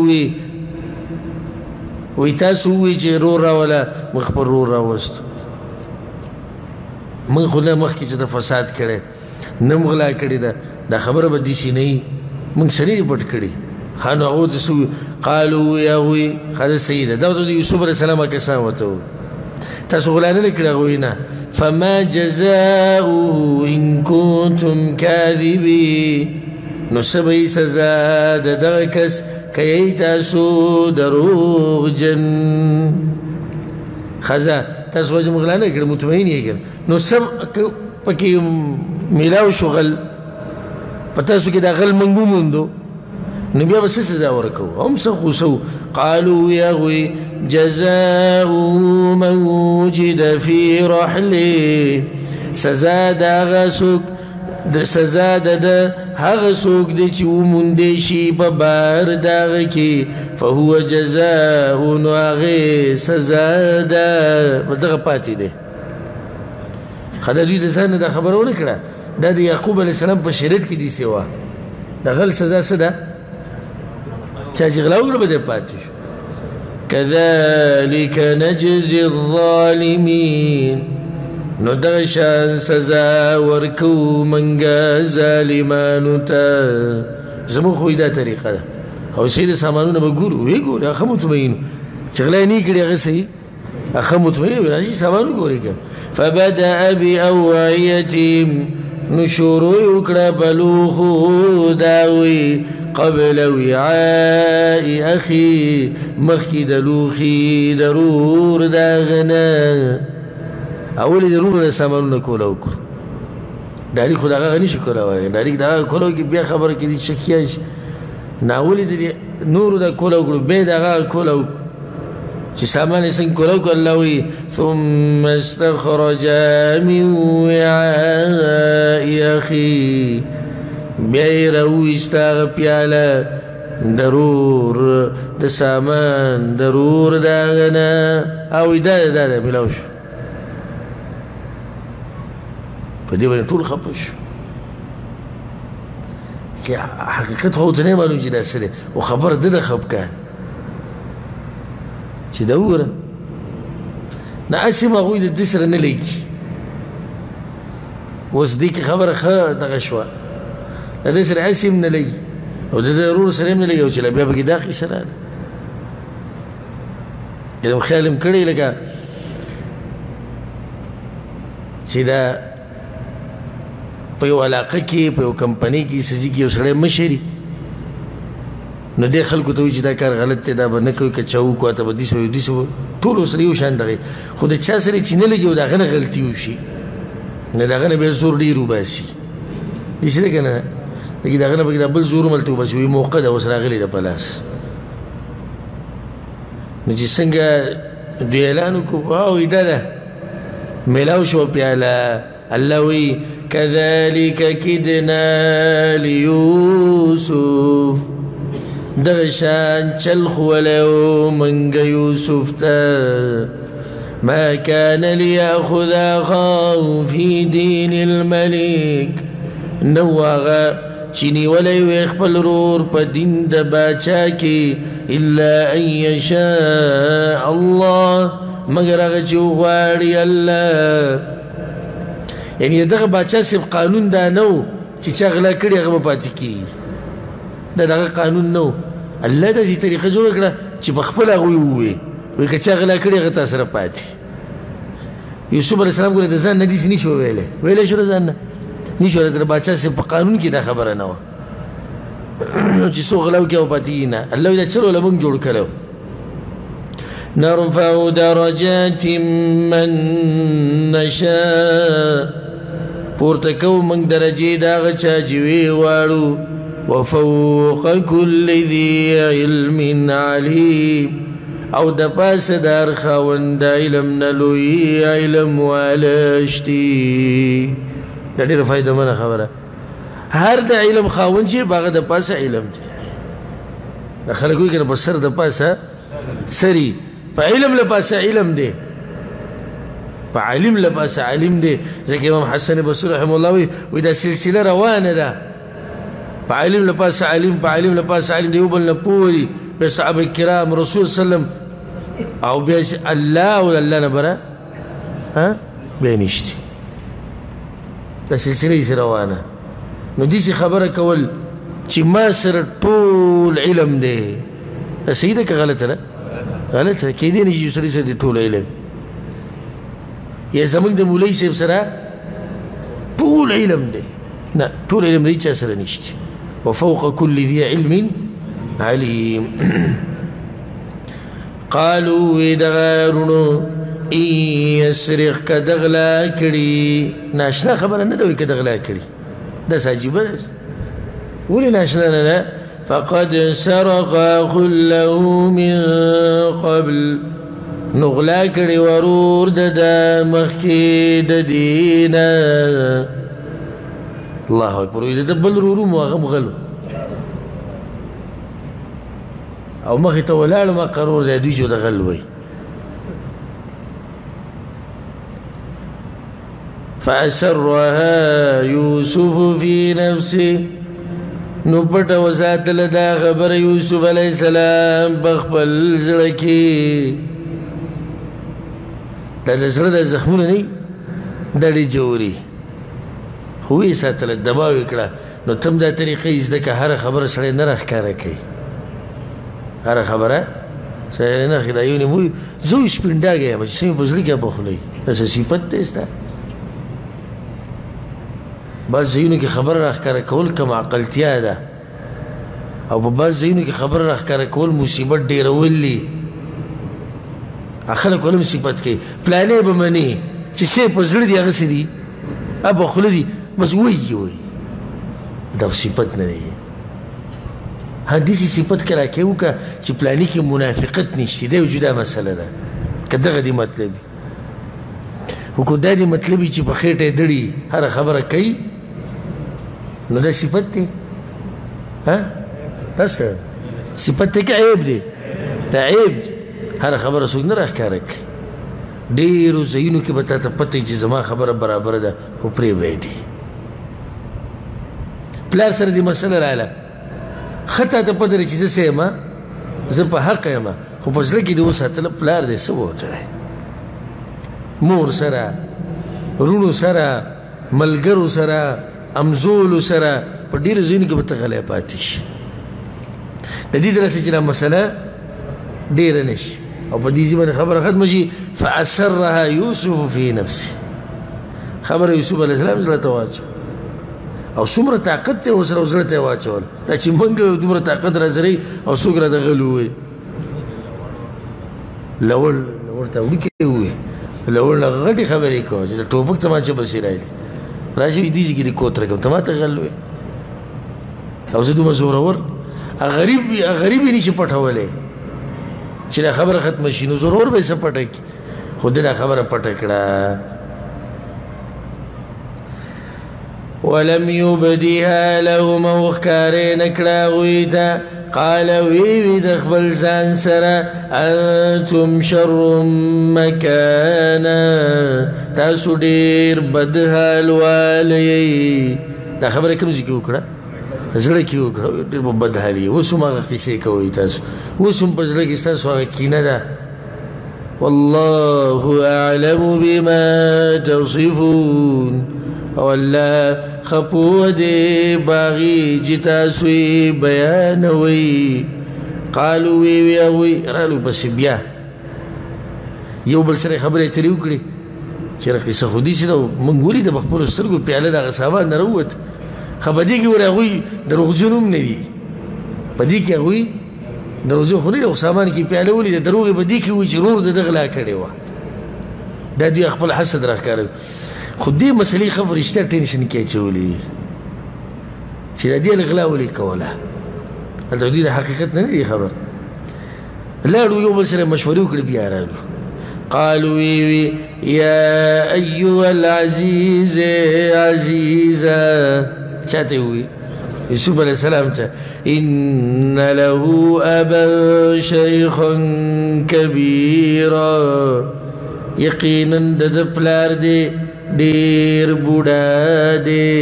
وی تاسو وی چې رور راوله موږ خپل رور راوستو موږ خو نه مخکې چې د فساد کړی نه م غلا کړې ده دا خبره به داسې نه وي موږ سړي پټ کړي ښه نو هغو ته څه قالو یا هغوی ښه ده صحیح ده دا ورته د یوسف علیه السلام کسان ورته وویل تاسو غلا نه کړې هغوی نه فما جزاؤه ان کنتم کاذبین نو څه به یې سزا د دغه کس که یې تاسو دروغجن ښځه تاسو وجه موږ غلا نه کړې مطمئن یې کړ نو څه پکې میلاو شو غل په تاسو کې دا غل موږ وموندو نو بیا به څه سزا ورکوو هم څه خو څه قالوا یا هغوی جزاء من وجد في رحله سزا د هغه څوک د سزا د هغه څوک دی چې وموندی شي په بار د هغه کې فهو جزاء نو هغې سزا ده په دغه پاتې دی ښه د دوی د ځان نه دا خبره ونه کړه دا د یعقوب علیه السلام په شریعت کې داسې وه د غل سزا څه ده چا چې غلا وکړه به دی پاتې شو كذلك نجزي الظالمين نو دغه شان سزا ورکو منګه ظالمانو ته زموږ خو دا طریقه ده او چې د سامانونه به ګورو ویې ګورې هغه مطمئن چې غلا یې نه کړي هغه صحیح هغه مطمئن وي راځي سامان وګورې که فبدأ بأوعيتهم نو شروع یې وکړه په لوښو داوی قبل وعاء اخي مخکې د لوښي د رور د هغه نه اول د رور د سامانونه کوله وکړو ډایرک خو د هغه نه شي کولای ډایرک د هغه کوله وکړي بیا خبره کې دي شکیان شي ناولې د نورو د کوله وکړو بیا د هغه کوله وکړو چې سامان یې څنګه کوله وکړو الله وایي ثم استخرج من وعاء اخي بیا یې راوویسته هغه پیاله ضرور د سامان ضرور د هغه نه او دا میلاو شو په دې باندې ټول خفه شو کې حقیقت خو ته نه معلوم چې دا څه دی او خبره ده د خفګان چې دا وګوره نه هسې هم هغوی د دې سره نه لیکي اوس دې کې خبره ښه دغه شوه د دې سره هسې هم نه لګي او د ده ورور سره هم نه لګي او چې لا بیا پکې دا قیصه راغله یې خیال هم کړی لکه چې دا په یو علاقه کې په یو کمپنۍ کې څه ځای کې یو سړی مشر نو دې خلکو ته وایي چې دا کار غلط دی دا به نه کوي که چا وکړو ته به داسې وایي داسې وایي ټولو سره یو شان دغې خو د چا سره چې نه لګي او د هغه نه غلطي وشي نو د هغه نه بیا زور ډېر وباسي داسې ده که نه لکه د هغه نه پکې دا بل زور هم هلته وباسي وایي موقع ده اوس راغلی ده په لاس نو چې څنګه دوی اعلان وکړو وایي دا ده میلاو شو پیاله الله وی كذلك كدنا ليوسف دغشان چلخ ولو منگ يوسف تا ما كان ليأخذ أخاه في دين الملك نواغا چینی ولی ویخپل رور پا دین دا باچا کی الا ان يشاء الله مگر اغا چو غواری اللہ یعنی دغه باچا صرف قانون دا نو چې چا غلا کړي هغه به پاتې کېږي دا دغه قانون نو الله داسې طریقه جوړه کړه چې په خپله هغوی ووایي وایي که چا غلا کړي هغه تا سره پاتې یوسف علیه السلام ګوره د ځان نه داسې نشو ویلی ویلی شو د ځان نه نشو د باچا صرف په قانون کې دا خبره نه وه چې څوک غلا وکړي او پاتې کېږي نه الله وایي دا چلو له موږ جوړ کړی نرفع درجات من نشاء پورته کوو موږ درجې د هغه چا چې ویې غواړو وفوق كل ذي علم عليم او د پاسه د هر خاوند د علم نه لوی علم والی شتي دا ډېره فایدهمنه خبره هر د علم خاوند چې په هغه د پاسه علم دی دا خلک وایي که نه په سر د پاسه سري په علم لپاسه علم دی په علم لپاسه علم دی ځکه امام حسن بصري رحمه الله وایي دا سلسله روانه ده په علم لپاسه علم په علم لپاسه علم دی یو بل نه پوهوي بیا صحابه کرام رسول وسلم او بیا الله او الله نه بره بیا نشته دا سلسله یې روانه نو داسې خبره کول چې ما سره ټول علم دی دا صحیح ده که غلطه ده غلطه کېدی نه چې یو سړي سره د ټول علم یا زموږ د مولوي صاحب سره ټول علم دی نه ټول علم دی چا سره نشته وفوق كل ذي علم عليم قالوا ودغارونو ان يسرق كدغلا کړي ناشنا خبره نه دوی کدغلا کړي دا عجیبه ده ولې ناشنا نه ده فقد سرق اخ له من قبل نغلا کړي ورور د مخکې د دینه الله اکبر د بل ورور مو هغه مغلو او مخې ته ولاړ ما قرور دی دوی چې د غل وی فأسرها يوسف في نفسه نو پټه وساتله دا خبره یوسف علیه السلام په خپل زړه کې دا د زړه د زخمونه نه دا ډېر جوړي خو یې ساتله دباو یې کړه نو تم دا طریقه زده که هره خبره سړی نه راښکاره کوي هره خبره سړی نه دا یو نیموي زه یې سپینډاګی یم چې څنګه په زړه کې پخولوي داسې صفت دی ستا بعض ځایونو کې خبره راښکاره کول کم عقلتیا ده او په بعض ځایونو کې خبره راښکاره کول مصیبت ډېرول دي خلک ولم صفت کوي پلانې به منې چې څه په زړه دي هغسې دي په خوله دي بس وایي وایي دا صفت نه دی داسې صفت که راکوي وکړه چې پلانې کې منافقت نشته دا یو جدا مسله ده که دغه دې مطلب وي خو که دا دې مطلب وي چې په خېټه یې دړي هره خبره کوي نو دا صفت دی تاسو ته صفت دی که عیب دی دا عیب دی هره خبره څوک نه راښکاره کوي ډېرو ځایونو کې به تا ته پته چې زما خبره برابره ده خو پرې به یې دي پلار سره دې مسله رااله ښه تا ته پته لري چې زه څه یم زه په حق یم خو په زړه کې دې وساتله پلار دې څه ووتلی مور سره رونو سره ملګرو سره امزولو سره په ډېرو ځایونو کې به ته غلی پاتې شي د دې دلاسې چې دا مسله ډېره نه شي او په دې ځای باندې خبره ختمه شي فأسرها یوسف فی نفسه خبره یوسف علیه السلام زړه ته واچو او څومره طاقت ته ورسره او زړه ته یې واچول دا چې موږ دومره طاقت را سره او څوک راته غل ووایي لوړ ته وړوکی ووایي لوړ نه غټې خبرې کوه چې د ټوپک تماچه پسې رایلي راشي دې ځای کې دې کوتره کوم ته ما ته غل وایي او زه دومره زورور غریب یې نشي پټولی چې دا خبره ختمه شي نو زورور به یې څه پټه کړي خو دې دا خبره پټه کړه ولم يبدها لهم وخکارې نه کړه هغوی ته قال وی د خپل ځان سره انتم شر مکانا تاسو ډېر بد حال والی دا خبره کوم ځای کې وکړه زړه کې وکړه ډېر بد حال یې اوس هم هغه قیسې کوئ تاسو اوس هم په زړه کې ستاسو هغه کینه ده والله اعلم بما تصفون او الله خپو دې باغي چې تاسو یې بیانوئ قالو وی هغوی رالو پسې بیا یو بل سره خبرې ترې وکړې چې قیسه خو داسې ده موږ ولیده په خپلو سترګو پیاله د هغه سامان نه راووت خو په دې کې ورې هغوی دروغجن هم نه دي په دې کې هغوی دروغجن خو نه دي خو سامان کې پیاله ولیده دروغ یې په دې کې وایي چې رور د ده غلا کړې وه دا دوی خپل حسد راښکاره خو دې مسلې خبر رښتیا ټینشن کې اچولي چې د دې الغلا ولې کوله هلته دوی د حقیقت نه دی خبر لاړو یو بل سره مشورې وکړې بیا رالو قالوا يا أيها العزيز عزيزا چاته وي يوسف عليه السلام إن له أبا شيخا كبيرا يقينا د پلار دی ډېر بوډا دی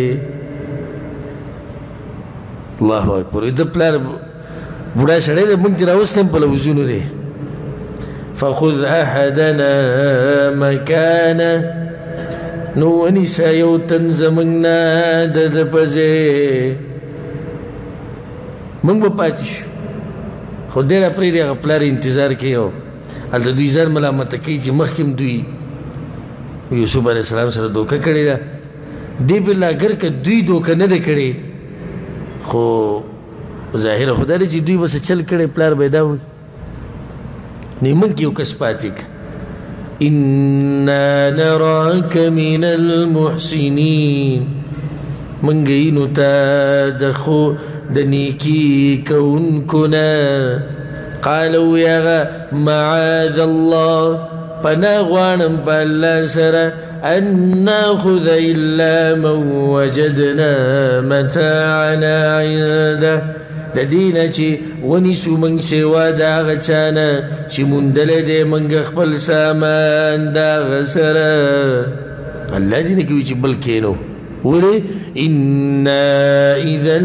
الله اکبر د پلار بوډا سړی دی موږ ترې راوستم په لوزونو دی فخذ احدنا مكانه نو ونیسه یو تن زموږ نه د ده په ځای موږ به پاتې شو خو دی را پرېږدي هغه پلار انتظار کوي او هلته دوی ځان ملامته کوي چې مخکې هم دوی یوسف علیه السلام سره دوکه کړې ده دې بالله اگر که دوی دوکه نه ده کړې خو ظاهره خو دا دی چې دوی به څه چل کړی پلار به یې دا وایي نو موږ کې یو کس پاتې که انا نراک من المحسنین موږ یینو تا د نیکي کوونکو نه قال وی هغه معاذ الله پناه غواړم په الله سره ان ناخذ الا من وجدنا متاعنا عنده د دې نه چې ونیسو موږ سوا د هغه چا نه چې موندلی دی موږ خپل سامان د هغه سره الله دې نه کوي چې بل کینو ولې انا اذا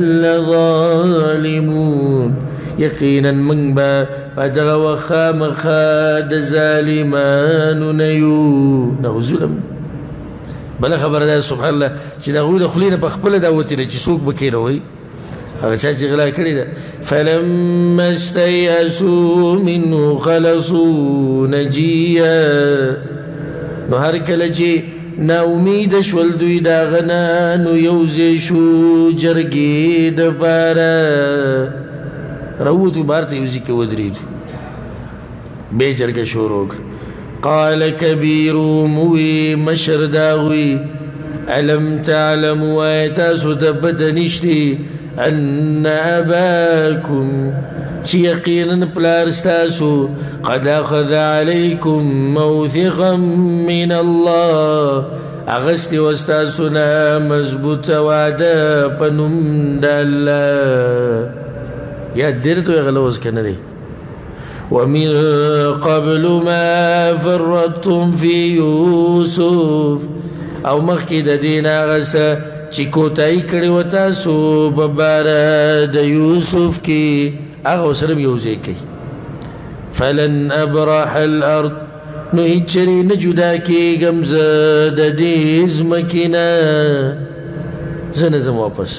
لظالمون یقینا موږ به په دغه وخت خامخا د ظالمانو نه یو دغه ظلم بله خبره ده سبحان الله چې د هغوی د خولې نه په خپله دا وتلې چې څوک به کینوئ هغه چا چې غلا کړې ده فلما استيئسوا منه خلصوا نجيا نو هر کله چې ناامید شول دوی د هغه نه نو یوځای شو جرګې دپاره راووتو بهر ته یو ځای کې ودرېدو بیا جرګه شروع کړه قال كبيرهم وی مشر د هغوی الم تعلموا آیا تاسو ته پته نشتې ان اباكم چې یقینا پلار ستاسو قد اخذ عليكم موثقا من الله اغسطی وستاسو نه مضبوطه وعده په نوم د الله یا ډېر تو یې غلوز که نه دی ومن قبل ما فرطتم في يوسف او مخکې د دې نه هغه څه چې کوتاهي کړې وه تاسو په باره د یوسف کې هغه ورسره یو ځای کوي فلن ابرح الارض نو هیڅ چرې نه جدا کېږم زه د دې ځمکې نه زه نه ځم واپس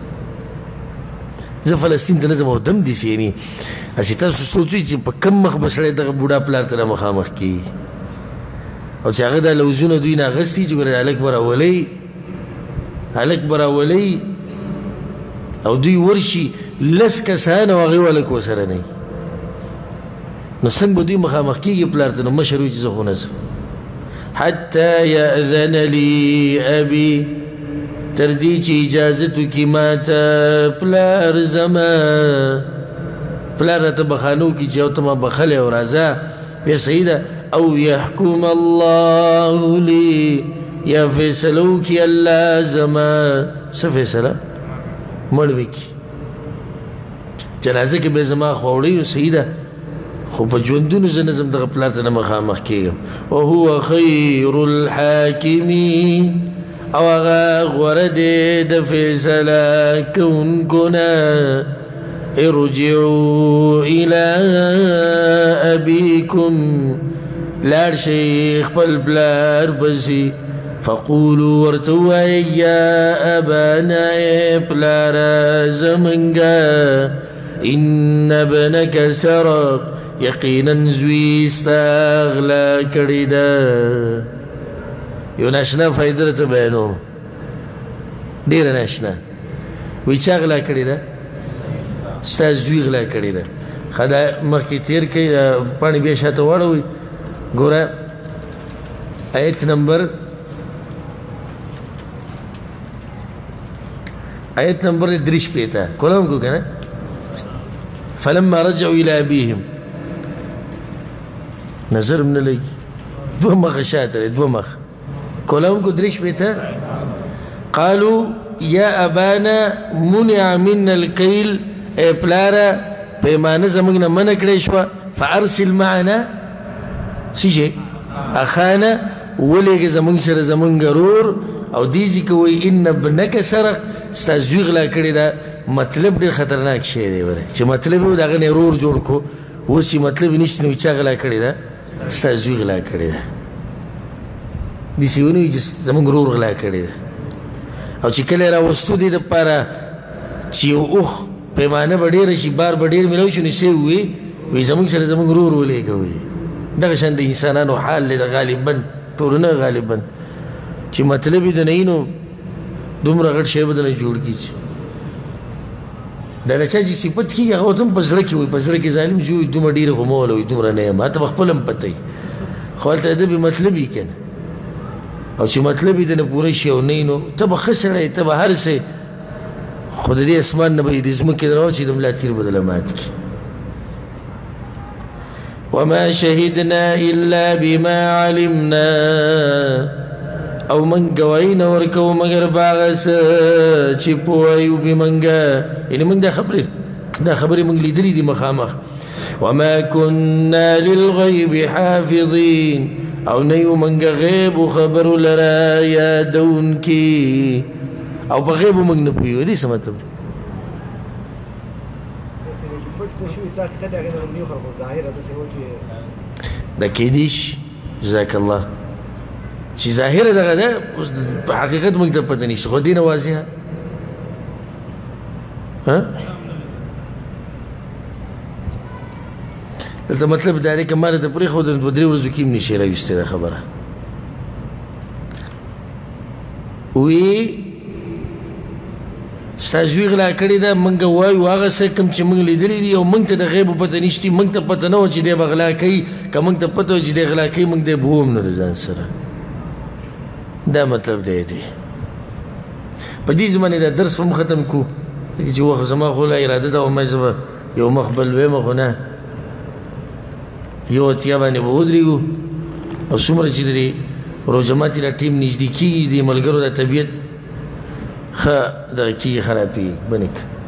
زه فلسطین ته نه ځم او دم داسې یعنې هسې تاسو سوچئ چې په کم مخ به سړی دغه بوډا پلار ته مخامخ کېږي او چې هغه دا لوزونه دوی نه اخېستي چې ګوره هلک به راولئ او دوی ورشي 10 کسان او هغې هلک ورسره نه وي نو څنګه به دوی مخامخ کېږي پلار ته نو مشر وایي چې زه خو نه ځم حتی یأذن لي ابي تر دې چې اجازت وکړي ما ته پلار زما پلار راته بخانه وکړي چې او ته ما بخلی او راځه بیا صحیح ده او یحکم الله لي یا فیصله وکړي الله زما څه فیصله مړ وکړي جنازه کې به زما خواوړی او صحیح ده خو په ژوندونو زه نه ځم دغه پلار ته نه مخامخ کېږم وهو خیر الحاکمین او هغه غوره دی د فیصله کوونکو نه ارجعوا الى ابيكم لاړ شئ خپل پلار پسې فقولوا ورته ووایئ یا ابانا پلاره زمونږه ان ابنك سرق یقینا زوی ستا غلا کړې ده یو ناشنا فایده درته بیانوم ډېره ناشنا وایي چا غلا کړې ده ستا زوی غلا کړې ده ښه دا مخکې تېر کړئ پاڼې بیا شاته واړوئ ګوره آیت نمبر 53 کولم کو که نه فلما رجعوا الى ابيهم نظر من لګي دوه مخه شاته دوه مخه کولم کو 53 قالوا يا ابانا منع منا الكيل اي پلاره پیمانه زمونږ نه منع کړې شوه فارسل معنا سیجه اخانا ولېږه زمونږ سره زمونږ رور او دیزي که وایي ان ابنک سرق ستا زوی غلا کړې ده مطلب ډېر خطرناک شی دی وره چې مطلب یې د هغه نه رور جوړ کړو اوس چې مطلب یې نشته نو چا غلا کړې ده ستا زوی غلا کړې ده داسې ونه وي چې زمونږ رور غلا کړې ده او چې کله یې راوستو دې دپاره چې یو اوښ پیمانه به ډېره شي بار به ډېر میلاو شي نو څه ووایي وایي زمونږ سره زمونږ رور ولېږه وایي دغه شان د انسانانو حال دی غالبا ټولو نه غالبا چې مطلب یې د نه وي نو دومره غټ شی به دله جوړ کړي چې دا د چا چې صفت کېږي هغه ورته هم په زړه کې وایي په زړه کې ظالم چې وایي دومره ډېره خو مه ولوئ دومره نه یم هلته به خپله هم پته وي خو هلته د بې مطلب وي که نه او چې مطلب یې د نه پوره شي او نه وي نو ته به ښه سړی ته به هر څه خو د دې اسمان نه به یې د ځمکې نه راوچي د ملا تیر به دله مات کړي وما شهدنا الا بما علمنا او من گواهی نه ورکوو مګر په هغه څه چې پوه یو بې منګه یعنې موږ دا خبرې موږ لیدلي دي مخامخ وما كنا للغیب حافظین او نه یو موږ غیبو خبرو لره یادونکي او په غیبو موږ نه پوهېږو دې څه مطلب دی دا کېدی شي جزاک الله چې ظاهره دغه ده اوس په حقیقت موږ ته پته نشته خو دې نه واضحه دلته مطلب دا دی که ما درته پرېښودل په 3 ورځو کې هم نشي راویستی دا خبره وی ستا زوی غلا کړې ده موږ وایو هغه څه کوم چې موږ لیدلي دي او موږ ته د غیبو پته نشتي موږ ته پته نه وه چې دی به غلا کوي که موږ ته پته وه چې دی غلا کوي موږ دی به وم نه د ځان سره دا مطلب دی په دې زمانې دا درس هم ختم کړو چې وخت زما خو لا اراده ده ومه زه به یو مخ بل ویمه خو نه یو اتیا باندې به ودرېږو او څومره چې د روژه ماتي دا ټیم نږدې کېږي د ملګرو د طبیعت ښه دغه کېږي خرابېږي بنې